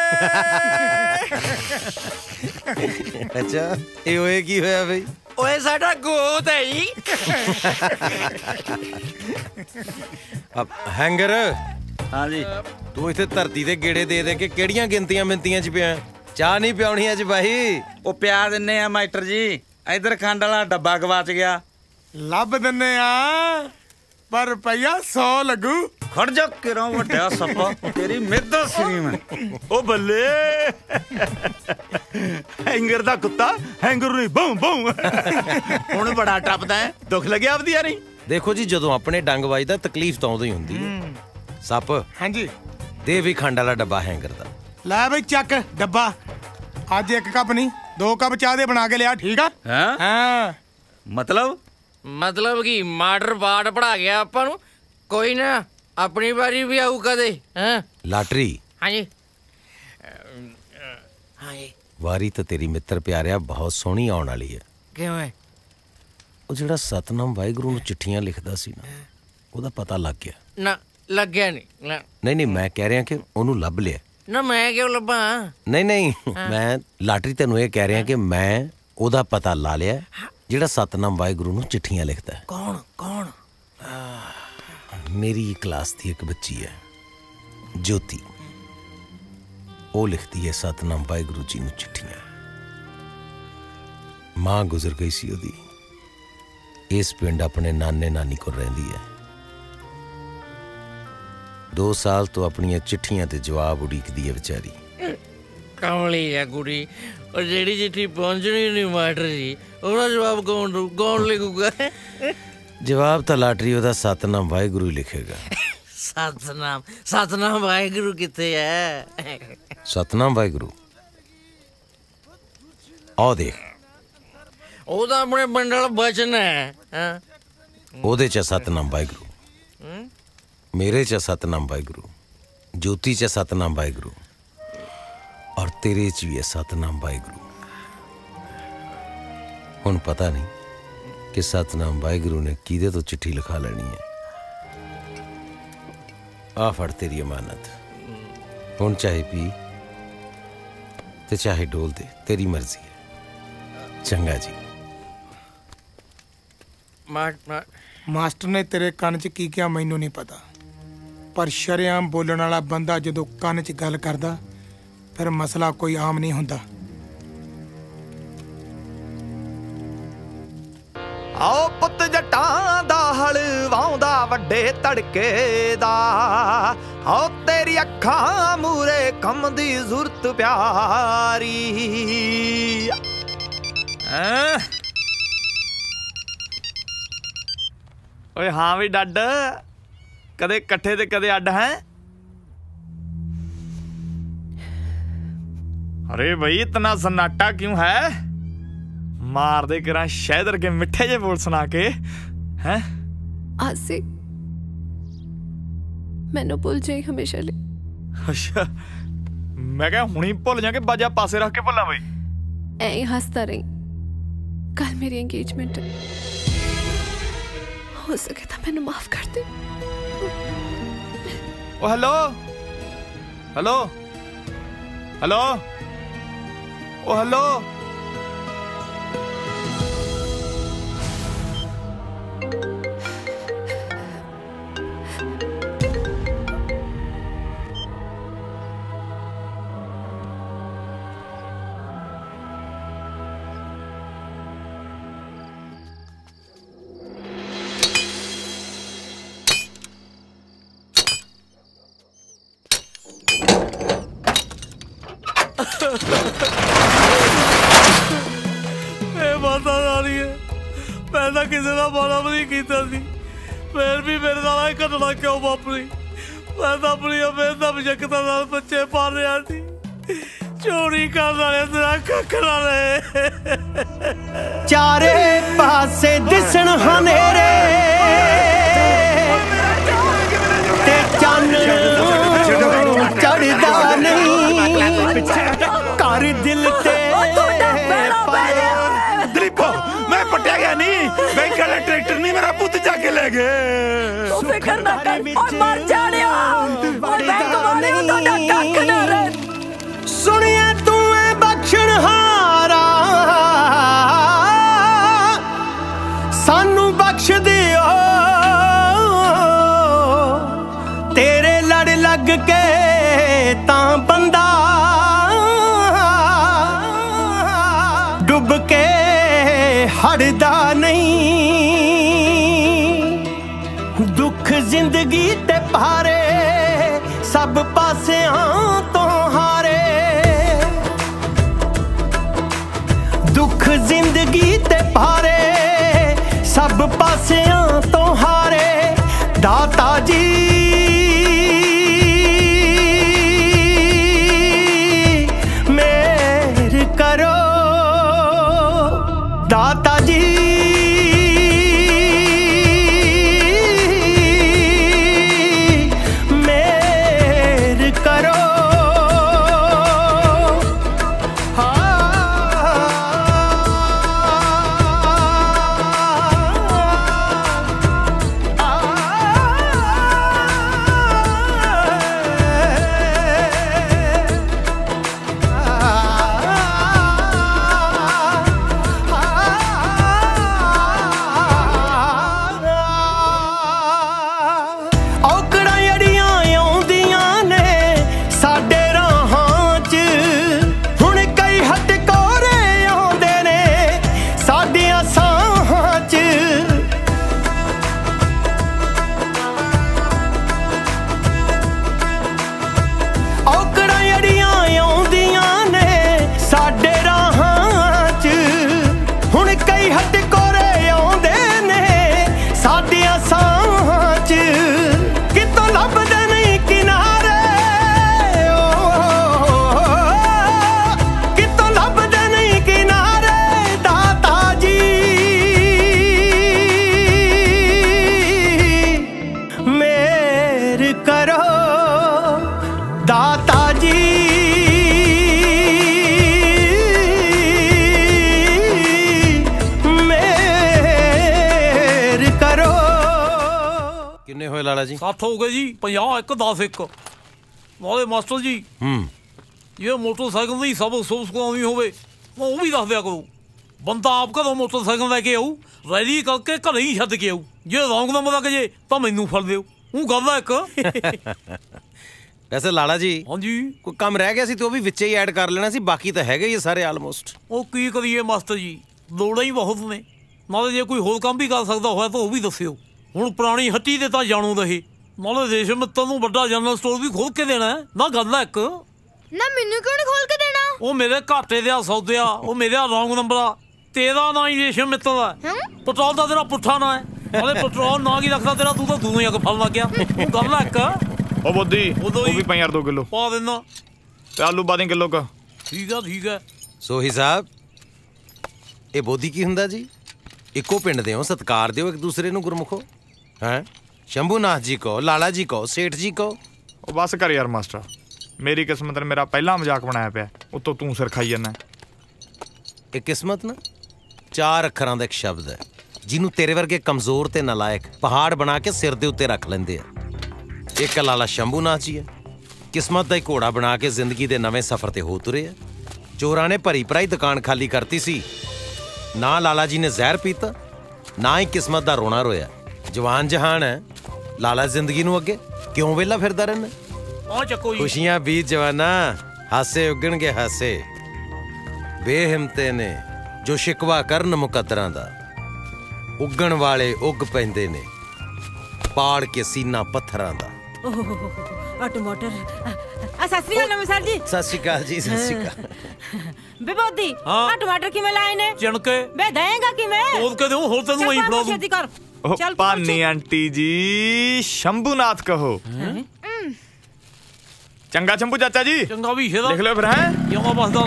ਅੱਛਾ, ਇਹ ਓਏ ਕੀ ਹੋਇਆ ਬਈ? ਓਏ ਸਾਡਾ ਗੋਤ ਹੈ ਜੀ। ਹੈਂਗਰ। ਹਾਂਜੀ। ਤੂੰ ਇੱਥੇ ਧਰਤੀ ਦੇ ਗੇੜੇ ਦੇ ਦੇ ਕੇ ਕਿਹੜੀਆਂ ਗਿਣਤੀਆਂ ਮਿੰਤੀਆਂ 'ਚ ਪਿਆ? ਚਾਹ ਨਹੀਂ ਪਿਆਉਣੀ ਅੱਜ ਬਾਈ। ਉਹ ਪਿਆ ਦਿੰਨੇ ਆ ਮਾਸਟਰ ਜੀ। ਇਧਰ ਖੰਡ ਵਾਲਾ ਡੱਬਾ ਗਵਾਚ ਗਿਆ। ਲੱਭ ਦਿੰਨੇ ਆ ਪਰ ਰੁਪਈਆ 100 ਲੱਗੂ। ਖੜ ਜਾ ਕਿਰੋਂ ਵੱਡਿਆ ਸੱਪਾ, ਤੇਰੀ ਮਿਹਦਾ ਸਰੀ ਮੈਂ। ਉਹ ਬੱਲੇ ਹੈਂਗਰ ਦਾ ਕੁੱਤਾ ਹੈਂਗਰ ਨੂੰ ਬੂੰ ਬੂੰ ਹੁਣ ਬੜਾ ਟੱਪਦਾ ਹੈ। ਦੁੱਖ ਲੱਗਿਆ ਆਪਦੀ ਯਾਰੀ। ਦੇਖੋ ਜੀ, ਜਦੋਂ ਆਪਣੇ ਡੰਗ ਵੱਜਦਾ ਤਕਲੀਫ ਤਾਂ ਉਦੋਂ ਹੀ ਹੁੰਦੀ ਹੈ। ਸੱਪ ਹਾਂਜੀ ਦੇ ਵੀ ਖੰਡ ਵਾਲਾ ਡੱਬਾ ਹੈਂਗਰ ਦਾ। ਲੈ ਬਈ ਚੱਕ ਡੱਬਾ। ਅੱਜ 1 ਕੱਪ ਨਹੀਂ 2 ਕੱਪ ਚਾਹ ਦੇ ਬਣਾ ਕੇ ਲਿਆ, ਠੀਕ ਆ? ਹਾਂ ਮਤਲਬ ਕੀ ਮਾਡਰ ਬਾੜ ਪੜਾ ਗਿਆ ਆਪਾਂ ਨੂੰ। ਕੋਈ ਨਾ ਆਪਣੀ ਵਾਰੀ ਵੀ ਆਊ ਕਦੇ। ਹਾਂ ਲਾਟਰੀ। ਹਾਂਜੀ ਵਾਰੀ ਤਾਂ ਤੇਰੀ ਮਿੱਤਰ ਪਿਆਰਿਆ ਬਹੁਤ ਸੋਹਣੀ ਆਉਣ ਵਾਲੀ ਹੈ। ਕਿਵੇਂ? ਉਹ ਜਿਹੜਾ ਸਤਨਾਮ ਵਾਹਿਗੁਰੂ ਨੂੰ ਚਿੱਠੀਆਂ ਲਿਖਦਾ ਸੀ ਨਾ, ਉਹਦਾ ਪਤਾ ਲੱਗ ਗਿਆ। ਨਾ ਲੱਗਿਆ ਨਹੀਂ। ਨਹੀਂ ਮੈਂ ਕਹਿ ਰਿਹਾ ਕਿ ਉਹਨੂੰ ਲੱਭ ਲਿਆ। ਨਾ ਮੈਂ ਕਿਉਂ ਲੱਭਾਂ? ਨਹੀਂ ਮੈਂ ਲਾਟਰੀ ਤੈਨੂੰ ਇਹ ਕਹਿ ਰਿਹਾ ਕਿ ਮੈਂ ਉਹਦਾ ਪਤਾ ਲਾ ਲਿਆ ਜਿਹੜਾ ਸਤਨਾਮ ਵਾਹਿਗੁਰੂ ਨੂੰ ਚਿੱਠੀਆਂ ਲਿਖਦਾ ਹੈ। ਕੌਣ? ਮੇਰੀ ਕਲਾਸ ਦੀ ਇੱਕ ਬੱਚੀ ਹੈ ਜੋਤੀ। ਉਹ ਲਿਖਦੀ ਹੈ ਸਤਨਾਮ ਵਾਹਿਗੁਰੂ ਜੀ ਨੂੰ ਚਿੱਠੀਆਂ। ਮਾਂ ਗੁਜ਼ਰ ਗਈ ਸੀ ਉਹਦੀ। ਇਸ ਪਿੰਡ ਆਪਣੇ ਨਾਨੇ ਨਾਨੀ ਕੋਲ ਰਹਿੰਦੀ ਹੈ। 2 ਸਾਲ ਤੋਂ ਆਪਣੀਆਂ ਚਿੱਠੀਆਂ ਤੇ ਜਵਾਬ ਉਡੀਕਦੀ ਹੈ ਵਿਚਾਰੀ। ਕਮਲੀ ਹੈ ਕੁੜੀ। ਉਹ ਜਿਹੜੀ ਚਿੱਠੀ ਪਹੁੰਚਣੀ ਨਹੀਂ ਮਾਸਟਰ ਜੀ, ਉਹਦਾ ਜਵਾਬ ਕੌਣ ਲਿਖੂਗਾ? ਜਵਾਬ ਤਾਂ ਲਾਟਰੀ ਉਹਦਾ ਸਤਨਾਮ ਵਾਹਿਗੁਰੂ ਹੀ ਲਿਖੇਗਾ। ਸਤਨਾਮ ਵਾਹਿਗੁਰੂ ਕਿੱਥੇ ਹੈ? ਸਤਨਾਮ ਵਾਹਿਗੁਰੂ ਆਹ ਦੇਖ, ਉਹ ਤਾਂ ਆਪਣੇ ਪਿੰਡ ਵਾਲਾ ਬਚਨ ਹੈ। ਉਹਦੇ ਚ ਸਤਨਾਮ ਵਾਹਿਗੁਰੂ, ਮੇਰੇ ਚ ਸਤਨਾਮ ਵਾਹਿਗੁਰੂ, ਜੋਤੀ ਚ ਸਤਨਾਮ ਵਾਹਿਗੁਰੂ, ਔਰ ਤੇਰੇ ਚ ਵੀ ਹੈ ਸਤਨਾਮ ਵਾਹਿਗੁਰੂ। ਹੁਣ ਪਤਾ ਨਹੀਂ ਕਿ ਸਤਨਾਮ ਵਾਹਿਗੁਰੂ ਨੇ ਕਿਹਦੇ ਤੋਂ ਚਿੱਠੀ ਲਿਖਾ ਲੈਣੀ ਹੈ। ਆ ਫੜ ਤੇਰੀ ਅਮਾਨਤ। ਹੁਣ ਚਾਹੇ ਪੀ ਤੇ ਚਾਹੇ ਡੋਲ ਦੇ, ਤੇਰੀ ਮਰਜ਼ੀ ਹੈ। ਚੰਗਾ ਜੀ। ਮਾਸਟਰ ਨੇ ਤੇਰੇ ਕੰਨ 'ਚ ਕੀ ਕਿਹਾ ਮੈਨੂੰ ਨਹੀਂ ਪਤਾ, ਪਰ ਸ਼ਰੇਆਮ ਬੋਲਣ ਵਾਲਾ ਬੰਦਾ ਜਦੋਂ ਕੰਨ 'ਚ ਗੱਲ ਕਰਦਾ ਫਿਰ ਮਸਲਾ ਕੋਈ ਆਮ ਨਹੀਂ ਹੁੰਦਾ। ਆਓ ਪੁੱਤ ਜੱਟਾਂ ਦਾ ਹਲ ਵਾਉਂਦਾ ਵੱਡੇ ਤੜਕੇ ਦਾ। ਆਓ ਤੇਰੀ ਅੱਖਾਂ ਮੂਰੇ ਕੰਮ ਦੀ ਜ਼ੁਰਤ ਪਿਆਰੀ। ਓਏ ਹਾਂ ਵੀ ਡੱਡ, ਕਦੇ ਇਕੱਠੇ ਤੇ ਕਦੇ ਅੱਡ ਹੈ। अरे भाई इतना सन्नाटा क्यों है? मार दे करा शहद के मिठे जे बोल सुना के हैं। आसिक मैनू भुल जाई हमेशा ले। अच्छा मैं क्या हुणी भुल जाके बाजा पासे रख के भुला बई। ऐ हंसता रही, कल मेरी एंगेजमेंट है, हो सके तो मैनू माफ कर दे। ओ हेलो हेलो हेलो ओ हेलो मैं तो किसी का माड़ा भी नहीं किया, फिर भी मेरे नाल घटना क्यों वापरी? मैं तो अपनी मेहनत मशक्कतां नाल बच्चे पाल रहा थी, चोरी करने वाले तेरा कखरा रहे। चारे पासे दिसण हनेरे ते चन्न चढ़दा नहीं कर दिल ते। दलीपो मैं पटिया गया नहीं, बैंक वाला ट्रैक्टर नहीं मेरा पुत जाके ले गए। तू फिक्र ना कर और मर जानिया, और बैंक वाले तो कख ना रहे। सुनिए तू है बख्शणहारा, सानू बख्श दियो तेरे लड़ लग के तां बंदा जिंदगी ते भारे सब पासियां तो हारे दुख जिंदगी ते भारे सब पासियां तो हारे दाता जी मेहर करो दाता जी लाला जी 60 हो गए जी 50 1 10 1 वाले मास्टर जी ये मोटरसाइकिल नहीं सब अफसोस करानी होवे वो भी दस दिया करो बंदा आप घरों मोटरसाइकिल लैके आऊ रैली करके घरे ही छड्ड के आऊ जे रौंग नंबर लग जे तो मैनू फड़ दिओ वो गल है एक वैसे लाला जी हाँ जी कोई काम रह गया सी तो भी विच ही ऐड कर लेना सी बाकी तो हैगे ही सारे आलमोस्ट वो की करिए मास्टर जी लोड़ा ही बहुत ने नाले जे कोई होर काम भी कर सकता होया तो वो भी दस्सिओ ਹੁਣ ਪੁਰਾਣੀ ਹੱਟੀ ਦੇ ਤਾਂ ਜਾਣੂ ਰਹੇ ਨਾਲੇ ਦੇਸ਼ ਮਿੱਤਰ ਨੂੰ ਵੱਡਾ ਜਨਰਲ ਸਟੋਰ ਵੀ ਖੋਲ ਕੇ ਦੇਣਾ ਨਾ ਗੱਲ ਹੈ ਇੱਕ ਨਾ ਮੈਨੂੰ ਕਿਉਂ ਨਹੀਂ ਖੋਲ ਕੇ ਦੇਣਾ ਉਹ ਮੇਰੇ ਘਾਟੇ ਦੇ ਸੌਦੇ ਆ ਉਹ ਮੇਰੇ ਰੌਂਗ ਨੰਬਰ ਆ ਤੇਰਾ ਨਾ ਹੀ ਦੇਸ਼ ਮਿੱਤਰ ਦਾ ਪੈਟਰੋਲ ਦਾ ਤੇਰਾ ਪੁੱਠਾ ਨਾ ਹੈ ਨਾਲੇ ਪੈਟਰੋਲ ਨਾ ਕੀ ਰੱਖਦਾ ਤੇਰਾ ਤੂੰ ਤਾਂ ਦੁਨੀਆ ਕੋ ਫਲ ਲੱਗ ਗਿਆ ਉਹ ਗੱਲ ਹੈ ਇੱਕ ਉਹ ਬੋਦੀ ਉਹ ਵੀ ਪਈ ਯਾਰ 2 ਕਿਲੋ ਪਾ ਦੇਣਾ ਤੇ ਆਲੂ ਪਾ ਦੇ ਕਿਲੋ ਕਾ ਠੀਕ ਹੈ ਸੋਹੀ ਸਾਹਿਬ ਇਹ ਬੋਦੀ ਕੀ ਹੁੰਦਾ ਜੀ ਇੱਕੋ ਪਿੰਡ ਦੇ ਹੋ ਸਤਿਕਾਰ ਦਿਓ ਇੱਕ ਦੂਸਰੇ ਨੂੰ ਗੁਰਮੁਖੋ हैं शंभूनाथ जी को लाला जी को सेठ जी को बस कर यार मास्टर मेरी किस्मत ने मेरा पहला मजाक बनाया पिया उतो तू सिर खाई जाना ये किस्मत ना 4 अखरां दा एक शब्द है जिन्हों तेरे वर्गे कमजोर ते नालायक पहाड़ बना के सिर दे उत्ते रख लेंदे आ एक लाला शंभूनाथ जी है किस्मत दा घोड़ा बना के जिंदगी दे नवे सफर ते हो तुरे है चोरां ने भरी भराई दुकान खाली करती सी ना लाला जी ने जहर पीता ना ही किस्मत दा रोना रोया जवान जहान है लाला जिंदगी नूं अगे क्यों वेला फिरदा रहना खुशियां बीत जवाना हासे उगणगे हासे बेहिम्मते ने जो शिकवा करन मुकद्दरां दा उगण वाले उग पैंदे ने पाड़ के सीना पत्थरां दा आ टमाटर सत श्री अकाल नमस्कार जी सत श्री अकाल जी सत श्री अकाल बेबोदी आ टमाटर किवें लाए ने चिणके बे देंगा किवें तोल के देऊं होर तैनूं वही फड़ा दूं छेती कर चल पानी आंटी जी शंभूनाथ कहो चंगा शंभू चाचा जी चंगा भी है देख लो फिर हैं यमा बसदा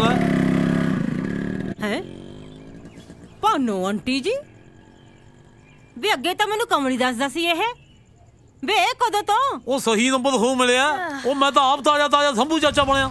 है पानो आंटी जी वे अगे तो मैनू कमली दसदा सी ये वे कदों तो वो सही नंबर हो मिलिया वो मैं तो आप ताजा ताजा शंभू चाचा बनया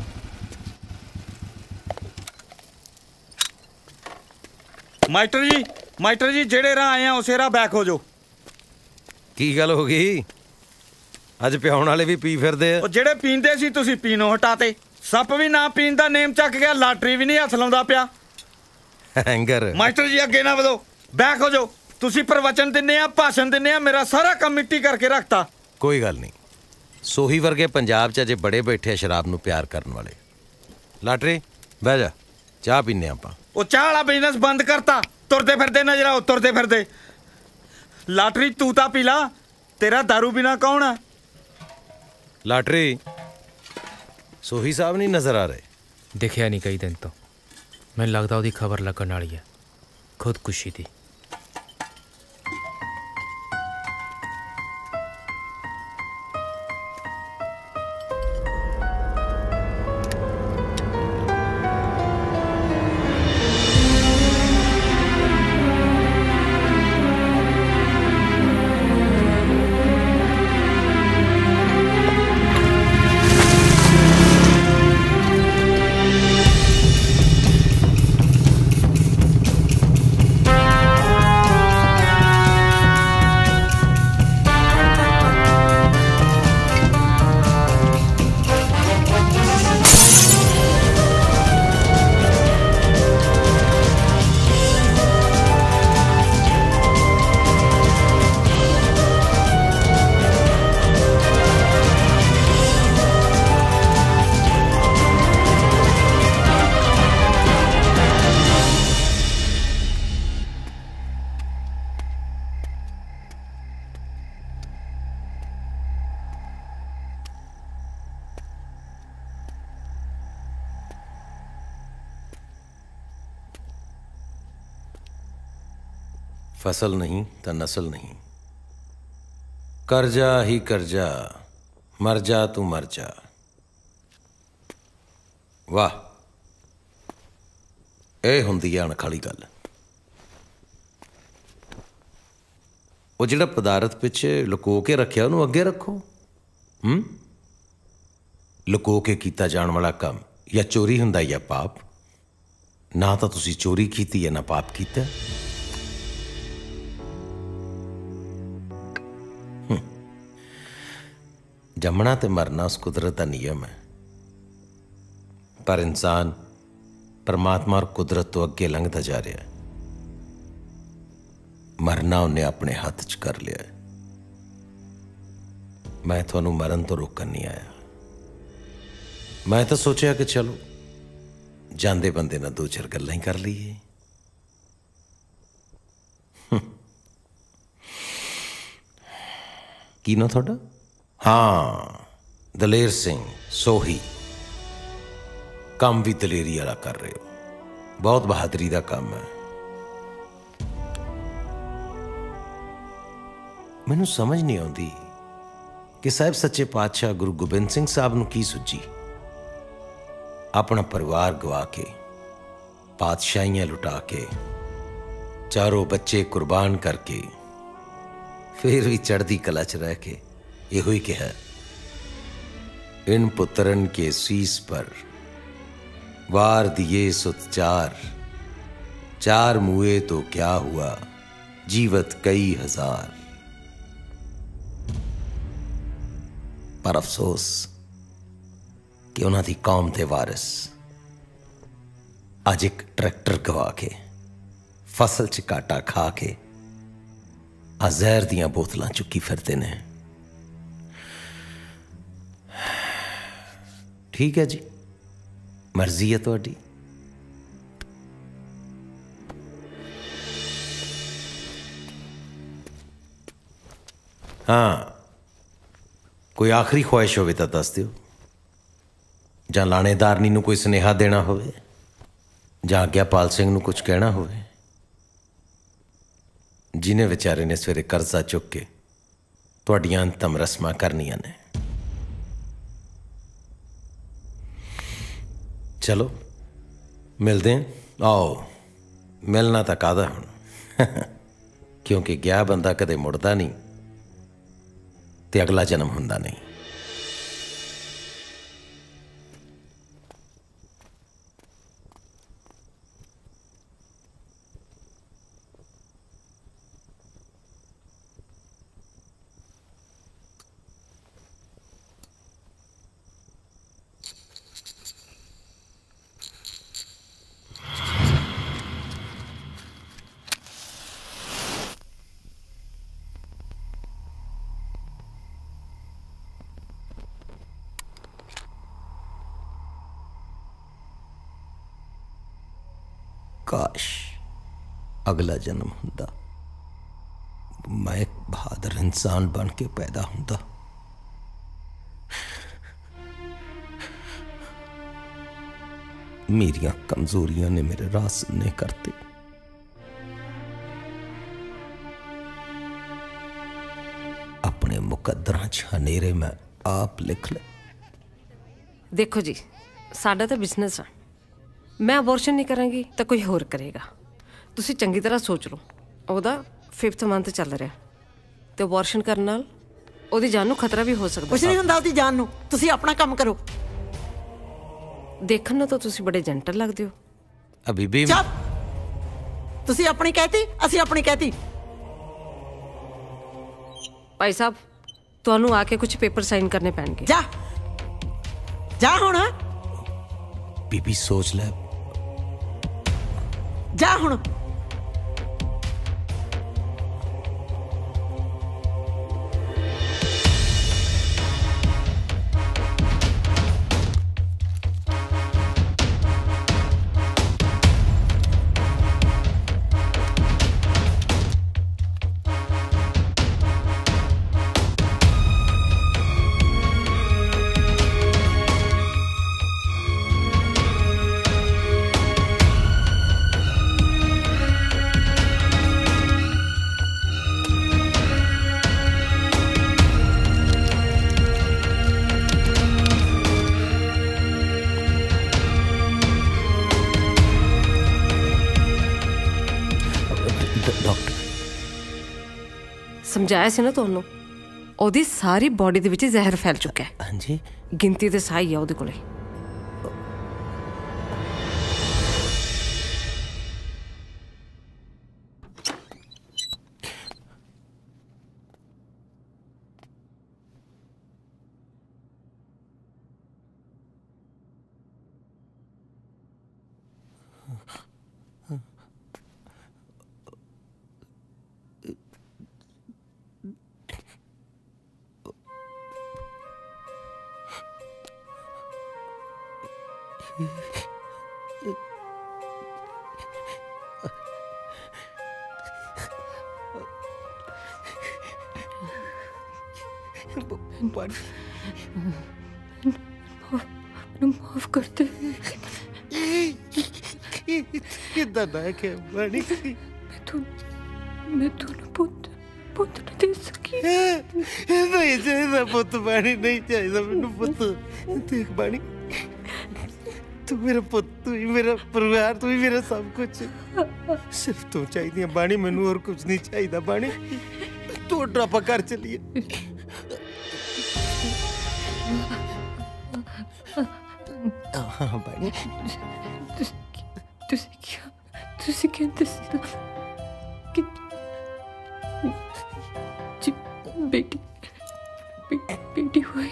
मास्टर जी जेड़े राह आए हैं उसे राह बैक हो जाओ की गल हो गई अज पियाउण वाले भी पी फिरदे ओ जेड़े पींदे सी तुसी पीनो हटाते सप भी ना पीन दा नेम चक गया लाटरी भी नहीं हथ लाउंदा पिया हैंगर मास्टर जी अगे ना वधो बैक हो जाओ तुसी प्रवचन दिन्ने आ भाषण दिन्ने आ मेरा सारा काम मिट्टी करके रखता कोई गल नहीं सोही वर्गे पंजाब च अजे बड़े बैठे शराब नूं प्यार करन वाले लाटरी बह जा चाह पीने आपां ओ चाह वाला बिजनेस बंद करता तुरदे फिरदे नजर आओ तुरदे फिरदे लाटरी तू ता पी ला तेरा दारू बिना कौन है? लाटरी सोही साहब नहीं नजर आ रहे? दिखिया नहीं कई दिन तो। मैनूं लगदा उहदी खबर लगण वाली है, खुदकुशी दी। फसल नहीं तो नस्ल नहीं, कर्जा ही कर्जा, मर जा तू मर जा। वाह, ਇਹ ਹੁੰਦੀ ਹੈ ਅਣਖ ਵਾਲੀ ਗੱਲ। ਉਹ ਜਿਹੜਾ ਪਦਾਰਥ ਪਿੱਛੇ ਲੁਕੋ ਕੇ ਰੱਖਿਆ ਉਹਨੂੰ ਅੱਗੇ ਰੱਖੋ। ਲੁਕੋ ਕੇ ਕੀਤਾ ਜਾਣ ਵਾਲਾ ਕੰਮ ਜਾਂ ਚੋਰੀ ਹੁੰਦਾ ਜਾਂ ਪਾਪ। ਨਾ ਤਾਂ ਤੁਸੀਂ ਚੋਰੀ ਕੀਤੀ ਹੈ ਨਾ ਪਾਪ ਕੀਤਾ। जमना तो मरना उस कुदरत का नियम है, पर इंसान परमात्मा और कुदरत तो अगे लंघता जा रहा है। मरना उन्हें अपने हाथ च कर लिया है। मैं थानू मरन तो रोकन नहीं आया। मैं तो सोचा कि चलो जांदे बंदे ना दो चार गल्लां ही कर लीए। की ना थोड़ा? हाँ, दलेर सिंह सोही। काम भी दलेरी वाला कर रहे हो, बहुत बहादुरी का काम है। मैनू समझ नहीं आती कि साहब सच्चे पातशाह गुरु गोबिंद सिंह साहब नू की सुझी अपना परिवार गवा के, पातशाहियां लुटा के, चारों बच्चे कुर्बान करके, फिर भी चढ़ती कला च रह के यही कहा, इन पुत्रन के शीस पर वार दिए सुत चार, चार मुए तो क्या हुआ जीवत कई हजार। पर अफसोस कि उन्हां दी कौम ते वारिस अज एक ट्रैक्टर गवा के, फसल च काटा खा के आ जहर दियां बोतलां चुकी फिरते ने। ठीक है जी, मर्जी है तुहाडी। हाँ, कोई आखिरी ख्वाहिश होवे तो दस दिओ, जां लाणेदारनी नूं कोई सुनेहा देना होवे, जां आग्यापाल सिंह नूं कुछ कहना होवे, जिन्हें बेचारे ने सवेरे कर्जा चुक के तुहाडियां अंतम रस्मां करनियां ने। चलो मिलते हैं। आओ, मिलना तो कादा हुण क्योंकि गया बंदा कदे मुड़दा नहीं ते अगला जन्म हुंदा नहीं। काश अगला जन्म हुंदा, मैं एक बहादुर इंसान बन के पैदा होंदा, मेरिया कमजोरियां ने मेरे राह सुनने करते। अपने मुकद्दरां च हनेरे मैं आप लिख ले। देखो जी, साडा तो बिजनेस है, मैं अबॉर्शन नहीं करांगी तो कोई होर करेगा। तुसी चंगी तरह सोच लो, ओदा 5th मंथ चल रहा ते अबॉर्शन करन नाल ओदी जान नूं खतरा भी हो सकदा। कुछ नहीं हुंदा ओदी जान नूं, तुसी अपना काम करो। देखण नूं तो तुसी बड़े जेंटल लगदे हो। अभी भी चुप, तुसी अपनी कहती, असी अपनी कहती। भाई साहब, तुहानूं आके कुछ पेपर साइन करने पैणगे। जा जा हुण, बीबी सोच ले। जा हुण। समझाया सी ना तुहानूं, ओदी सारी बॉडी दे विच जहर फैल चुका है। हाँ जी, गिनती ते सही है ओदे कोले। माफ कर दे। मैं पुत नहीं दे सकी। नहीं चाहिए पुत बाणी, नहीं चाहिए मैनू पुत। देख बाणी, तू मेरा पुत, तू ही मेरा परिवार, तू ही मेरा सब कुछ। सिर्फ तू चाहिए बाणी, मैनू और कुछ नहीं चाहिए बाणी। तू ड्रापा कर चलिए। हाँ बाणी, तुसी कहते कि बेटी हुई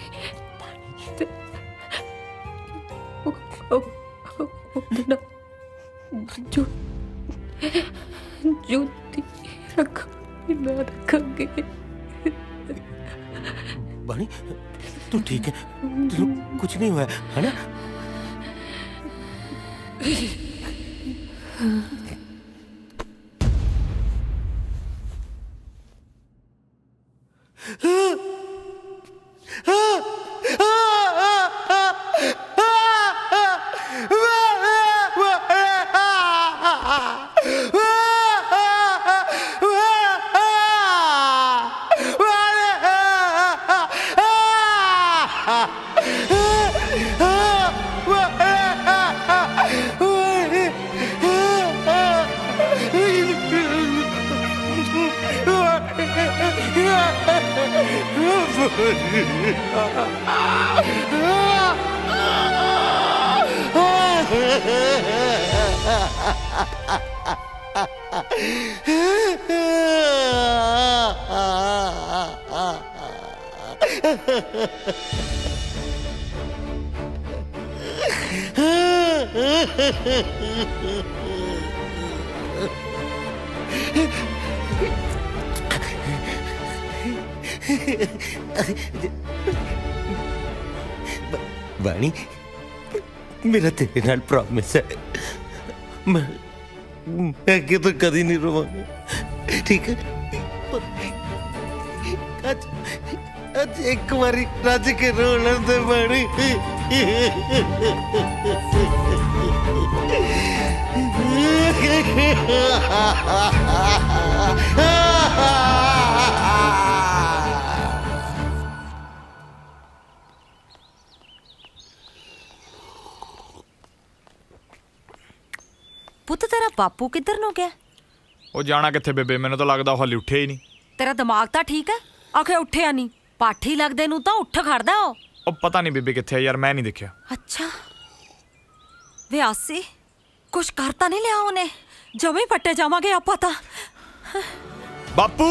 जो रखेंगे। बाणी, तू ठीक है? तू कुछ नहीं हुआ है ना? बाणी, मेरा तेरे नाल प्रॉमिस है, मैं तो कभी नहीं रोवांगा, ठीक है? ਅੱਜ ਇੱਕ ਵਾਰੀ ਰੱਜ ਕੇ ਰੋ ਲੈਂਦੇ ਬਾਣੀ। ਪੁੱਤ ਤੇਰਾ ਬਾਪੂ ਕਿੱਧਰ ਨੂੰ ਗਿਆ? ਉਹ ਜਾਣਾ ਕਿੱਥੇ ਬੇਬੇ, ਮੈਨੂੰ ਤਾਂ ਲੱਗਦਾ ਉਹ ਹਲੇ ਉੱਠਿਆ ਹੀ ਨਹੀਂ। ਤੇਰਾ ਦਿਮਾਗ ਤਾਂ ਠੀਕ ਹੈ? ਆਖੇ ਉੱਠਿਆ ਨਹੀਂ, ਪਾਠੀ ਲੱਗਦੇ ਨੂੰ ਤਾਂ ਉੱਠ ਖੜਦਾ ਉਹ ਪਤਾ ਨਹੀਂ ਬੇਬੇ ਕਿੱਥੇ ਆ ਯਾਰ, ਮੈਂ ਨਹੀਂ ਦੇਖਿਆ। ਅੱਛਾ ਵੇ ਆਸੀ, ਕੁਛ ਕਰ ਤਾਂ ਨਹੀਂ ਲਿਆ ਉਹਨੇ? ਜਮੇ ਪੱਟੇ ਜਾਵਾਂਗੇ ਆਪਾਂ ਤਾਂ। ਬਾਪੂ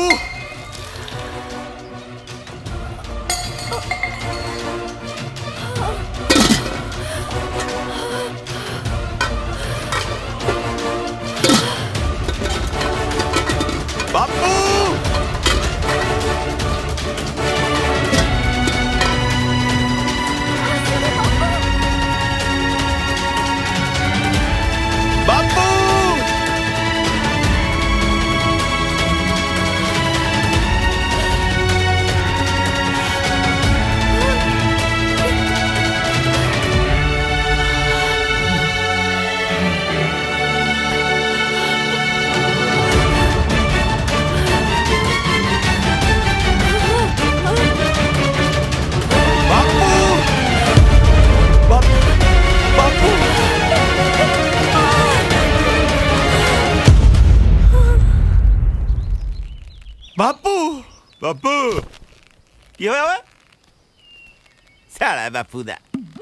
ਬਾਪੂ ਬਾਪੂ ਬਾਪੂ ਬਾਪੂ ਕੀ ਹੋਇਆ ਓਏ? ਸਾਲਾ ਬਾਪੂ ਦਾ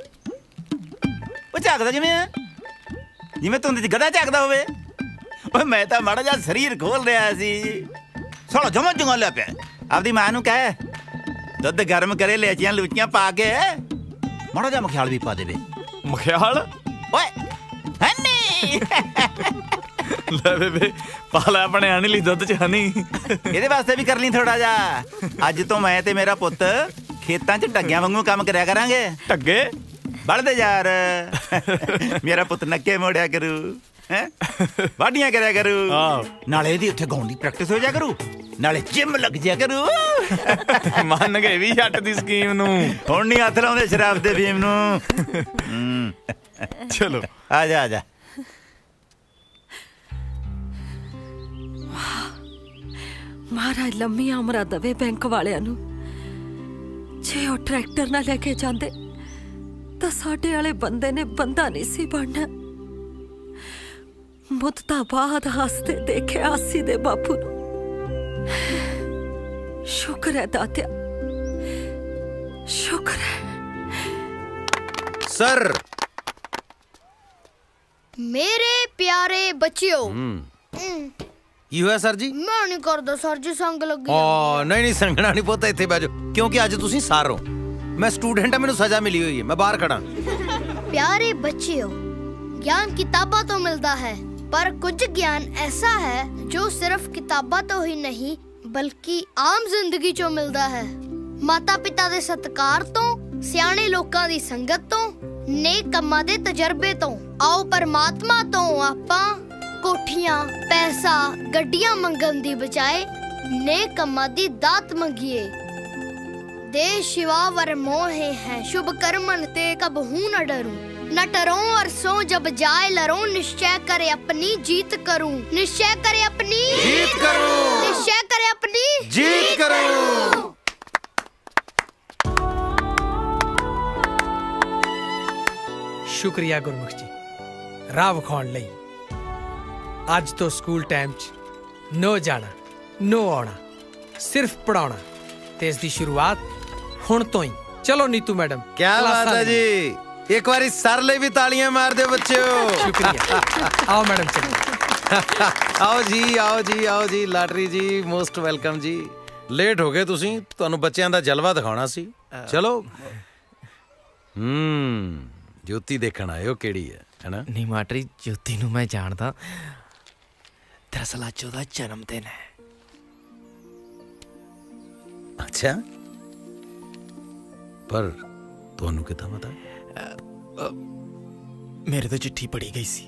ਉਹ ਝਾਕਦਾ ਜਿਵੇਂ ਧੁੰਦ ਚ ਗਧਾ ਝਾਕਦਾ ਹੋਵੇ। ਓਏ ਮੈਂ ਤਾਂ ਮਾੜਾ ਜਿਹਾ ਸਰੀਰ ਖੋਲ ਰਿਹਾ ਸੀ, ਸਾਲਾ ਜਮਾ ਜੰਗਾ ਲਿਆ ਪਿਆ। ਆਪਦੀ ਮਾਂ ਨੂੰ ਕਹਿ ਦੁੱਧ ਗਰਮ ਕਰੇ, ਲੈਚੀਆਂ ਲੂਚੀਆਂ ਪਾ ਕੇ ਮਾੜਾ ਜਿਹਾ ਮਖਿਆਲ ਵੀ ਪਾ ਦੇਵੇ। ਮਖਿਆਲ ਓਏ ਹਨੀ ਲੈ ਬੇਬੇ ਪਾ ਲੈ ਆਪਣੇ ਆਣੀ ਲਈ ਦੁੱਧ ਚ ਹਨੀ। ਇਹਦੇ ਵਾਸਤੇ ਵੀ ਕਰ ਲਈ ਥੋੜਾ ਜਿਹਾ। ਅੱਜ ਤੋਂ ਮੈਂ ਤੇ ਮੇਰਾ ਪੁੱਤ ਖੇਤਾਂ 'ਚ ਢੱਗਿਆਂ ਵਾਂਗੂ ਕੰਮ ਕਰਿਆ ਕਰਾਂਗੇ। ਢੱਗੇ ਬਲਦੇ ਯਾਰ, ਮੇਰਾ ਪੁੱਤ ਨੱਕੇ ਮੋੜਿਆ ਕਰੂ, ਹੈ ਵਾਢੀਆਂ ਕਰਿਆ ਕਰੂ, ਨਾਲੇ ਇਹਦੀ ਉੱਥੇ ਗਾਉਣ ਦੀ ਪ੍ਰੈਕਟਿਸ ਹੋ ਜਾ ਕਰੂ, ਨਾਲੇ ਜਿਮ ਲੱਗ ਜਾ ਕਰੂ। ਮੰਨ ਗਏ ਵੀ ਜੱਟ ਦੀ ਸਕੀਮ ਨੂੰ। ਹੁਣ ਨਹੀਂ ਹੱਥ ਲਾਉਂਦੇ ਸ਼ਰਾਬ ਦੇ ਫੀਮ ਨੂੰ। ਚਲੋ ਆ ਜਾ ਆ ਜਾ। ਮਹਾਰਾਜ ਲੰਮੀਆਂ ਉਮਰਾਂ ਦੇਵੇ ਬੈਂਕ ਵਾਲਿਆਂ ਨੂੰ। ਜੇ ਉਹ ਟਰੈਕਟਰ ਨਾ ਲੈ ਕੇ ਜਾਂਦੇ ਤਾਂ ਸਾਡੇ ਵਾਲੇ ਬੰਦੇ ਨੇ ਬੰਦਾ ਨਹੀਂ ਸੀ ਬਣਨਾ। ਮੁੱਦਤਾਂ ਬਾਅਦ ਹੱਸਦੇ ਦੇਖਿਆ ਆਸੀ ਦੇ ਬਾਪੂ ਨੂੰ। ਸ਼ੁਕਰ ਹੈ ਦਾਤਿਆ, ਸ਼ੁਕਰ ਹੈ। ਸਰ ਮੇਰੇ ਪਿਆਰੇ ਬੱਚਿਓ। ਕੀ ਹੋਇਆ ਸਰ ਜੀ? ਮੈਂ ਨਹੀਂ ਕਰਦਾ ਸਰ ਜੀ, ਸੰਗ ਲੱਗੀ। ਨਹੀਂ ਸੰਗਣਾ ਨਹੀਂ ਪੁੱਤ, ਇੱਥੇ ਬਹਿ ਜਾਓ ਕਿਉਂਕਿ ਅੱਜ ਤੁਸੀਂ ਸਰ ਹੋ, ਮੈਂ ਸਟੂਡੈਂਟ ਹਾਂ, ਮੈਨੂੰ ਸਜ਼ਾ ਮਿਲੀ ਹੋਈ ਹੈ, ਮੈਂ ਬਾਹਰ ਖੜਾ। ਪਿਆਰੇ ਬੱਚਿਓ, ਗਿਆਨ ਕਿਤਾਬਾਂ ਤੋਂ ਮਿਲਦਾ ਹੈ, ਪਰ ਕੁਝ ਗਿਆਨ ਐਸਾ ਹੈ ਜੋ ਸਿਰਫ ਕਿਤਾਬਾਂ ਤੋਂ ਹੀ ਨਹੀਂ ਬਲਕਿ ਆਮ ਜ਼ਿੰਦਗੀ ਚੋਂ ਮਿਲਦਾ ਹੈ। ਮਾਤਾ ਪਿਤਾ ਦੇ ਸਤਿਕਾਰ ਤੋਂ, ਸਿਆਣੇ ਲੋਕਾਂ ਦੀ ਸੰਗਤ ਤੋਂ, ਨੇਕ ਕੰਮਾਂ ਦੇ ਤਜਰਬੇ ਤੋਂ। ਆਓ ਪਰਮਾਤਮਾ ਤੋਂ ਆਪਾਂ ਕੋਠੀਆਂ, ਪੈਸਾ, ਗੱਡੀਆਂ ਮੰਗਣ ਦੀ ਬਜਾਏ ਨੇਕ ਕੰਮਾਂ ਦੀ ਦਾਤ ਮੰਗੀਏ। ਦੇ शिवा वर मोहे हैं शुभ कर्मन ते कबहू न डरूं, न डरूं और सो जब जाए लरूं, निश्चय करे अपनी जीत करूं, निश्चय करे अपनी जीत करूं, निश्चय करे अपनी जीत करूं। शुक्रिया गुरमुख जी, राह विखाउण लई। ਅੱਜ ਤੋਂ ਸਕੂਲ ਟਾਈਮ 'ਚ ਨੋ ਜਾਣਾ, ਨੋ ਆਉਣਾ, ਸਿਰਫ ਪੜਾਉਣਾ, ਤੇ ਇਸ ਦੀ ਸ਼ੁਰੂਆਤ ਹੁਣ ਤੋਂ ਹੀ। ਚਲੋ ਨੀਤੂ ਮੈਡਮ, ਕੀ ਬਾਤ ਹੈ ਜੀ, ਇੱਕ ਵਾਰੀ ਸਰ ਲਈ ਵੀ ਤਾਲੀਆਂ ਮਾਰ ਦਿਓ ਬੱਚਿਓ। ਸ਼ੁਕਰੀਆ। ਆਓ ਮੈਡਮ ਚਲੋ। ਆਓ ਜੀ, ਆਓ ਜੀ, ਆਓ ਜੀ। ਲਾਟਰੀ ਜੀ ਮੋਸਟ ਵੈਲਕਮ ਜੀ। ਲੇਟ ਹੋ ਗਏ ਤੁਸੀਂ, ਤੁਹਾਨੂੰ ਬੱਚਿਆਂ ਦਾ ਜਲਵਾ ਦਿਖਾਉਣਾ ਸੀ। ਚਲੋ। ਜੋਤੀ ਦੇਖਣ ਆਇਓ ਕਿਹੜੀ ਹੈ ਨਾ? ਨਹੀਂ ਮਾਟਰੀ, ਜੋਤੀ ਨੂੰ ਮੈਂ ਜਾਣਦਾ। ਦਰਅਸਲ ਅੱਜ ਉਹਦਾ ਜਨਮ ਦਿਨ ਹੈ। ਅੱਛਾ, ਪਰ ਤੁਹਾਨੂੰ ਕਿੱਦਾਂ ਪਤਾ? ਮੇਰੇ ਤੋਂ ਚਿੱਠੀ ਪੜੀ ਗਈ ਸੀ।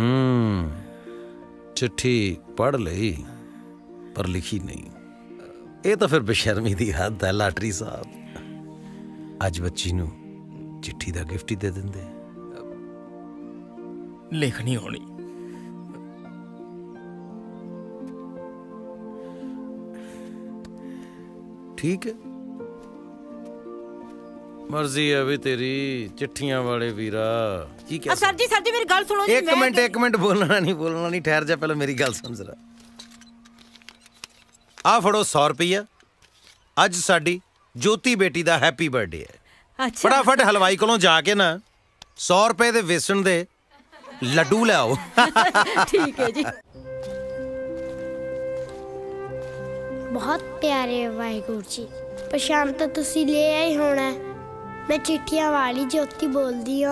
ਚਿੱਠੀ ਪੜ੍ਹ ਲਈ ਪਰ ਲਿਖੀ ਨਹੀਂ। ਇਹ ਤਾਂ ਫਿਰ ਬੇਸ਼ਰਮੀ ਦੀ ਹੱਦ ਹੈ ਲਾਟਰੀ ਸਾਹਿਬ। ਅੱਜ ਬੱਚੀ ਨੂੰ ਚਿੱਠੀ ਦਾ ਗਿਫਟ ਹੀ ਦੇ ਦਿੰਦੇ। ਲਿਖਣੀ ਹੋਣੀ। ਠੀਕ ਹੈ, ਮਰਜ਼ੀ ਹੈ ਵੀ ਤੇਰੀ ਚਿੱਠੀਆਂ ਵਾਲੇ ਵੀਰਾ। ਕੀ ਕਹਿ ਸਰ ਜੀ ਮੇਰੀ ਗੱਲ ਸੁਣੋ ਜੀ। ਇੱਕ ਮਿੰਟ ਬੋਲਣਾ ਨਹੀਂ ਠਹਿਰ ਜਾ, ਪਹਿਲਾਂ ਮੇਰੀ ਗੱਲ ਸੁਣ ਜ਼ਰਾ। ਆ ਫੜੋ 100 ਰੁਪਈਆ, ਅੱਜ ਸਾਡੀ ਜੋਤੀ ਬੇਟੀ ਦਾ ਹੈਪੀ ਬਰਥਡੇ ਹੈ। ਅੱਛਾ, ਫਟਾਫਟ ਹਲਵਾਈ ਕੋਲੋਂ ਜਾ ਕੇ ਨਾ 100 ਰੁਪਏ ਦੇ ਵੇਸਣ ਦੇ ਲੱਡੂ ਲਿਆਓ। ਠੀਕ ਹੈ ਜੀ। बहुत प्यारे वाहिगुरु जी, पछाण तो तुसी ले आए होना। मैं चिट्ठियां वाली ज्योति बोलदी हाँ।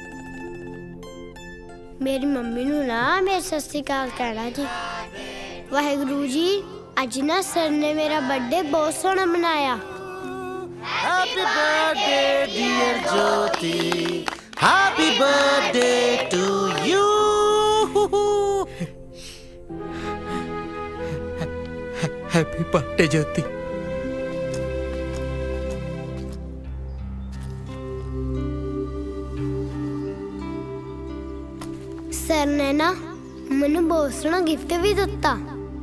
मेरी मम्मी नू ना मेरे सत श्री अकाल कहना जी। वाहिगुरु जी, अज ना सर ने मेरा बर्थडे बहुत सोहना मनाया। Happy birthday dear Jyoti, happy birthday to you. Happy birthday Jyoti. Sir ने ना मैनू बहुत सोहना गिफ्ट भी दिता।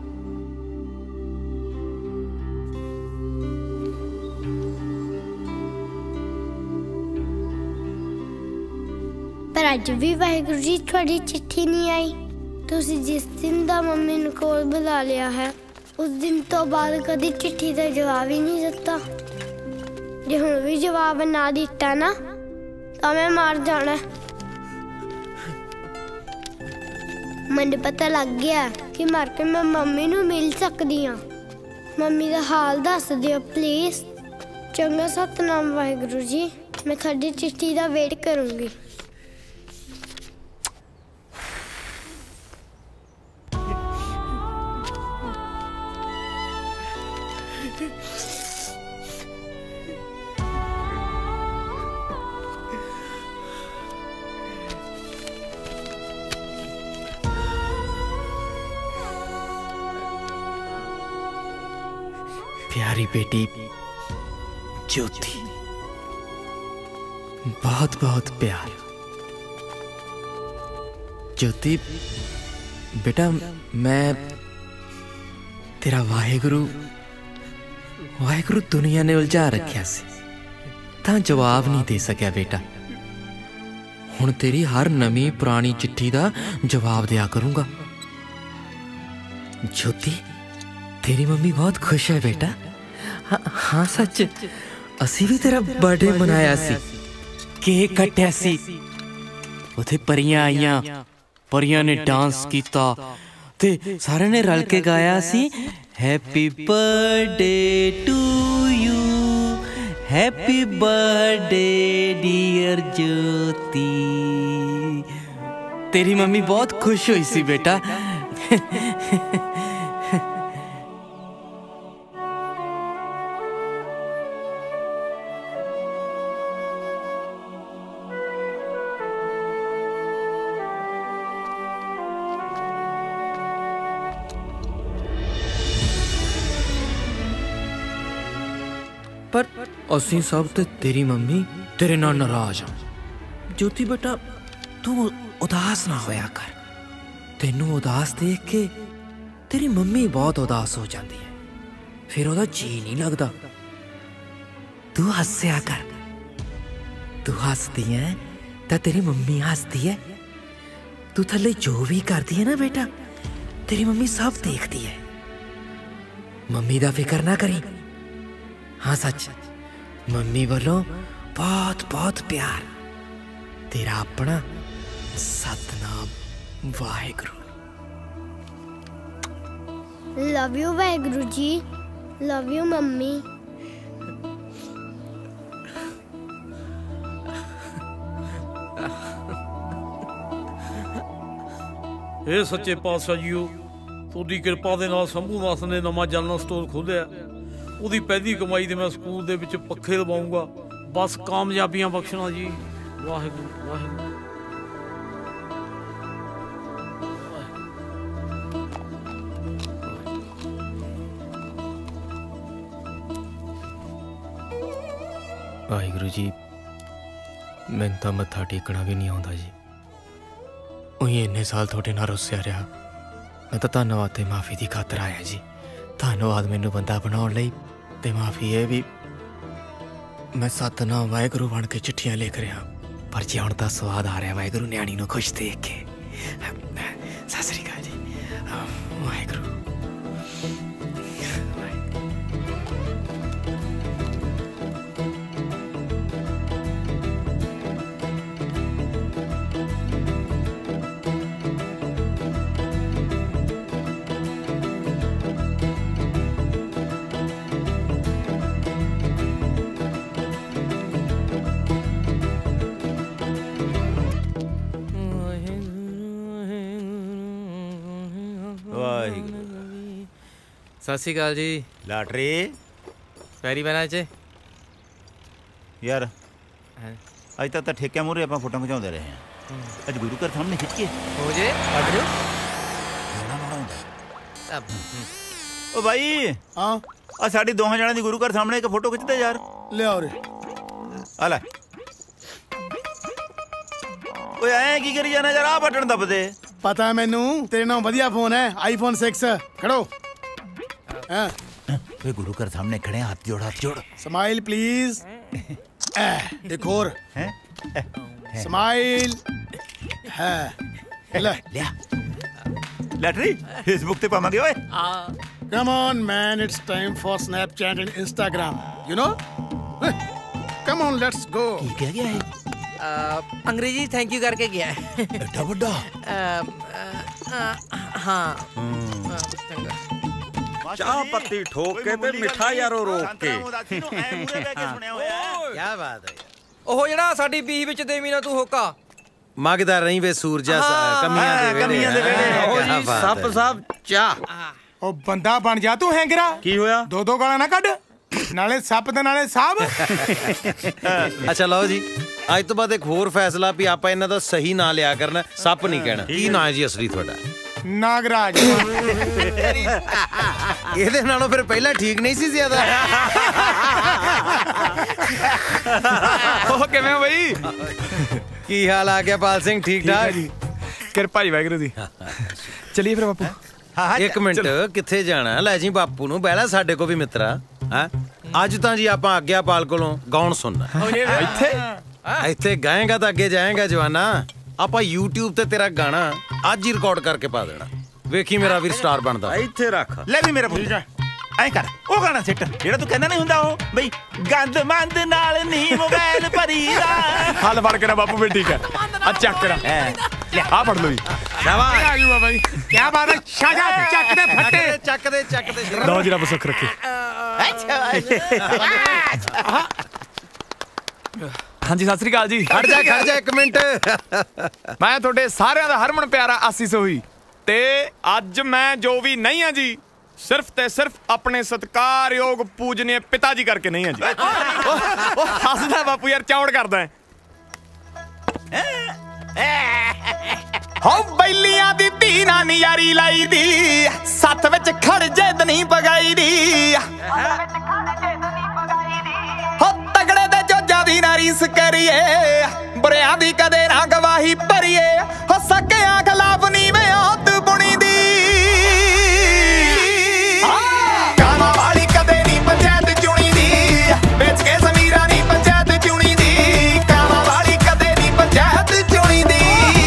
पर अज भी वाहिगुरु जी थोड़ी चिट्ठी नहीं आई। तुसी जिस दिन दा मम्मी नू कोल बुला लिया है, उस दिन तो बाद कदी चिट्ठी का जवाब ही नहीं दिता। जे हुण भी जवाब ना दिता ना तो मैं मार जाना। मैनू पता लग गया कि मर के मैं मम्मी नू मिल सकदी हाँ। मम्मी का हाल दस दियो प्लीज। चंगा सतनाम वाहिगुरु जी, मैं थोड़ी चिट्ठी का वेट करूंगी। प्यारी बेटी ज्योति, बहुत बहुत प्यार। ज्योति बेटा, मैं तेरा वाहिगुरु दुनिया ने उलझा रखा सी, तां जवाब नहीं दे सकिया बेटा। हुण तेरी हर नवी पुरानी चिट्ठी दा जवाब दिया करूंगा। ज्योति, तेरी मम्मी बहुत खुश है बेटा। हाँ सच, असी भी तेरा बर्थडे मनाया सी, केक कट्टिया सी, उथे परियां आईयां, परियां ने डांस कीता ते सारे ने रल के गाया सी happy birthday to you, happy birthday dear Jyoti. तेरी मम्मी बहुत खुश हुई सी बेटा। पर असी सब ते तेरी मम्मी तेरे नाल नाराज हाँ। ज्योति बेटा, तू उदास ना होया कर। तेनू उदास देख के तेरी मम्मी बहुत उदास हो जाती है, फिर ओदा जी नहीं लगता। तू हंसया कर, तू हंसती है तो तेरी मम्मी हंसती है। तू थले जो भी करती है ना बेटा, तेरी मम्मी सब देखती है। मम्मी दा फिक्र ना करी। हाँ सच, मम्मी वालों बहुत बहुत प्यार। तेरा अपना Satnam Waheguru. Love you Waheguru ji, love you mummy. हे सच्चे पातशाह जीओ, ਤੁਹਾਡੀ ਕਿਰਪਾ ਦੇ ਨਾਲ ਸੰਭੂ ਦਾਸ ਨੇ ਨਵਾਂ ਜਨਰਲ ਸਟੋਰ ਖੋਲ੍ਹਿਆ। ਉਹਦੀ ਪਹਿਲੀ ਕਮਾਈ ਦੇ ਮੈਂ ਸਕੂਲ ਦੇ ਵਿੱਚ ਪੱਖੇ ਲਵਾਉਂਗਾ। ਬਸ ਕਾਮਯਾਬੀਆਂ ਬਖਸ਼ਣਾ ਜੀ। ਵਾਹਿਗੁਰੂ ਵਾਹਿਗੁਰੂ। वाहिगुरु जी मैनूं तां मत्था टेकना भी नहीं आउंदा जी। उही इन्ने साल थोड़े नाल रुस्सिया रहा। मैं तां धन्नवाद ते माफ़ी दी खातर आया जी। धन्नवाद मैनूं बंदा बनाउण लई ते माफ़ी ये भी मैं सतनाम वाहिगुरु बन के चिट्ठियां लिख रहा। पर जी हुण तां स्वाद आ रहा वाहिगुरु न्याणी नूं खुश देख के। सत श्री अकाल जी वाहिगुरु। सत श्री अकाल जी। लाटरी पैरी पैना च यार अज तक तो ठेके मूहरे आप फोटो खिचाते रहे हैं। अज गुरु घर सामने खिंच के हो जे ओ भाई हाँ आ साड़ी दोहां जणा दी गुरु घर सामने एक फोटो खिंचते यार। ले आओ रे आ ले ओए ऐ की करी जाना यार। आ बटन दब दे। पता है मैनू तेरे नाम बढ़िया फोन है आईफोन 6 खड़ो। वे गुरु घर सामने खड़े हाथ जोड़ हाथ जोड़। Smile please. एक और स्माइल है ले लिया लैटरी फेसबुक पे पावांगे ओए। Come on man it's time for Snapchat and Instagram you know. Come on let's go. क्या गया है? अंग्रेजी थैंक यू करके गया है। एडा बड़ा हाँ चाह पत्ती ठोक के ते मिठा यारो रोक के। क्या बात है। ओह जेड़ा साडी बीह विच देवी ना तू होका मंगदा रही वे सूरजा कमियां दे वेले। सप साहब चाह ओ बंदा बन जा तू हैंगरा। की होया? दो दो गाला ना कड नाले सप ते नाले साहब। अच्छा लो जी आज तो बाद एक होर फैसला भी आप इन्हां दा सही ना लिया करना। सप नहीं कहना। की ना है जी असली थोड़ा? नागराज। ਇਹਦੇ ਨਾਲੋਂ ਫਿਰ ਪਹਿਲਾਂ ਠੀਕ ਨਹੀਂ ਸੀ ਜ਼ਿਆਦਾ। ਉਹ ਕਿਵੇਂ ਹੋ ਬਈ? ਕੀ ਹਾਲ ਆ ਗਿਆ ਪਾਲ ਸਿੰਘ? ਠੀਕ ਠਾਕ ਜੀ ਕਿਰਪਾ ਜੀ ਵਾਹਿਗੁਰੂ ਦੀ। ਚਲਿਏ ਫਿਰ ਬਾਪੂ। ਇੱਕ ਮਿੰਟ ਕਿੱਥੇ ਜਾਣਾ? ਲੈ ਜੀ ਬਾਪੂ ਨੂੰ ਬਹਿਲਾ ਸਾਡੇ ਕੋ ਵੀ ਮਿੱਤਰਾ। ਹੈ ਅੱਜ ਤਾਂ ਜੀ ਆਪਾਂ ਆਗਿਆਪਾਲ ਕੋਲੋਂ ਗਾਉਣ ਸੁਣਨਾ। ਇੱਥੇ ਗਾਏਗਾ ਤਾਂ ਅੱਗੇ ਜਾਏਗਾ ਜਵਾਨਾ। ਆਪਾਂ YouTube ਤੇ ਤੇਰਾ ਗਾਣਾ ਅੱਜ ਹੀ ਰਿਕਾਰਡ ਕਰਕੇ ਪਾ ਦੇਣਾ। ਵੇਖੀ ਮੇਰਾ ਵੀਰ ਸਟਾਰ ਬਣਦਾ। ਇੱਥੇ ਰੱਖ ਲੈ ਵੀ ਮੇਰਾ ਪੁੱਤ ਐਂ ਕਰ ਉਹ ਗਾਣਾ ਸਿੱਟ ਜਿਹੜਾ ਤੂੰ ਕਹਿੰਦਾ ਨਹੀਂ ਹੁੰਦਾ ਉਹ ਬਈ ਗੰਦ ਮੰਦ ਨਾਲ ਨਹੀਂ ਮੋਬਾਈਲ ਭਰੀਦਾ। ਹੱਲ ਫੜ ਕੇ ਨਾ ਬਾਪੂ ਵੀ ਠੀਕ ਹੈ। ਆ ਚੱਕ ਰਾ ਲੈ ਆ ਫੜ ਲਓ ਜੀ। ਸ਼ਾਬਾਸ਼ ਆ ਗਈ ਬਾਈ ਕੀ ਬਾਤ ਹੈ। ਸ਼ਾਜਾ ਚੱਕ ਦੇ ਫੱਟੇ ਚੱਕ ਦੇ ਲਓ ਜੀ ਰੱਬ ਸੁੱਖ ਰੱਖੇ। ਹਾਂਜੀ ਸਤਿ ਸ੍ਰੀ ਅਕਾਲ ਜੀ। ਖੜ ਜਾ ਇੱਕ ਮਿੰਟ। ਮੈਂ ਤੁਹਾਡੇ ਸਾਰਿਆਂ ਦਾ ਹਰਮਨ ਪਿਆਰਾ ਆਸੀ ਸੋਹੀ ਤੇ ਅੱਜ ਮੈਂ ਜੋ ਵੀ ਨਹੀਂ ਆ ਜੀ ਸਿਰਫ ਤੇ ਸਿਰਫ ਆਪਣੇ ਸਤਿਕਾਰਯੋਗ ਪੂਜਨੀय ਪਿਤਾ ਜੀ ਕਰਕੇ ਨਹੀਂ ਆ ਜੀ। ਉਹ ਹੱਸਦਾ ਬਾਪੂ ਯਾਰ ਚੌੜ ਕਰਦਾ। ਹੋ ਬੈਲੀਆਂ ਦੀ ਧੀ ਨਾ ਨਿਆਰੀ ਲਾਈ ਦੀ ਸੱਤ ਵਿੱਚ ਖੜ ਜੇ ਦਨੀ ਪਗਾਈ ਦੀ। ਹੋ ਤਗੜੇ ਦੇ ਜੋਜਾਂ ਦੀ ਨਾ ਰੀਸ ਕਰੀਏ ਬੁਰਿਆਂ ਦੀ ਕਦੇ ਨਾ ਗਵਾਹੀ ਭਰੀਏ। ਹੋ ਸਕਿਆਂ ਖਿਲਾਫ ਨੀਵੇਂ ਔਤ ਬੁਣੀ ਦੀ। ਕਾਮਾਂ ਵਾਲੀ ਕਦੇ ਨਹੀਂ ਪੰਚਾਇਤ ਚੁਣੀ ਦੀ ਵੇਚ ਕੇ ਜ਼ਮੀਰਾਂ ਨਹੀਂ ਪੰਚਾਇਤ ਚੁਣੀ ਦੀ। ਕਾਮਾਂ ਵਾਲੀ ਕਦੇ ਨਹੀਂ ਪੰਚਾਇਤ ਚੁਣੀ ਦੀ।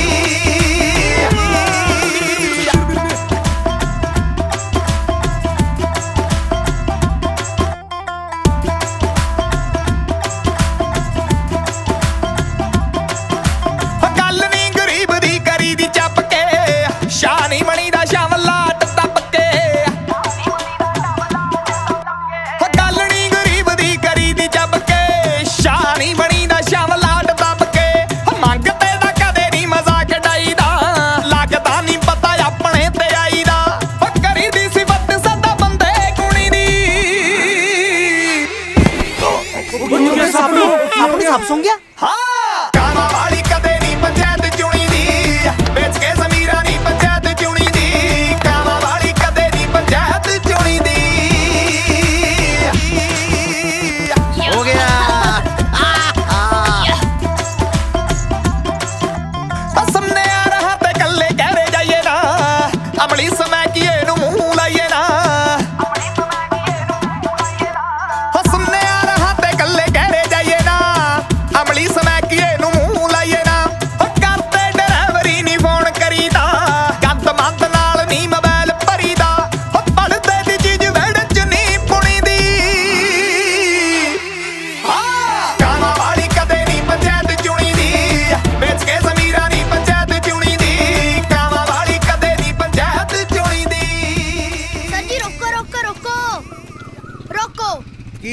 ਸਭ ਸੁਣ ਗਿਆ। ਹਾਂ ਕਾਮਾਂ ਵਾਲੀ ਕਦੇ ਨਹੀਂ ਪੰਚਾਇਤ ਚੁਣੀ ਦੀ ਵੇਚ ਕੇ ਜ਼ਮੀਰਾਂ ਨਹੀਂ ਪੰਚਾਇਤ ਚੁਣੀ ਦੀ। ਕਾਮਾਂ ਵਾਲੀ ਕਦੇ ਨਹੀਂ ਪੰਚਾਇਤ ਚੁਣੀ ਦੀ। ਹੋ ਗਿਆ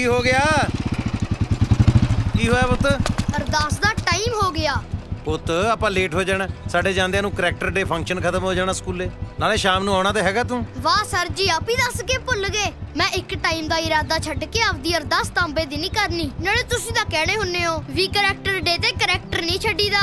हो गया की होया पुत? अरदास दा टाइम हो गया पुत, ਆਪਾਂ ਲੇਟ ਹੋ ਜਾਣਾ। ਸਾਡੇ ਜਾਂਦਿਆਂ ਨੂੰ ਕਰੈਕਟਰ ਡੇ ਫੰਕਸ਼ਨ ਖਤਮ ਹੋ ਜਾਣਾ ਸਕੂਲੇ। ਨਾਲੇ ਸ਼ਾਮ ਨੂੰ ਆਉਣਾ ਤੇ ਹੈਗਾ ਤੂੰ। ਵਾਹ ਸਰ ਜੀ, ਆਪ ਹੀ ਦੱਸ ਕੇ ਭੁੱਲ ਗਏ। ਮੈਂ ਇੱਕ ਟਾਈਮ ਦਾ ਇਰਾਦਾ ਛੱਡ ਕੇ ਆਪਦੀ ਅਰਦਾਸ ਤਾਂਬੇ ਦੀ ਨਹੀਂ ਕਰਨੀ। ਨਾਲੇ ਤੁਸੀਂ ਤਾਂ ਕਹਿਣੇ ਹੁੰਨੇ ਹੋ ਵੀ ਕਰੈਕਟਰ ਡੇ ਤੇ ਕਰੈਕਟਰ ਨਹੀਂ ਛੱਡੀਦਾ।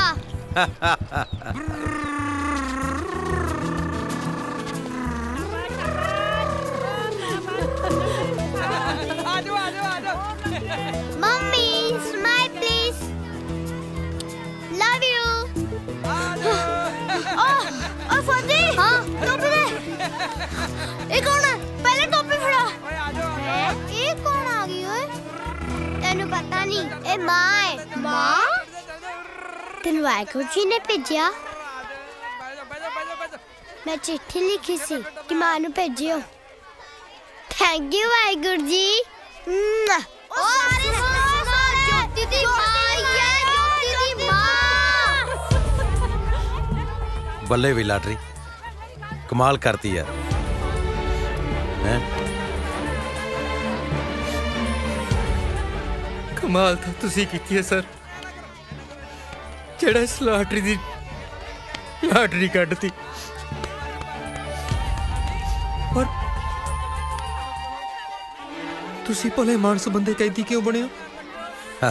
Mummy smile please, love you. ओ फौजी, हाँ टोपी दे। ये कौन है? पहले टोपी फड़ा। ये कौन आ गई ओए? तेनू पता नहीं, ये माँ है। माँ? तेनू वाहिगुरू जी ने भेजा? मैं चिट्ठी लिखी सी कि माँ नू भेजियो। Thank you Waheguru ji. बल्ले भी लाटरी कमाल करती यार हैं? कमाल तो तुसी कीती है सर, जेड़ा इस लाटरी दी लाटरी कड्डती। और तुसी भले मानस बंदे कैदी क्यों बने हो?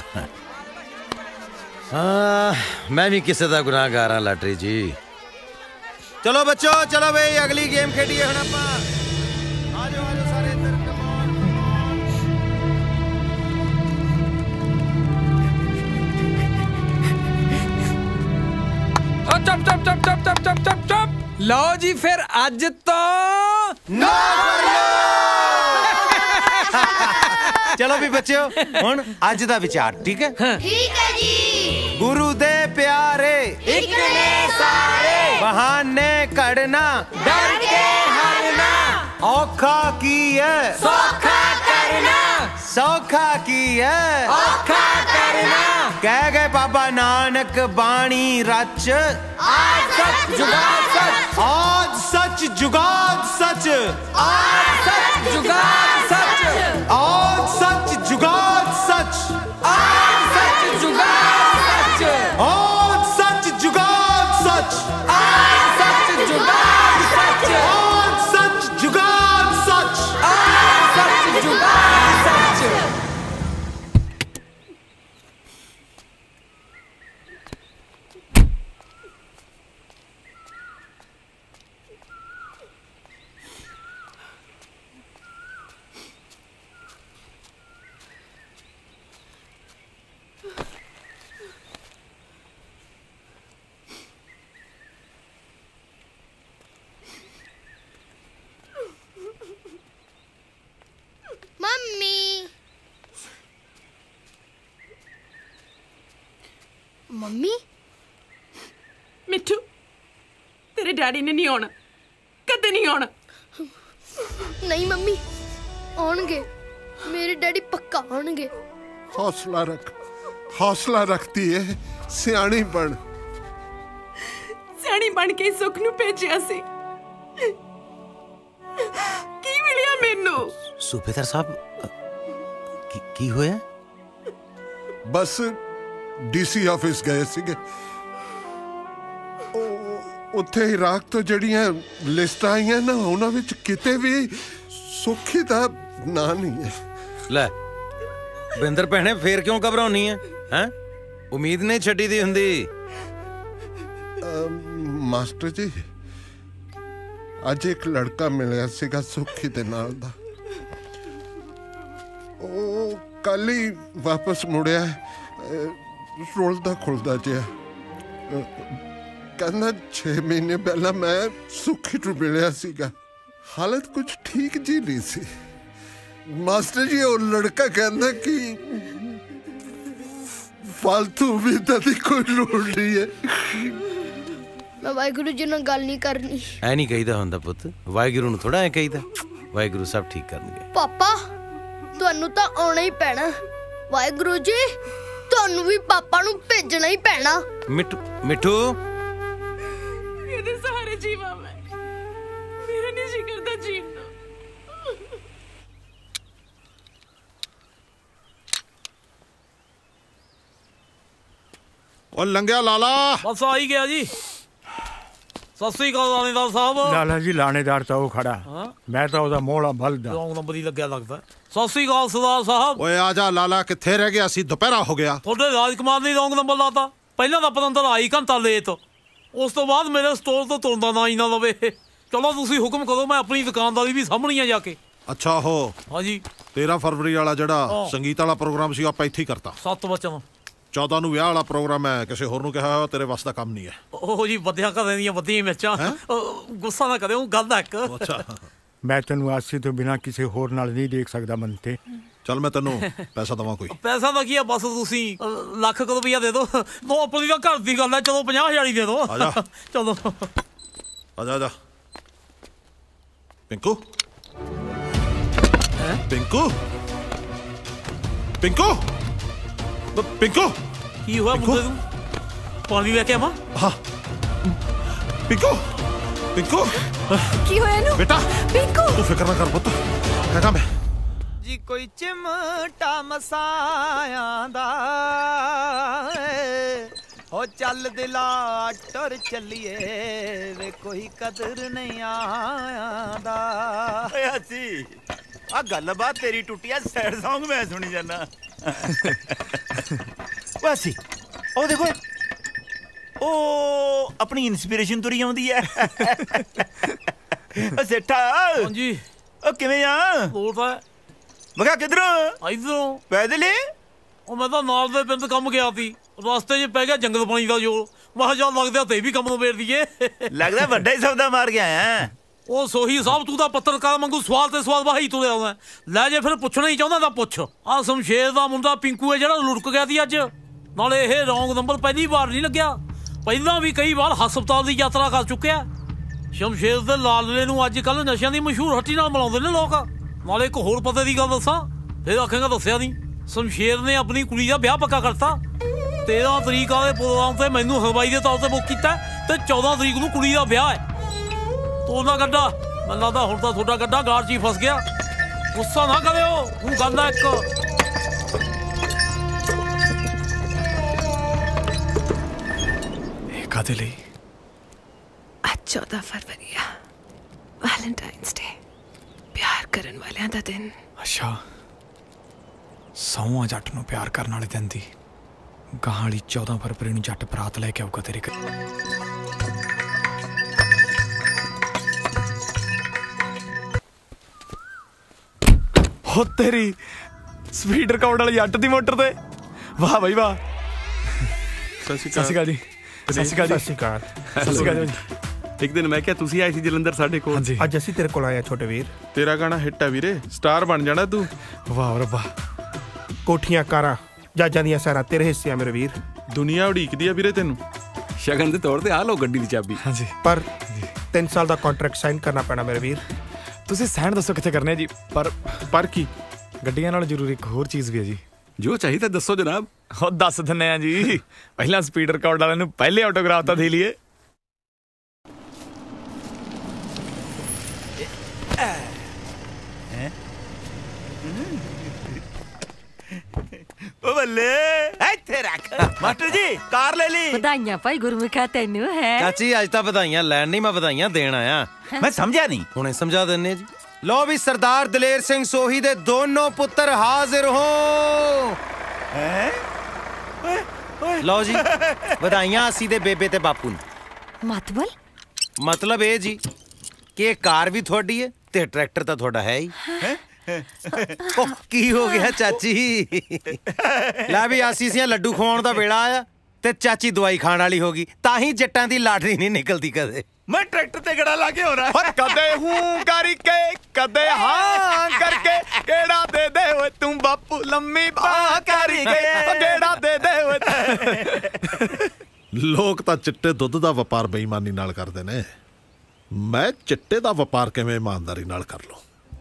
मैं भी किसी का गुनाहगार हाँ लाटरी जी। चलो बच्चों, चलो भाई अगली गेम खेडिए हुण आपां। आ जाओ सारे इधर, चुप चुप चुप चुप चुप चुप चुप चुप। लो जी फिर अज तो चलो भी बच्चों, हुण अज दा विचार ठीक है? ठीक है जी। गुरु दे प्यारे एक ने सारे, बहाने कड़ना डर के हरना, औखा की है सौखा करना, सौखा की है औखा करना। कह गए बाबा नानक बाणी रच, आज सच जुगाड़ सच, आज सच जुगाड़ सच, आज सच जुगाड़ सच, आज सच जुगाड़ सच, आज सच जुगाड़ सच, आज सच जुगाड़ सच, आज सच जुगाड़ सच, आज सच जुगाड़ सच, आज सच जुगाड़ सच। मम्मी, मम्मी, मिठू तेरे डैडी ने नहीं आना, कदे नहीं आना। नहीं मम्मी, आउणगे। मेरे डैडी पक्का आउणगे। हौसला रख, हौसला रखती है, सियाणी बन। सियाणी बन के सुख नू भेजिया सी, की मिलिया मैनू? सूबेदार साहब की होया? बस डीसी ऑफिस गए सीगे, ਉੱਥੇ ਇਰਾਕ ਤੋਂ ਜਿਹੜੀਆਂ ਲਿਸਟਾਂ ਆਈਆਂ ਨਾ ਉਹਨਾਂ ਵਿੱਚ ਕਿਤੇ ਵੀ ਸੁਖੀ ਦਾ ਨਾਂ ਨਹੀਂ ਹੈ। ਲੈ ਬਿੰਦਰ ਭੈਣੇ ਫੇਰ ਕਿਉਂ ਘਬਰਾਉਣੀ ਹੈ? ਹੈ ਉਮੀਦ ਨਹੀਂ ਛੱਡੀ ਦੀ ਹੁੰਦੀ। ਮਾਸਟਰ ਜੀ ਅੱਜ ਇੱਕ ਲੜਕਾ ਮਿਲਿਆ ਸੀਗਾ ਸੁਖੀ ਦੇ ਨਾਲ ਦਾ, ਉਹ ਕੱਲ ਹੀ ਵਾਪਸ ਮੁੜਿਆ, ਰੁਲਦਾ ਖੁਲਦਾ ਜਿਹਾ। ਕਹਿੰਦਾ 6 ਮਹੀਨੇ ਪਹਿਲਾਂ ਮੈਂ ਸੁਖੀ ਨੂੰ ਮਿਲਿਆ ਸੀਗਾ, ਹਾਲਤ ਕੁਝ ਠੀਕ ਜੀ ਨਹੀਂ ਸੀ। ਮਾਸਟਰ ਜੀ ਉਹ ਲੜਕਾ ਕਹਿੰਦਾ ਕਿ फालतू भी दी कोई लोड़ नहीं है। मैं वाहिगुरु जी नाल गल नहीं करनी। ऐ नहीं कहीदा हुंदा पुत, वाहिगुरु नूं थोड़ा ऐ कहीदा। वाहिगुरु सब ठीक करनगे। पापा तुहानू तां आउणा ही पैना। वाहिगुरु जी तुहानू भी पापा नूं भेजना ही पैना। मिठू मिठू ਇਹਦੇ ਸਹਾਰੇ ਜੀਵਾਂ ਮੈਂ, ਮੇਰਾ ਨਹੀਂ ਜੀ ਕਰਦਾ ਜੀਣ ਨੂੰ। ਉਹ ਲੰਘਿਆ ਲਾਲਾ ਬਸ ਆ ਹੀ ਗਿਆ ਜੀ। ਸਤਿ ਸ੍ਰੀ ਅਕਾਲ ਲਾਣੇਦਾਰ ਸਾਹਿਬ। ਲਾਲਾ ਜੀ ਲਾਣੇਦਾਰ ਤਾਂ ਉਹ ਖੜਾ, ਮੈਂ ਤਾਂ ਉਹਦਾ ਮੋਹਲਾ ਬਲਦਾ। ਰੌਂਗ ਨੰਬਰ ਹੀ ਲੱਗਿਆ ਲੱਗਦਾ। ਸਤਿ ਸ੍ਰੀ ਅਕਾਲ ਸਰਦਾਰ ਸਾਹਿਬ। ਓਏ ਆ ਜਾ ਲਾਲਾ, ਕਿੱਥੇ ਰਹਿ ਗਿਆ ਸੀ? ਦੁਪਹਿਰਾ ਹੋ ਗਿਆ। ਤੁਹਾਡੇ ਰਾਜਕੁਮਾਰ ਨੇ ਰੌਂਗ ਨੰਬਰ ਲਾਤਾ। ਪਹਿਲਾਂ ਤਾਂ ਪਤੰਦਰ ਆਈ ਘੰਟਾ ਲੇਟ, ਉਸ ਤੋਂ ਬਾਅਦ ਮੇਰੇ ਸਟੋਰ ਤੋਂ ਤੁਰਦਾ ਨਾ ਹੀ ਨਾ ਲਵੇ। ਚਲੋ ਤੁਸੀਂ ਹੁਕਮ ਕਰੋ, ਮੈਂ ਆਪਣੀ ਦੁਕਾਨਦਾਰੀ ਵੀ ਸਾਹਮਣੀ ਆ ਜਾ ਕੇ। ਅੱਛਾ ਹੋ ਹਾਂਜੀ 13 ਫਰਵਰੀ ਵਾਲਾ ਜਿਹੜਾ ਸੰਗੀਤ ਵਾਲਾ ਪ੍ਰੋਗਰਾਮ ਸੀ ਆਪਾਂ ਇੱਥੇ ਹੀ ਕਰਤਾ। 7 ਵਚਨ 14 ਨੂੰ ਵਿਆਹ ਵਾਲਾ ਪ੍ਰੋਗਰਾਮ ਹੈ, ਕਿਸੇ ਹੋਰ ਨੂੰ ਕਿਹਾ ਹੋਇਆ ਤੇਰੇ ਵੱਸ ਦਾ ਕੰਮ ਨਹੀਂ ਹੈ। ਉਹ ਜੀ ਵਧਿਆ ਘਰਾਂ ਦੀਆਂ ਵਧੀਆਂ ਮਿਰਚਾਂ। ਗੁੱਸਾ ਨਾ ਕਰਿਓ, ਗੱਲ ਹੈ ਇੱਕ। ਅੱਛਾ ਮੈਂ ਤੈਨੂੰ ਆਸੀ ਤੋਂ ਬਿਨਾਂ ਕਿਸੇ ਹੋਰ ਨਾਲ ਨਹੀਂ ਦੇਖ ਸਕਦਾ ਮੰਤੇ। ਚੱਲ ਮੈਂ ਤੈਨੂੰ ਪੈਸਾ ਦਵਾਂ ਕੋਈ? ਪੈਸਾ ਦਾ ਕੀ ਆ, ਬਸ ਤੁਸੀਂ ਲੱਖ ਰੁਪਈਆ ਦੇ ਦਿਓ। ਨੋ ਆਪਣੀ ਦਾ ਘਰ ਦੀ ਗੱਲ ਹੈ। ਚਲੋ 50,000 ਹੀ ਦੇ ਦਿਓ। ਆ ਜਾ ਚਲੋ ਆ ਜਾ ਪਿੰਕੂ ਪਿੰਕੂ ਪਿੰਕੂ ਪਿੰਕੂ ਕੀ ਹੋਇਆ ਮੁੰਡੇ ਨੂੰ? ਪਾਣੀ ਲੈ ਕੇ ਆਵਾਂ? ਹਾਂ ਪਿੰਕੂ ਪਿੰਕੂ ਕੀ ਹੋਇਆ ਇਹਨੂੰ? ਬੇਟਾ ਪਿੰਕੂ ਤੂੰ ਫਿਕਰ ਨਾ ਕਰ ਪੁੱਤ, ਹੈਗਾ ਮੈਂ ਜੀ। ਕੋਈ ਚਿਮਟਾ ਮਸਾਇਆ ਦਾ ਹੋ ਚੱਲ ਦਿਲਾ ਟੁਰ ਚੱਲੀਏ ਵੇ ਕੋਈ ਕਦਰ ਨਹੀਂ ਆਂਦਾ। ਓਏ ਅਸੀਂ ਆ ਗੱਲਬਾਤ ਤੇਰੀ ਟੁੱਟੀ ਆ, ਸੈਡ Song ਮੈਂ ਸੁਣੀ ਜਾਂਦਾ। ਓਏ ਅਸੀਂ ਉਹ ਦੇਖੋ, ਉਹ ਆਪਣੀ ਇਨਸਪੀਰੇਸ਼ਨ ਤੁਰੀ ਆਉਂਦੀ ਐ। ਓ ਸੇਠਾ। ਹਾਂਜੀ। ਉਹ ਕਿਵੇਂ ਆ? ਬੋਲਦਾ ਮੈਂ ਕਿਹਾ ਕਿੱਧਰੋਂ? ਇਧਰੋਂ। ਪੈਦਲ ਹੀ? ਉਹ ਮੈਂ ਤਾਂ ਨਾਲ ਦੇ ਪਿੰਡ ਕੰਮ ਗਿਆ ਸੀ, ਰਸਤੇ 'ਚ ਪੈ ਗਿਆ ਜੰਗਲ ਪਾਣੀ ਦਾ ਜੋਰ। ਮੈਂ ਕਿਹਾ ਲੱਗਦਾ ਤੇ ਵੀ ਕੰਮ ਨੂੰ ਵੇੜ ਦਈਏ। ਲੱਗਦਾ ਵੱਡਾ ਹੀ ਸੌਦਾ ਮਾਰ ਕੇ ਆਇਆ। ਉਹ ਸੋਹੀ ਸਾਹਿਬ, ਤੂੰ ਤਾਂ ਪੱਤਰਕਾਰ ਵਾਂਗੂ ਸਵਾਲ ਤੇ ਸਵਾਲ ਵਾਹੀ ਤੁਰਿਆ ਆਉਂਦਾ। ਲੈ ਜੇ ਫਿਰ ਪੁੱਛਣਾ ਹੀ ਚਾਹੁੰਦਾ ਤਾਂ ਪੁੱਛ। ਆ ਸ਼ਮਸ਼ੇਰ ਦਾ ਮੁੰਡਾ ਪਿੰਕੂ ਹੈ ਜਿਹੜਾ ਲੁੜਕ ਗਿਆ ਸੀ ਅੱਜ। ਨਾਲੇ ਇਹ ਰੌਂਗ ਨੰਬਰ ਪਹਿਲੀ ਵਾਰ ਨਹੀਂ ਲੱਗਿਆ, ਪਹਿਲਾਂ ਵੀ ਕਈ ਵਾਰ ਹਸਪਤਾਲ ਦੀ ਯਾਤਰਾ ਕਰ ਚੁੱਕਿਆ। ਸ਼ਮਸ਼ੇਰ ਦੇ ਲਾਲਲੇ ਨੂੰ ਅੱਜ ਕੱਲ੍ਹ ਨਸ਼ਿਆਂ ਦੀ ਮਸ਼ਹੂਰ ਹੱਟੀ ਨਾਲ ਮਿਲਾਉਂਦੇ ਨੇ ਲੋਕ। ਨਾਲੇ ਇੱਕ ਹੋਰ ਪਤੇ ਦੀ ਗੱਲ ਦੱਸਾਂ, ਫਿਰ ਆਖੇਗਾ ਦੱਸਿਆ ਨਹੀਂ। ਸ਼ਮਸ਼ੇਰ ਨੇ ਆਪਣੀ ਕੁੜੀ ਦਾ ਵਿਆਹ ਪੱਕਾ ਕਰਤਾ। 13 ਤਰੀਕ ਵਾਲੇ ਪ੍ਰੋਗਰਾਮ ਤੇ ਮੈਨੂੰ ਹਲਵਾਈ ਦੇ ਤੌਰ ਤੇ ਬੁੱਕ ਕੀਤਾ ਤੇ 14 ਤਰੀਕ ਨੂੰ ਕੁੜੀ ਦਾ ਵਿਆਹ ਹੈ। ਤੂੰ ਨਾ ਗੱਡਾ, ਮੈਨੂੰ ਲੱਗਦਾ ਹੁਣ ਤਾਂ ਤੁਹਾਡਾ ਗੱਡਾ ਗਾੜ 'ਚ ਹੀ ਫਸ ਗਿਆ। ਗੁੱਸਾ ਨਾ ਕਰਿਓ, ਤੂੰ ਗੱਲ ਹੈ ਇੱਕ। ਇਹ ਕਾਹਦੇ ਲਈ? ਅੱਜ 14 ਫਰਵਰੀ ਆ, ਵੈਲੈਂਟਾਈਨਸ ਡੇ, ਪਿਆਰ ਕਰਨ ਵਾਲਿਆਂ ਦਾ ਦਿਨ। ਅੱਛਾ, ਸੌਂ ਜੱਟ ਨੂੰ ਪਿਆਰ ਕਰਨ ਵਾਲੇ ਦਿਨ ਦੀ। ਗਾਹਾਂ ਵਾਲੀ 14 ਫਰਵਰੀ ਨੂੰ ਜੱਟ ਬਰਾਤ ਲੈ ਕੇ ਆਊਗਾ ਤੇਰੇ ਘਰ। ਹੋ ਤੇਰੀ ਸਪੀਡ ਰਿਕਾਰਡ ਵਾਲੀ ਜੱਟ ਦੀ ਮੋਟਰ ਤੇ। ਵਾਹ ਬਈ ਵਾਹ। ਸਤਿ ਸ਼੍ਰੀ ਅਕਾਲ ਜੀ। ਸਤਿ ਸ਼੍ਰੀ ਅਕਾਲ ਜੀ। ਸਤਿ ਸ਼੍ਰੀ ਅਕਾਲ। ਸਤਿ ਸ਼੍ਰੀ ਅਕਾਲ ਜੀ। ਇੱਕ ਦਿਨ ਮੈਂ ਕਿਹਾ ਤੁਸੀਂ ਆਏ ਸੀ ਜਲੰਧਰ ਸਾਡੇ ਕੋਲ। ਅੱਜ ਅਸੀਂ ਤੇਰੇ ਕੋਲ ਆਏ ਆ ਛੋਟੇ ਵੀਰ। ਤੇਰਾ ਗਾਣਾ ਹਿੱਟ ਆ ਵੀਰੇ, ਸਟਾਰ ਬਣ ਜਾਣਾ ਤੂੰ। ਵਾਹ ਰੱਬਾ। ਕੋਠੀਆਂ ਕਾਰਾਂ ਜੱਜਾਂ ਦੀਆਂ ਸੈਰਾਂ ਤੇਰੇ ਹਿੱਸੇ ਆ ਮੇਰੇ ਵੀਰ। ਦੁਨੀਆ ਉਡੀਕਦੀ ਆ ਵੀਰੇ ਤੈਨੂੰ। ਸ਼ਗਨ ਦੇ ਤੌਰ ਤੇ ਆ ਲਓ ਗੱਡੀ ਦੀ ਚਾਬੀ। ਹਾਂਜੀ। ਪਰ 3 ਸਾਲ ਦਾ ਕੰਟਰੈਕਟ ਸਾਈਨ ਕਰਨਾ ਪੈਣਾ ਮੇਰੇ ਵੀਰ। ਤੁਸੀਂ ਸਾਈਨ ਦੱਸੋ ਕਿੱਥੇ ਕਰਨੇ ਜੀ? ਪਰ ਕੀ? ਗੱਡੀਆਂ ਨਾਲ ਜ਼ਰੂਰੀ ਇੱਕ ਹੋਰ ਚੀਜ਼ ਵੀ ਹੈ ਜੀ। ਜੋ ਚਾਹੀਦਾ ਦੱਸੋ ਜਨਾਬ। ਉਹ ਦੱਸ ਦਿੰਨੇ ਆ ਜੀ। ਪਹਿਲਾਂ ਸਪੀਡ ਰਿਕਾਰਡ ਵਾਲਿਆਂ ਨੂੰ ਪਹਿਲੇ ਆਟੋਗ੍ਰਾਫ ਤਾਂ ਦੇ ਲਈਏ। ਓ ਬੱਲੇ, ਇੱਥੇ ਰੱਖ। ਮਾਸਟਰ ਜੀ ਕਾਰ ਲੈ ਲਈ। ਵਧਾਈਆਂ ਭਾਈ ਗੁਰਮੁਖਾ ਤੈਨੂੰ ਹੈ। ਚਾਚੀ ਅੱਜ ਤਾਂ ਵਧਾਈਆਂ ਲੈਣ ਨਹੀਂ, ਮੈਂ ਵਧਾਈਆਂ ਦੇਣ ਆਇਆ। ਮੈਂ ਸਮਝਿਆ ਨਹੀਂ। ਹੁਣੇ ਸਮਝਾ ਦਿੰਨੇ ਜੀ। ਲੋ ਵੀ ਸਰਦਾਰ ਦਲੇਰ ਸਿੰਘ ਸੋਹੀ ਦੇ ਦੋਨੋਂ ਪੁੱਤਰ ਹਾਜ਼ਰ ਹੋ। ਲਓ ਜੀ ਵਧਾਈਆਂ ਅਸੀਂ ਦੇ ਬੇਬੇ ਤੇ ਬਾਪੂ ਨੂੰ। ਮਤਲਬ ਇਹ ਜੀ ਕਿ ਇਹ ਕਾਰ ਵੀ ਤੁਹਾਡੀ ਹੈ ਤੇ ਟਰੈਕਟਰ ਤਾਂ ਤੁਹਾਡਾ ਹੈ ਹੀ। ਉਹ ਕੀ ਹੋ ਗਿਆ ਚਾਚੀ? ਲੈ ਵੀ ਆਸੀਸੀਆਂ ਲੱਡੂ ਖਵਾਉਣ ਦਾ ਵੇਲਾ ਆਇਆ ਤੇ ਚਾਚੀ ਦਵਾਈ ਖਾਣ ਵਾਲੀ ਹੋ ਗਈ। ਤਾਂ ਹੀ ਜੱਟਾਂ ਦੀ ਲਾਟਰੀ ਨਹੀਂ ਨਿਕਲਦੀ ਕਦੇ। ਮੈਂ ਟਰੈਕਟਰ ਤੇ ਗੜਾ ਲਾ ਕੇ ਹੋ ਰਹਾ। ਕਦੇ ਹੂੰ ਕਰਕੇ ਕਦੇ ਹਾਂ ਕਰਕੇ ਕਿਹੜਾ ਦੇ ਦੇ ਓਏ ਤੂੰ ਬਾਪੂ ਲੰਮੀ ਬਾਹ ਕਰਕੇ ਕਿਹੜਾ ਦੇ ਦੇ ਓਏ। ਲੋਕ ਤਾਂ ਚਿੱਟੇ ਦੁੱਧ ਦਾ ਵਪਾਰ ਬੇਈਮਾਨੀ ਨਾਲ ਕਰਦੇ ਨੇ। ਮੈਂ ਚਿੱਟੇ ਦਾ ਵਪਾਰ ਕਿਵੇਂ ਇਮਾਨਦਾਰੀ ਨਾਲ ਕਰ ਲਵਾਂ?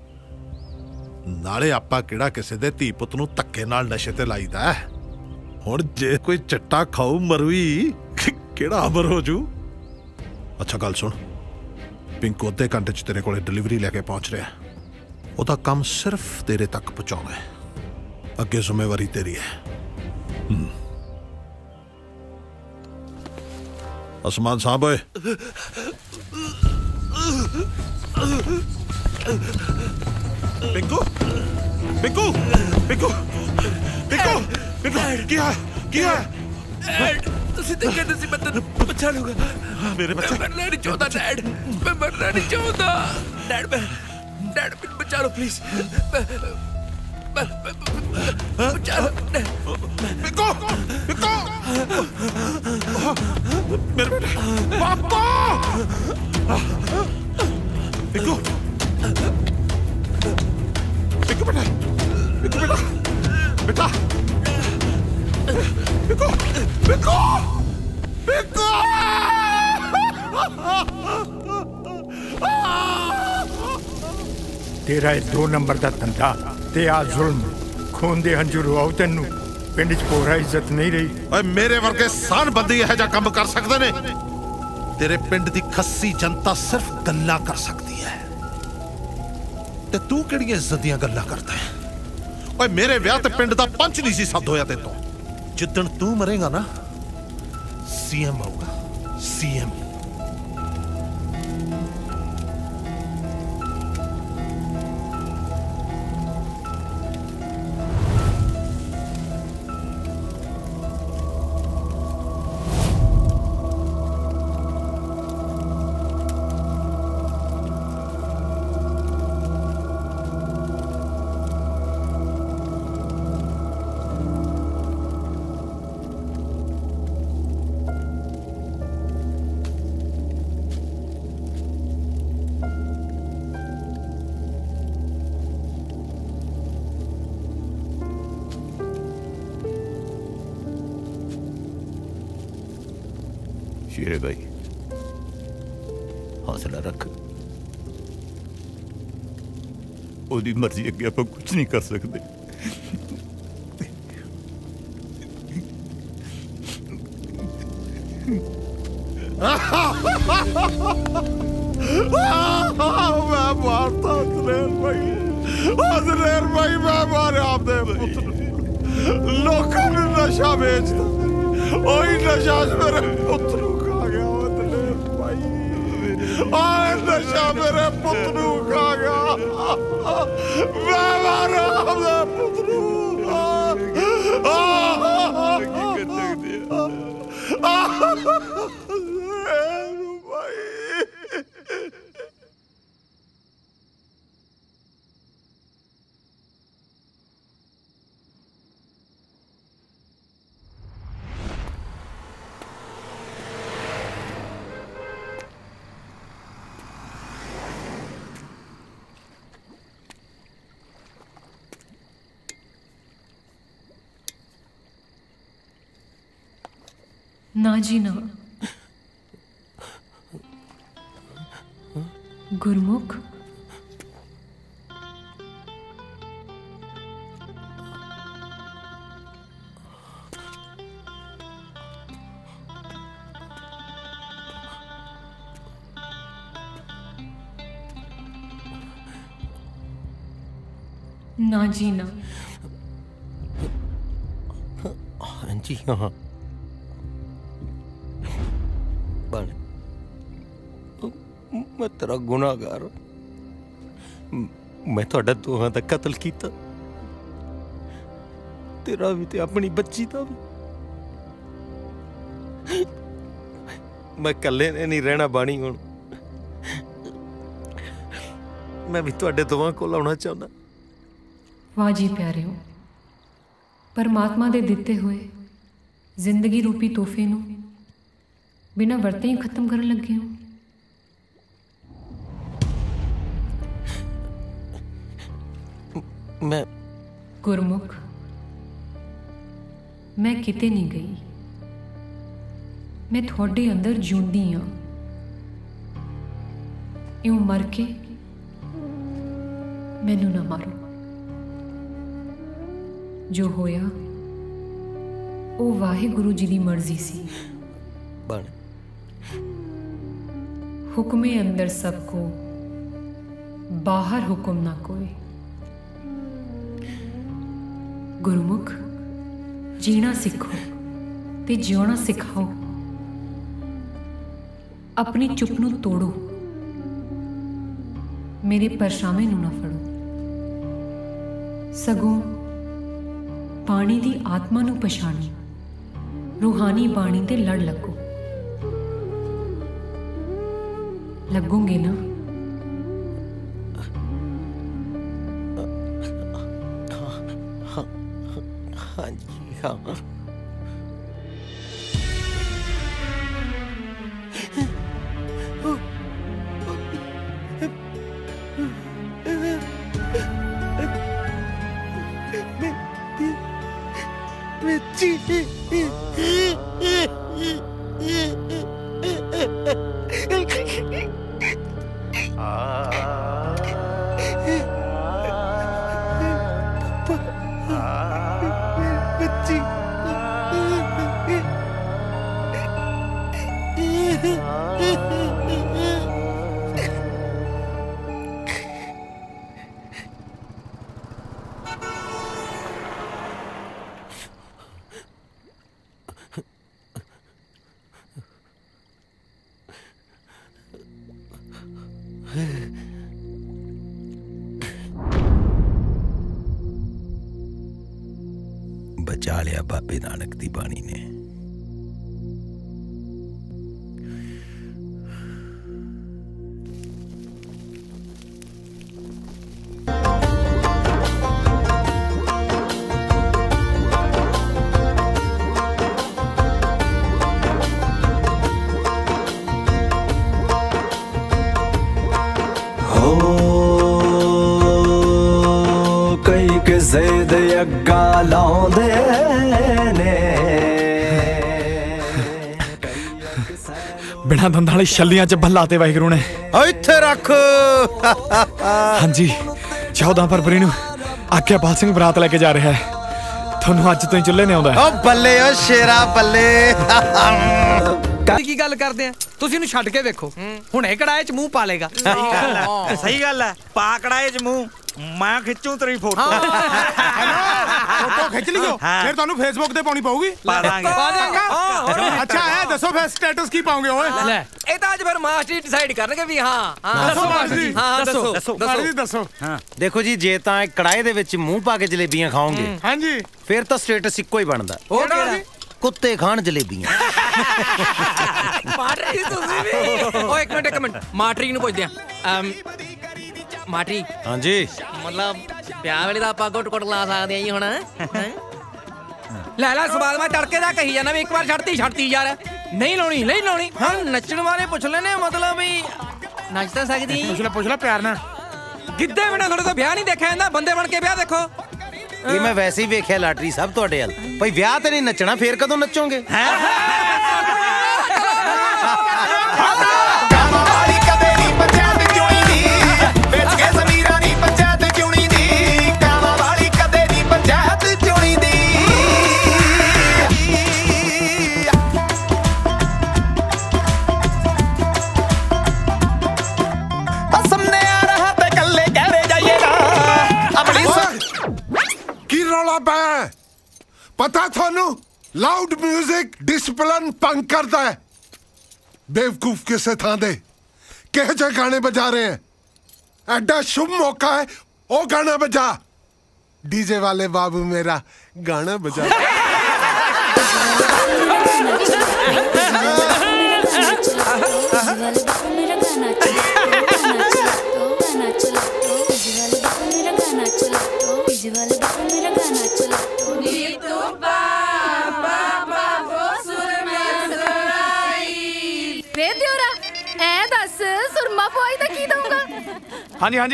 ਨਾਲੇ ਆਪਾਂ ਕਿਹੜਾ ਕਿਸੇ ਦੇ ਧੀ ਪੁੱਤ ਨੂੰ ਧੱਕੇ ਨਾਲ ਨਸ਼ੇ ਤੇ ਲਾਈਦਾ? ਹੁਣ ਜੇ ਕੋਈ ਚਿੱਟਾ ਖਾਊ ਮਰੂਈ ਕਿਹੜਾ ਅਮਰ ਹੋ ਜੂ? ਅੱਛਾ ਗੱਲ ਸੁਣ, ਪਿੰਕੂ ਅੱਧੇ ਘੰਟੇ 'ਚ ਤੇਰੇ ਕੋਲੇ ਡਿਲੀਵਰੀ ਲੈ ਕੇ ਪਹੁੰਚ ਰਿਹਾ। ਉਹਦਾ ਕੰਮ ਸਿਰਫ ਤੇਰੇ ਤੱਕ ਪਹੁੰਚਾਉਣਾ ਹੈ। ਅੱਗੇ ਜ਼ਿੰਮੇਵਾਰੀ ਤੇਰੀ ਹੈ। आसमान साहब ओए पिंकू पिंकू पिंकू पिंकू पिंकू क्या क्या ਤੁਸੀਂ ਤੇ ਕਹਿੰਦੇ ਸੀ ਮੈਂ ਤੈਨੂੰ ਬਚਾ ਲੂੰਗਾ ਮੇਰੇ ਬੱਚੇ ਮੈਂ ਮਰਨਾ ਨਹੀਂ ਚਾਹੁੰਦਾ ਡੈਡ ਮੈਂ ਮਰਨਾ ਨਹੀਂ ਚਾਹੁੰਦਾ ਡੈਡ ਮੈਨੂੰ ਬਚਾ ਲਓ ਪਲੀਜ਼ ਬਚਾ ਲਓ ਪਿੰਕੂ ਪਿੰਕੂ ਮੇਰੇ ਬੇਟੇ ਪਾਪਾ पिंकू पिंकू बेटा पिंकू बेटा बेटा पिंकू पिंकू पिंकू तेरा 2 नंबर का धंधा ते आ जुल्म खून दे हंझू रुआओ तेनू पिंड च कोरा इज्जत नहीं रही। ओए मेरे वर्गे सान बंदी यह जा काम कर सकते ने तेरे पिंड दी खस्सी जनता सिर्फ गल्ला कर सकती है ते तू किहड़ियां इज्जत दियां गल्ला करदा है। ओए मेरे ब्याह ते पिंड दा पंच नहीं सी सद होया ते तो जिद्दन तू मरेगा ना सीएम होगा सीएम। शेरे भाई हौसला रख ओदी मर्जी अगे आप कुछ नहीं कर सकते। मैं मारता अजनेर भाई मैं मारे आपने पुत्र लोगों ने नशा बेचता ओही नशा मेरे पुत्र खा गया अजनेर भाई नशा मेरे पुत्र खा गया मैं मारे आपने पुत्र ना जी ना गुरमुख ना जी ना। हाँ जी हाँ मैं तेरा गुनाहगार मैं थोड़ा दोहां दा कत्ल कीता तेरा भी ते अपनी बच्ची दा भी मैं कल्ले ने नहीं रहना बाणी हुण मैं भी थोड़े दोहां कोल आउणा चाहुंदा। वाह जी प्यारे हो परमात्मा दे दिते हुए जिंदगी रूपी तोहफे नूं बिना वरते ही खत्म करन लगे हो। मैं गुरमुख मैं किते नहीं गई मैं थोड़े अंदर जूंदी हाँ यूं मर के मैनू ना मारो जो होया वो वाहिगुरु जी दी मर्जी सी बन हुक्मे अंदर सबको बाहर हुक्म ना कोई। गुरमुख जीना सीखो ते जियोना सिखाओ ਆਪਣੀ ਚੁੱਪ ਨੂੰ ਤੋੜੋ, ਮੇਰੇ ਪਰਛਾਵੇਂ ਨੂੰ ਨਾ ਫੜੋ, ਸਗੋਂ ਬਾਣੀ ਦੀ ਆਤਮਾ ਨੂੰ ਪਛਾਣੋ, रूहानी बाणी ते लड़ लगो। लगोगे ना? हाँ जी हाँ। बचा लिया बाबे नानक दी बाणी ने। जिद अग्गा लाउंदे ने बिना दंदां वाली छल्लियां च भल्ला ते वाहिगुरू ने इत्थे रख। हाँ जी 14 फरवरी नूं आज्ञापाल सिंह बरात लेके जा रहा है। थानू अज तो ही चुल्हे ने आउंदा है। ओ बल्ले ओ शेरा बल्ले। की गल करदे आ तुसीं इहनूं छड्ड के वेखो हुणे कड़ाए च मूंह पा लेगा। सही गल है पा कड़ाए च मूंह मैं खिच्चूं तेरी फोटो। फोटो खिच लियो फिर तुहानू फेसबुक ते पाउणी पऊगी। पा दांगे। अच्छा है दसो फिर स्टेटस की पाओगे ओए। ले ए तां अज फिर मास्टर डिसाइड करनगे भी हां दसो मास्टर जी। हां दसो मास्टर जी दसो। देखो जी जे तां कड़ाए दे विच मूंह पा के जलेबियां खाओगे हां जी फिर तां स्टेटस इक्को ही बनदा। ओ केड़ा कुत्ते खान जलेबियां। माटरी तुसीं भी ओ एक मिनट माटरी नूं पुछदे आ माटरी। हाँ जी मतलब ब्याह वेले दा ਆਪਾਂ ਗੁੱਟ ਲਾ ਸਕਦੇ ਆ ਜੀ ਹੁਣ ਲੈ ਲੈ ਸਵਾਦ ਮੈਂ ਤੜਕੇ ਦਾ ਕਹੀ ਜਾਣਾ ਵੀ ਇੱਕ ਵਾਰ ਛੱਡਤੀ ਯਾਰ ਨਹੀਂ ਲਾਉਣੀ ਹਾਂ ਨੱਚਣ ਵਾਲੇ ਪੁੱਛ ਲੈਨੇ ਮਤਲਬ ਵੀ ਨੱਚ ਤਾਂ ਸਕਦੀ ਪੁੱਛ ਲੈ ਪਿਆਰ ਨਾਲ ਗਿੱਧੇ ਬਿਨਾ ਤੁਹਾਡੇ ਤੋਂ ਵਿਆਹ ਨਹੀਂ ਦੇਖਿਆ ਜਾਂਦਾ ਬੰਦੇ ਬਣ ਕੇ ਵਿਆਹ ਦੇਖੋ ਇਹ ਮੈਂ ਵੈਸੇ ਹੀ ਵੇਖਿਆ ਲਾਟਰੀ ਸਭ ਤੁਹਾਡੇ ਵੱਲ ਭਾਈ ਵਿਆਹ ਤੇ ਨਹੀਂ ਨੱਚਣਾ ਫੇਰ ਕਦੋਂ ਨੱਚੋਗੇ पता थानू लाउड म्यूजिक डिसिप्लिन भंग करता है। बेवकूफ किसे थां दे किहे जे गाने बजा रहे हैं एडा शुभ मौका है ओ गाना बजा डीजे वाले बाबू मेरा गाना बजा। हाँ जी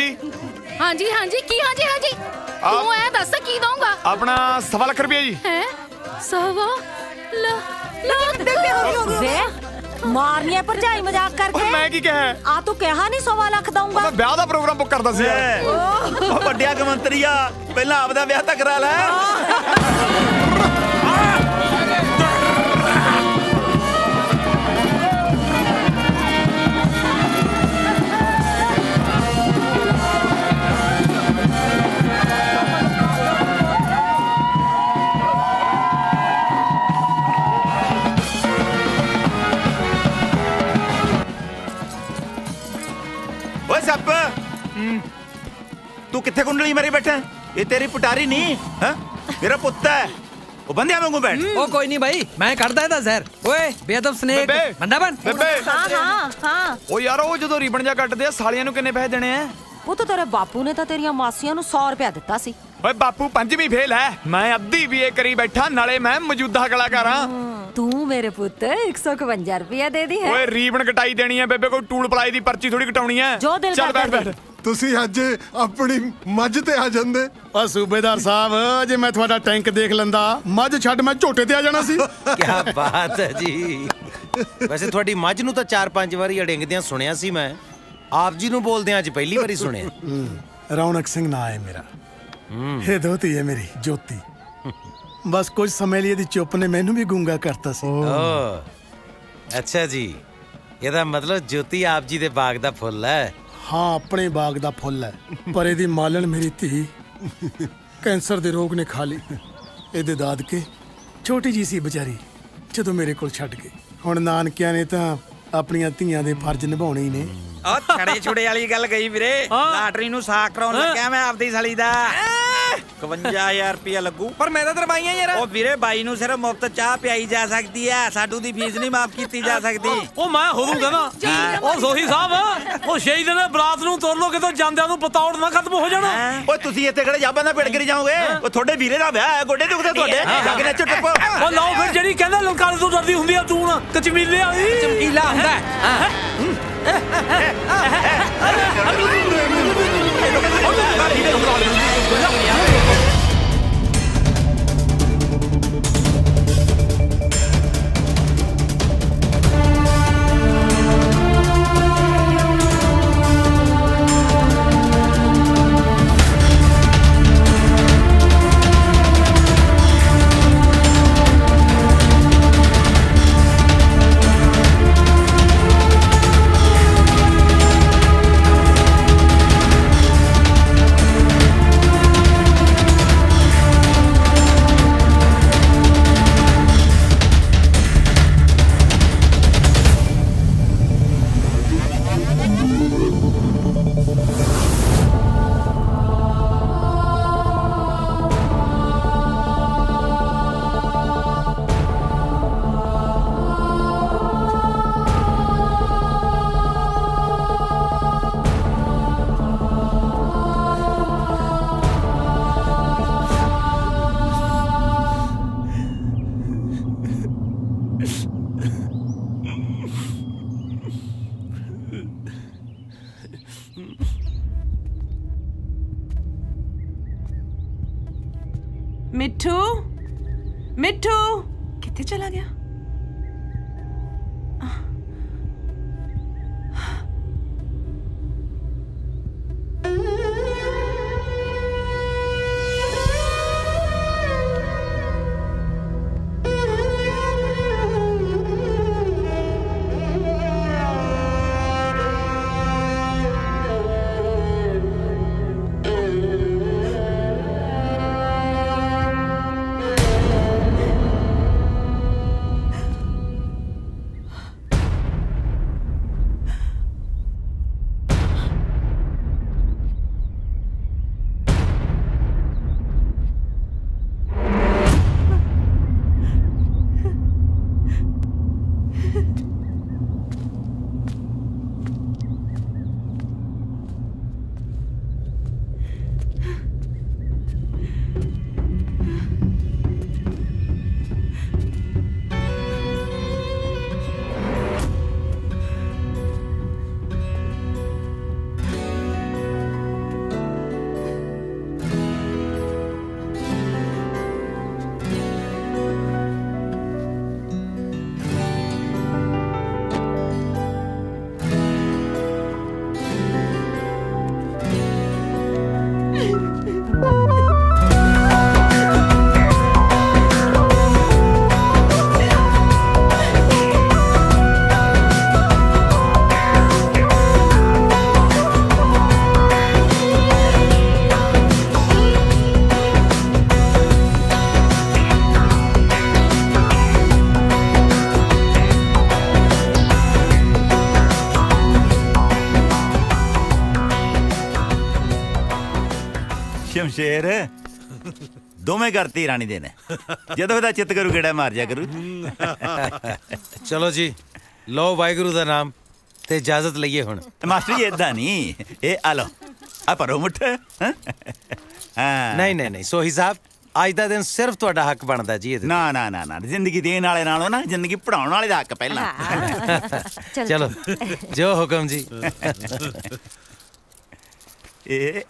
तू ऐ दस की दूंगा अपना 1.25 लाख रुपया जी। हैं 1.25 लाख मारनिया भरजाई मजाक करके मैं की कहा आ तू कहा नहीं 1.25 लाख दूंगा मैं ब्याह दा प्रोग्राम बुक करदा सी ओ ਵੱਡਿਆ ਕਮੰਤਰੀਆ ਪਹਿਲਾਂ ਆਪਦਾ ਵਿਆਹ ਤਾਂ ਕਰਾ ਲੈ। तू किथे कुंडली मारी बैठा है? ये तेरी पिटारी नहीं है, मेरा पुत्त है। वो बंदे वांगू बैठ। ओ कोई नहीं भाई, मैं करदा ਇਹਦਾ ਜ਼ਹਿਰ। ਓਏ ਬੇਅਦਬ ਸਨੇਕ ਬੰਦਾ ਬਣ। ਹਾਂ ਓ ਯਾਰ ਉਹ ਜਦੋਂ ਰੀਬਨ ਜਾ ਕੱਟਦੇ ਆ ਸਾਲੀਆਂ ਨੂੰ ਕਿੰਨੇ ਪੈਸੇ ਦੇਣੇ ਆ? ਉਹ ਤਾਂ ਤੇਰੇ ਬਾਪੂ ਨੇ ਤਾਂ ਤੇਰੀਆਂ ਮਾਸੀਆਂ ਨੂੰ 100 ਰੁਪਇਆ ਦਿੱਤਾ ਸੀ। ਓਏ ਬਾਪੂ 5ਵੀਂ ਫੇਲ ਹੈ, ਮੈਂ ਅੱਧੀ BA ਕਰੀ ਬੈਠਾ, ਨਾਲੇ ਮੈਂ ਮੌਜੂਦਾ ਕਲਾਕਾਰ ਹਾਂ। ਤੂੰ ਮੇਰੇ ਪੁੱਤ 151 ਰੁਪਇਆ ਦੇ ਦੀ ਹੈ। ਓਏ ਰੀਬਨ ਕਟਾਈ ਦੇਣੀ ਹੈ ਬੇਬੇ, ਕੋਈ ਟੂਲ ਪਲਾਈ ਦੀ ਪਰਚੀ ਥੋੜੀ ਕਟਾਉਣੀ ਹੈ। ਚੱਲ ਬੈਠ ਬੈਠ। ਤੁਸੀਂ ਅੱਜ ਆਪਣੀ ਮੱਝ ਤੇ ਆ ਜਾਂਦੇ। ਓ ਸੂਬੇਦਾਰ ਸਾਹਿਬ, ਜੇ ਮੈਂ ਤੁਹਾਡਾ ਟੈਂਕ ਦੇਖ ਲੈਂਦਾ, ਮੱਝ ਛੱਡ ਮੈਂ ਝੋਟੇ ਤੇ ਆ ਜਾਣਾ ਸੀ। ਕੀ ਬਾਤ ਹੈ ਜੀ। ਵੈਸੇ ਤੁਹਾਡੀ ਮੱਝ ਨੂੰ ਤਾਂ 4-5 ਵਾਰੀ ਅੜਿੰਗਦਿਆਂ ਸੁਣਿਆ ਸੀ ਮੈਂ, ਆਪ ਜੀ ਨੂੰ ਬੋਲਦਿਆਂ ਅੱਜ ਪਹਿਲੀ ਵਾਰੀ ਸੁਣਿਆ। ਰੌਣਕ ਸਿੰਘ ਨਾਂ ਹੈ ਮੇਰਾ। ਇਹ ਦੋਤੀ ਹੈ ਮੇਰੀ ਜੋਤੀ। ਬਸ ਕੁਝ ਸਮੇਂ ਲਈ ਇਹਦੀ ਚੁੱਪ ਨੇ ਮੈਨੂੰ ਵੀ ਗੂੰਗਾ ਕਰਤਾ ਸੀ। ਅੱਛਾ ਜੀ, ਇਹਦਾ ਮਤਲਬ ਜੋਤੀ ਆਪ ਜੀ ਦੇ ਬਾਗ ਦਾ ਫੁੱਲ ਹੈ। ਹਾਂ, ਆਪਣੇ ਬਾਗ ਦਾ ਫੁੱਲ ਹੈ, ਪਰ ਇਹਦੀ ਮਾਲਣ ਮੇਰੀ ਧੀ ਕੈਂਸਰ ਦੇ ਰੋਗ ਨੇ ਖਾ ਲਈ। ਇਹਦੇ ਦਾਦਕੇ ਛੋਟੀ ਜੀ ਸੀ ਵਿਚਾਰੀ ਜਦੋਂ ਮੇਰੇ ਕੋਲ ਛੱਡ ਗਏ। ਹੁਣ ਨਾਨਕਿਆਂ ਨੇ ਤਾਂ ਆਪਣੀਆਂ ਧੀਆਂ ਦੇ ਫਰਜ਼ ਨਿਭਾਉਣੇ ਹੀ ਨੇ। ਉਹ ਛੜੇ ਛੁੜੇ ਵਾਲੀ ਗੱਲ ਗਈ ਵੀਰੇ। ਲਾਟਰੀ ਨੂੰ ਸਾਕ ਕਰਾਉਣ ਲੱਗਿਆ ਮੈਂ ਆਪਦੀ ਸਲੀ ਦਾ। 51000 ਰੁਪਇਆ ਲੱਗੂ। ਪਰ ਮੈਂ ਤਾਂ ਦਰਵਾਈਆਂ ਯਾਰ। ਉਹ ਵੀਰੇ ਬਾਈ ਨੂੰ ਸਿਰਫ ਮੁਫਤ ਚਾਹ ਪਿਆਈ ਜਾ ਸਕਦੀ ਹੈ, ਸਾਡੂ ਦੀ ਫੀਸ ਨਹੀਂ ਮਾਫ ਕੀਤੀ ਜਾ ਸਕਦੀ। ਉਹ ਮੈਂ ਹੋਊਗਾ ਨਾ। ਉਹ ਸੋਹੀ ਸਾਹਿਬ, ਉਹ ਸ਼ਹੀਦ ਨੇ ਬਰਾਤ ਨੂੰ ਤੋਰ ਲੋ, ਕਿਤੋਂ ਜਾਂਦਿਆਂ ਨੂੰ ਪਤੌੜ ਨਾ ਖਤਮ ਹੋ ਜਾਣਾ। ਓਏ ਤੁਸੀਂ ਇੱਥੇ ਕਿਹੜੇ ਜਾਬਾਂ ਦਾ ਪਿੜ ਕਰੀ ਜਾਓਗੇ? ਉਹ ਤੁਹਾਡੇ ਵੀਰੇ ਦਾ ਵਿਆਹ ਹੈ, ਗੋਡੇ ਦੁਖਦੇ ਤੁਹਾਡੇ, ਜਾ ਕੇ ਨੱਚੋ ਟੱਪੋ। ਉਹ ਲਾਓ ਫਿਰ, ਜਿਹੜੀ ਕਹਿੰਦਾ ਲਲਕਾਰੇ ਤੋਂ ਡਰਦੀ ਹੁੰਦੀ ਆ ਤੂੰ ਨਾ ਕਚਮੀਲੇ ਵਾਲੀ। ਚਮਕੀਲਾ ਹੁੰਦਾ मिट्ठू, मिट्ठू कितने चला गया? ਸ਼ਮਸ਼ੇਰ ਦੋਵੇਂ ਕਰਤੀ ਰਾਣੀ ਦੇ ਨੇ ਜਦੋਂ ਇਹਦਾ ਚਿੱਤ ਕਰੂ ਗੇੜਾ ਮਾਰ ਜਾ ਕਰੂ ਚਲੋ ਜੀ ਲਓ ਵਾਹਿਗੁਰੂ ਦਾ ਨਾਮ ਤੇ ਇਜਾਜ਼ਤ ਲਈਏ ਹੁਣ ਮਾਸਟਰ ਜੀ ਏਦਾਂ ਨਹੀਂ ਇਹ ਆ ਲਓ ਆ ਭਰੋ ਮੁੱਠ ਨਹੀਂ ਸੋਹੀ ਸਾਹਿਬ ਅੱਜ ਦਾ ਦਿਨ ਸਿਰਫ ਤੁਹਾਡਾ ਹੱਕ ਬਣਦਾ ਜੀ ਇਹਦੇ ਨਾ ਜ਼ਿੰਦਗੀ ਦੇਣ ਵਾਲੇ ਨਾਲੋਂ ਨਾ ਜ਼ਿੰਦਗੀ ਪੜਾਉਣ ਵਾਲੇ ਦਾ ਹੱਕ ਪਹਿਲਾਂ ਚਲੋ ਜੋ ਹੁਕਮ ਜੀ ਇਹ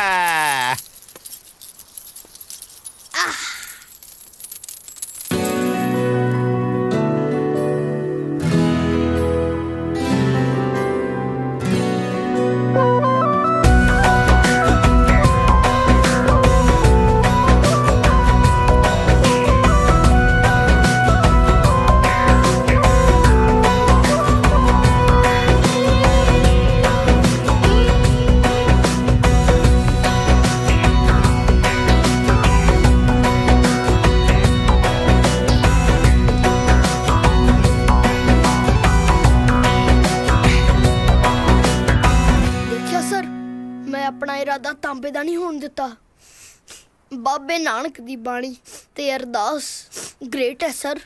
ਇਰਾਦਾ ਤਾਂਬੇ ਦਾ ਨਹੀਂ ਹੋਣ ਦਿੱਤਾ। ਬਾਬੇ ਨਾਨਕ ਦੀ ਬਾਣੀ ਤੇ ਅਰਦਾਸ ਗ੍ਰੇਟ ਹੈ ਸਰ।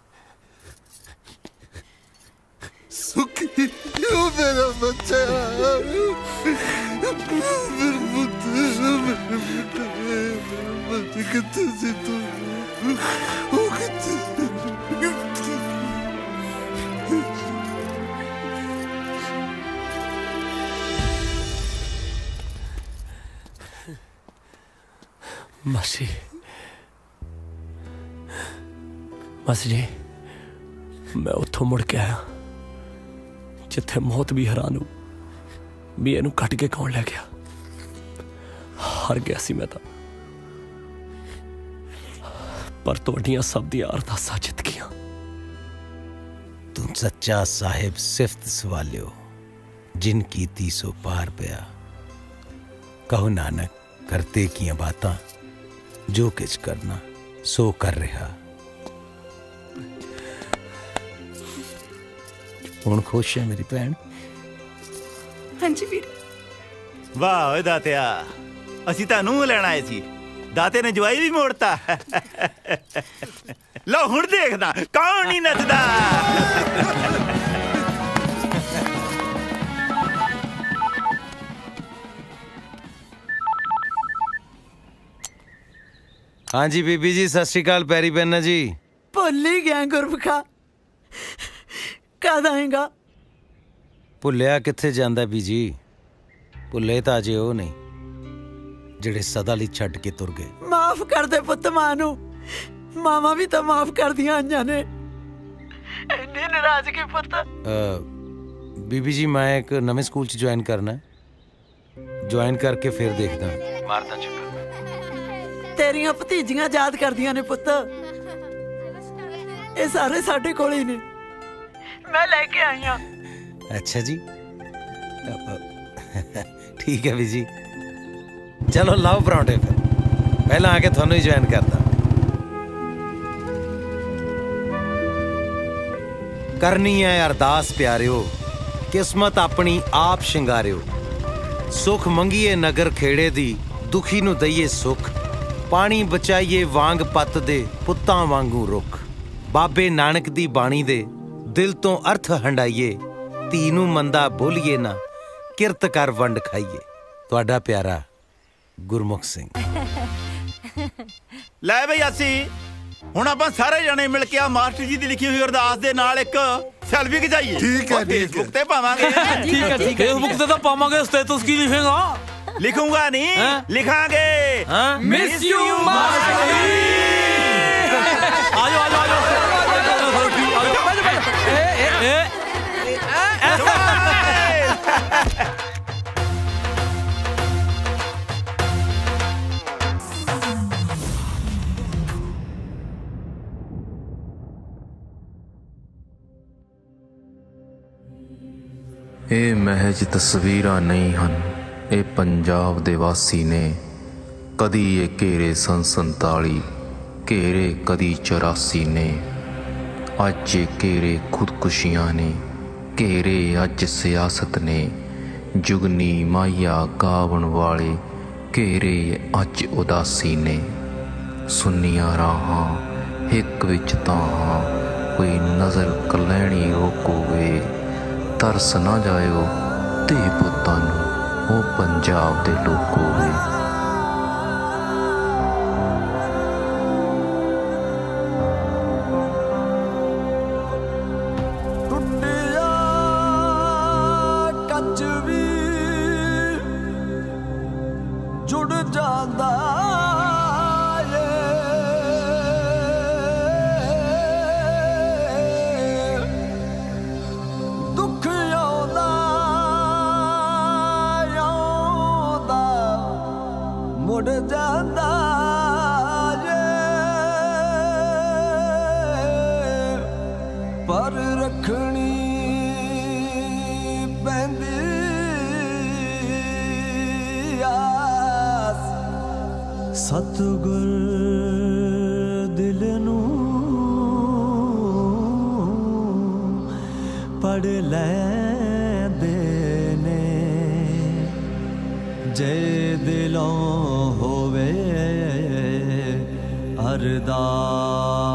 ਸੁਖੀ ਮੇਰਾ ਬੱਚਾ ਮੇਰੇ ਕਿੱਥੇ ਸੀ ਤੂੰ ਉਹ ਕਿੱਥੇ ਮਾਸੀ ਜੀ ਮੈਂ ਉੱਥੋਂ ਮੁੜ ਕੇ ਆਇਆ ਜਿੱਥੇ ਮੌਤ ਵੀ ਹੈਰਾਨ ਹੋ ਵੀ ਇਹਨੂੰ ਕੱਟ ਕੇ ਕੌਣ ਲੈ ਗਿਆ। ਹਾਰ ਗਿਆ ਸੀ ਮੈਂ ਤਾਂ, ਪਰ ਤੁਹਾਡੀਆਂ ਸਭ ਦੀਆਂ ਅਰਦਾਸਾਂ ਜਿੱਤ ਗਈਆਂ। ਤੂੰ ਸੱਚਾ ਸਾਹਿਬ ਸਿਫਤ ਸਵਾਲਿਓ ਜਿਨ ਕੀਤੀ ਸੋ ਪਾਰ ਪਿਆ। ਕਹੋ ਨਾਨਕ ਕਰਤੇ ਕੀਆਂ ਬਾਤਾਂ ਜੋ ਕਿਛ ਕਰਨਾ ਸੋ ਕਰ ਰਿਹਾ। ਹੁਣ ਖੁਸ਼ ਹੈ ਮੇਰੀ ਭੈਣ? ਹਾਂਜੀ ਵੀਰ। ਵਾਹ ਓਏ ਦਾਤਿਆ, ਅਸੀਂ ਤੁਹਾਨੂੰ ਲੈਣ ਆਏ ਸੀ, ਦਾਤੇ ਨੇ ਜਵਾਈ ਵੀ ਮੋੜਤਾ। ਲਓ ਹੁਣ ਦੇਖਦਾ ਕੌਣ ਨਹੀਂ ਨੱਚਦਾ। हाँ जी बीबी जी सत श्री अकाल, पैरी पैना जी। भुल ही गया गुरमुखा, कद आएगा? भुलिया किथे जांदा बीजी, भुले तां अजे ओह नहीं जिहड़े सदा लई छड्ड के तुर गए। माफ कर दे पुत्त मां नूं, मावां भी तां माफ कर दियां आईयां ने। इन्नी नाराजगी पुत्त। बीबी जी मैं एक नवें स्कूल च ज्वाइन करना है, ज्वाइन करके फिर देखदा मारदा चक्कर। तेरियां भतीजियां याद करदियां ने पुत्त, ये सारे साडे कोल ही ने, मैं लेके आई हां। अच्छा जी ठीक है बीजी, चलो लाओ परांठे फिर, पहला आके थानू ही ज्वाइन करदा। करनी है अरदास प्यारियो, किस्मत अपनी आप शिंगारियो। सुख मंगीए नगर खेड़े दी, दुखी नू दईए सुख। पानी बचाइए वांग पत दे, पुत्तां वांगू रुख। बाबे नानक दी बाणी दे, दिल तो अर्थ हंडाइए। धी नू मंदा बोलिए ना, किरत कर वंड खाइए। तुहाडा प्यारा गुरमुख सिंह। ਲੈ ਬਈ ਅਸੀਂ ਹੁਣ ਆਪਾਂ ਸਾਰੇ ਜਣੇ ਮਿਲ ਕੇ ਆ ਮਾਸਟਰ ਜੀ ਦੀ ਲਿਖੀ ਹੋਈ ਅਰਦਾਸ ਦੇ ਨਾਲ ਇੱਕ ਸੈਲਫੀ ਖਿਚਾਈਏ। ਠੀਕ ਹੈ ਫੇਸਬੁੱਕ ਤੇ ਪਾਵਾਂਗੇ। ਠੀਕ ਹੈ ਫੇਸਬੁੱਕ ਤੇ ਤਾਂ ਪਾਵਾਂਗੇ, ਸਟੇਟਸ ਕੀ ਲਿਖੇਗਾ? लिखूंगा नहीं लिखांगे। Miss you master ji. आजो आजो ਇਹ ਮਹਿਜ ਤਸਵੀਰਾਂ ਨਹੀਂ ਹਨ, ਇਹ ਪੰਜਾਬ ਦੇ ਵਾਸੀ ਨੇ। ਕਦੀ ਇਹ ਘੇਰੇ ਸਨ 47, ਘੇਰੇ ਕਦੀ 84 ਨੇ। ਅੱਜ ਇਹ ਘੇਰੇ ਖੁਦਕੁਸ਼ੀਆਂ ਨੇ, ਘੇਰੇ ਅੱਜ ਸਿਆਸਤ ਨੇ। ਜੁਗਨੀ ਮਾਇਆ ਗਾਵਣ ਵਾਲੇ घेरे अज उदासी ने। सुनिया राहां हिक विच ताहां कोई नज़र कलैणी रोकोवे। तरस ना जायो ते पुत्तां नूं ओ पंजाब दे लोकोवे। पर रखनी पैंदी आस सतगुर दिल नूं पढ़ लैंदे ने। जे दिलों होवे अरदास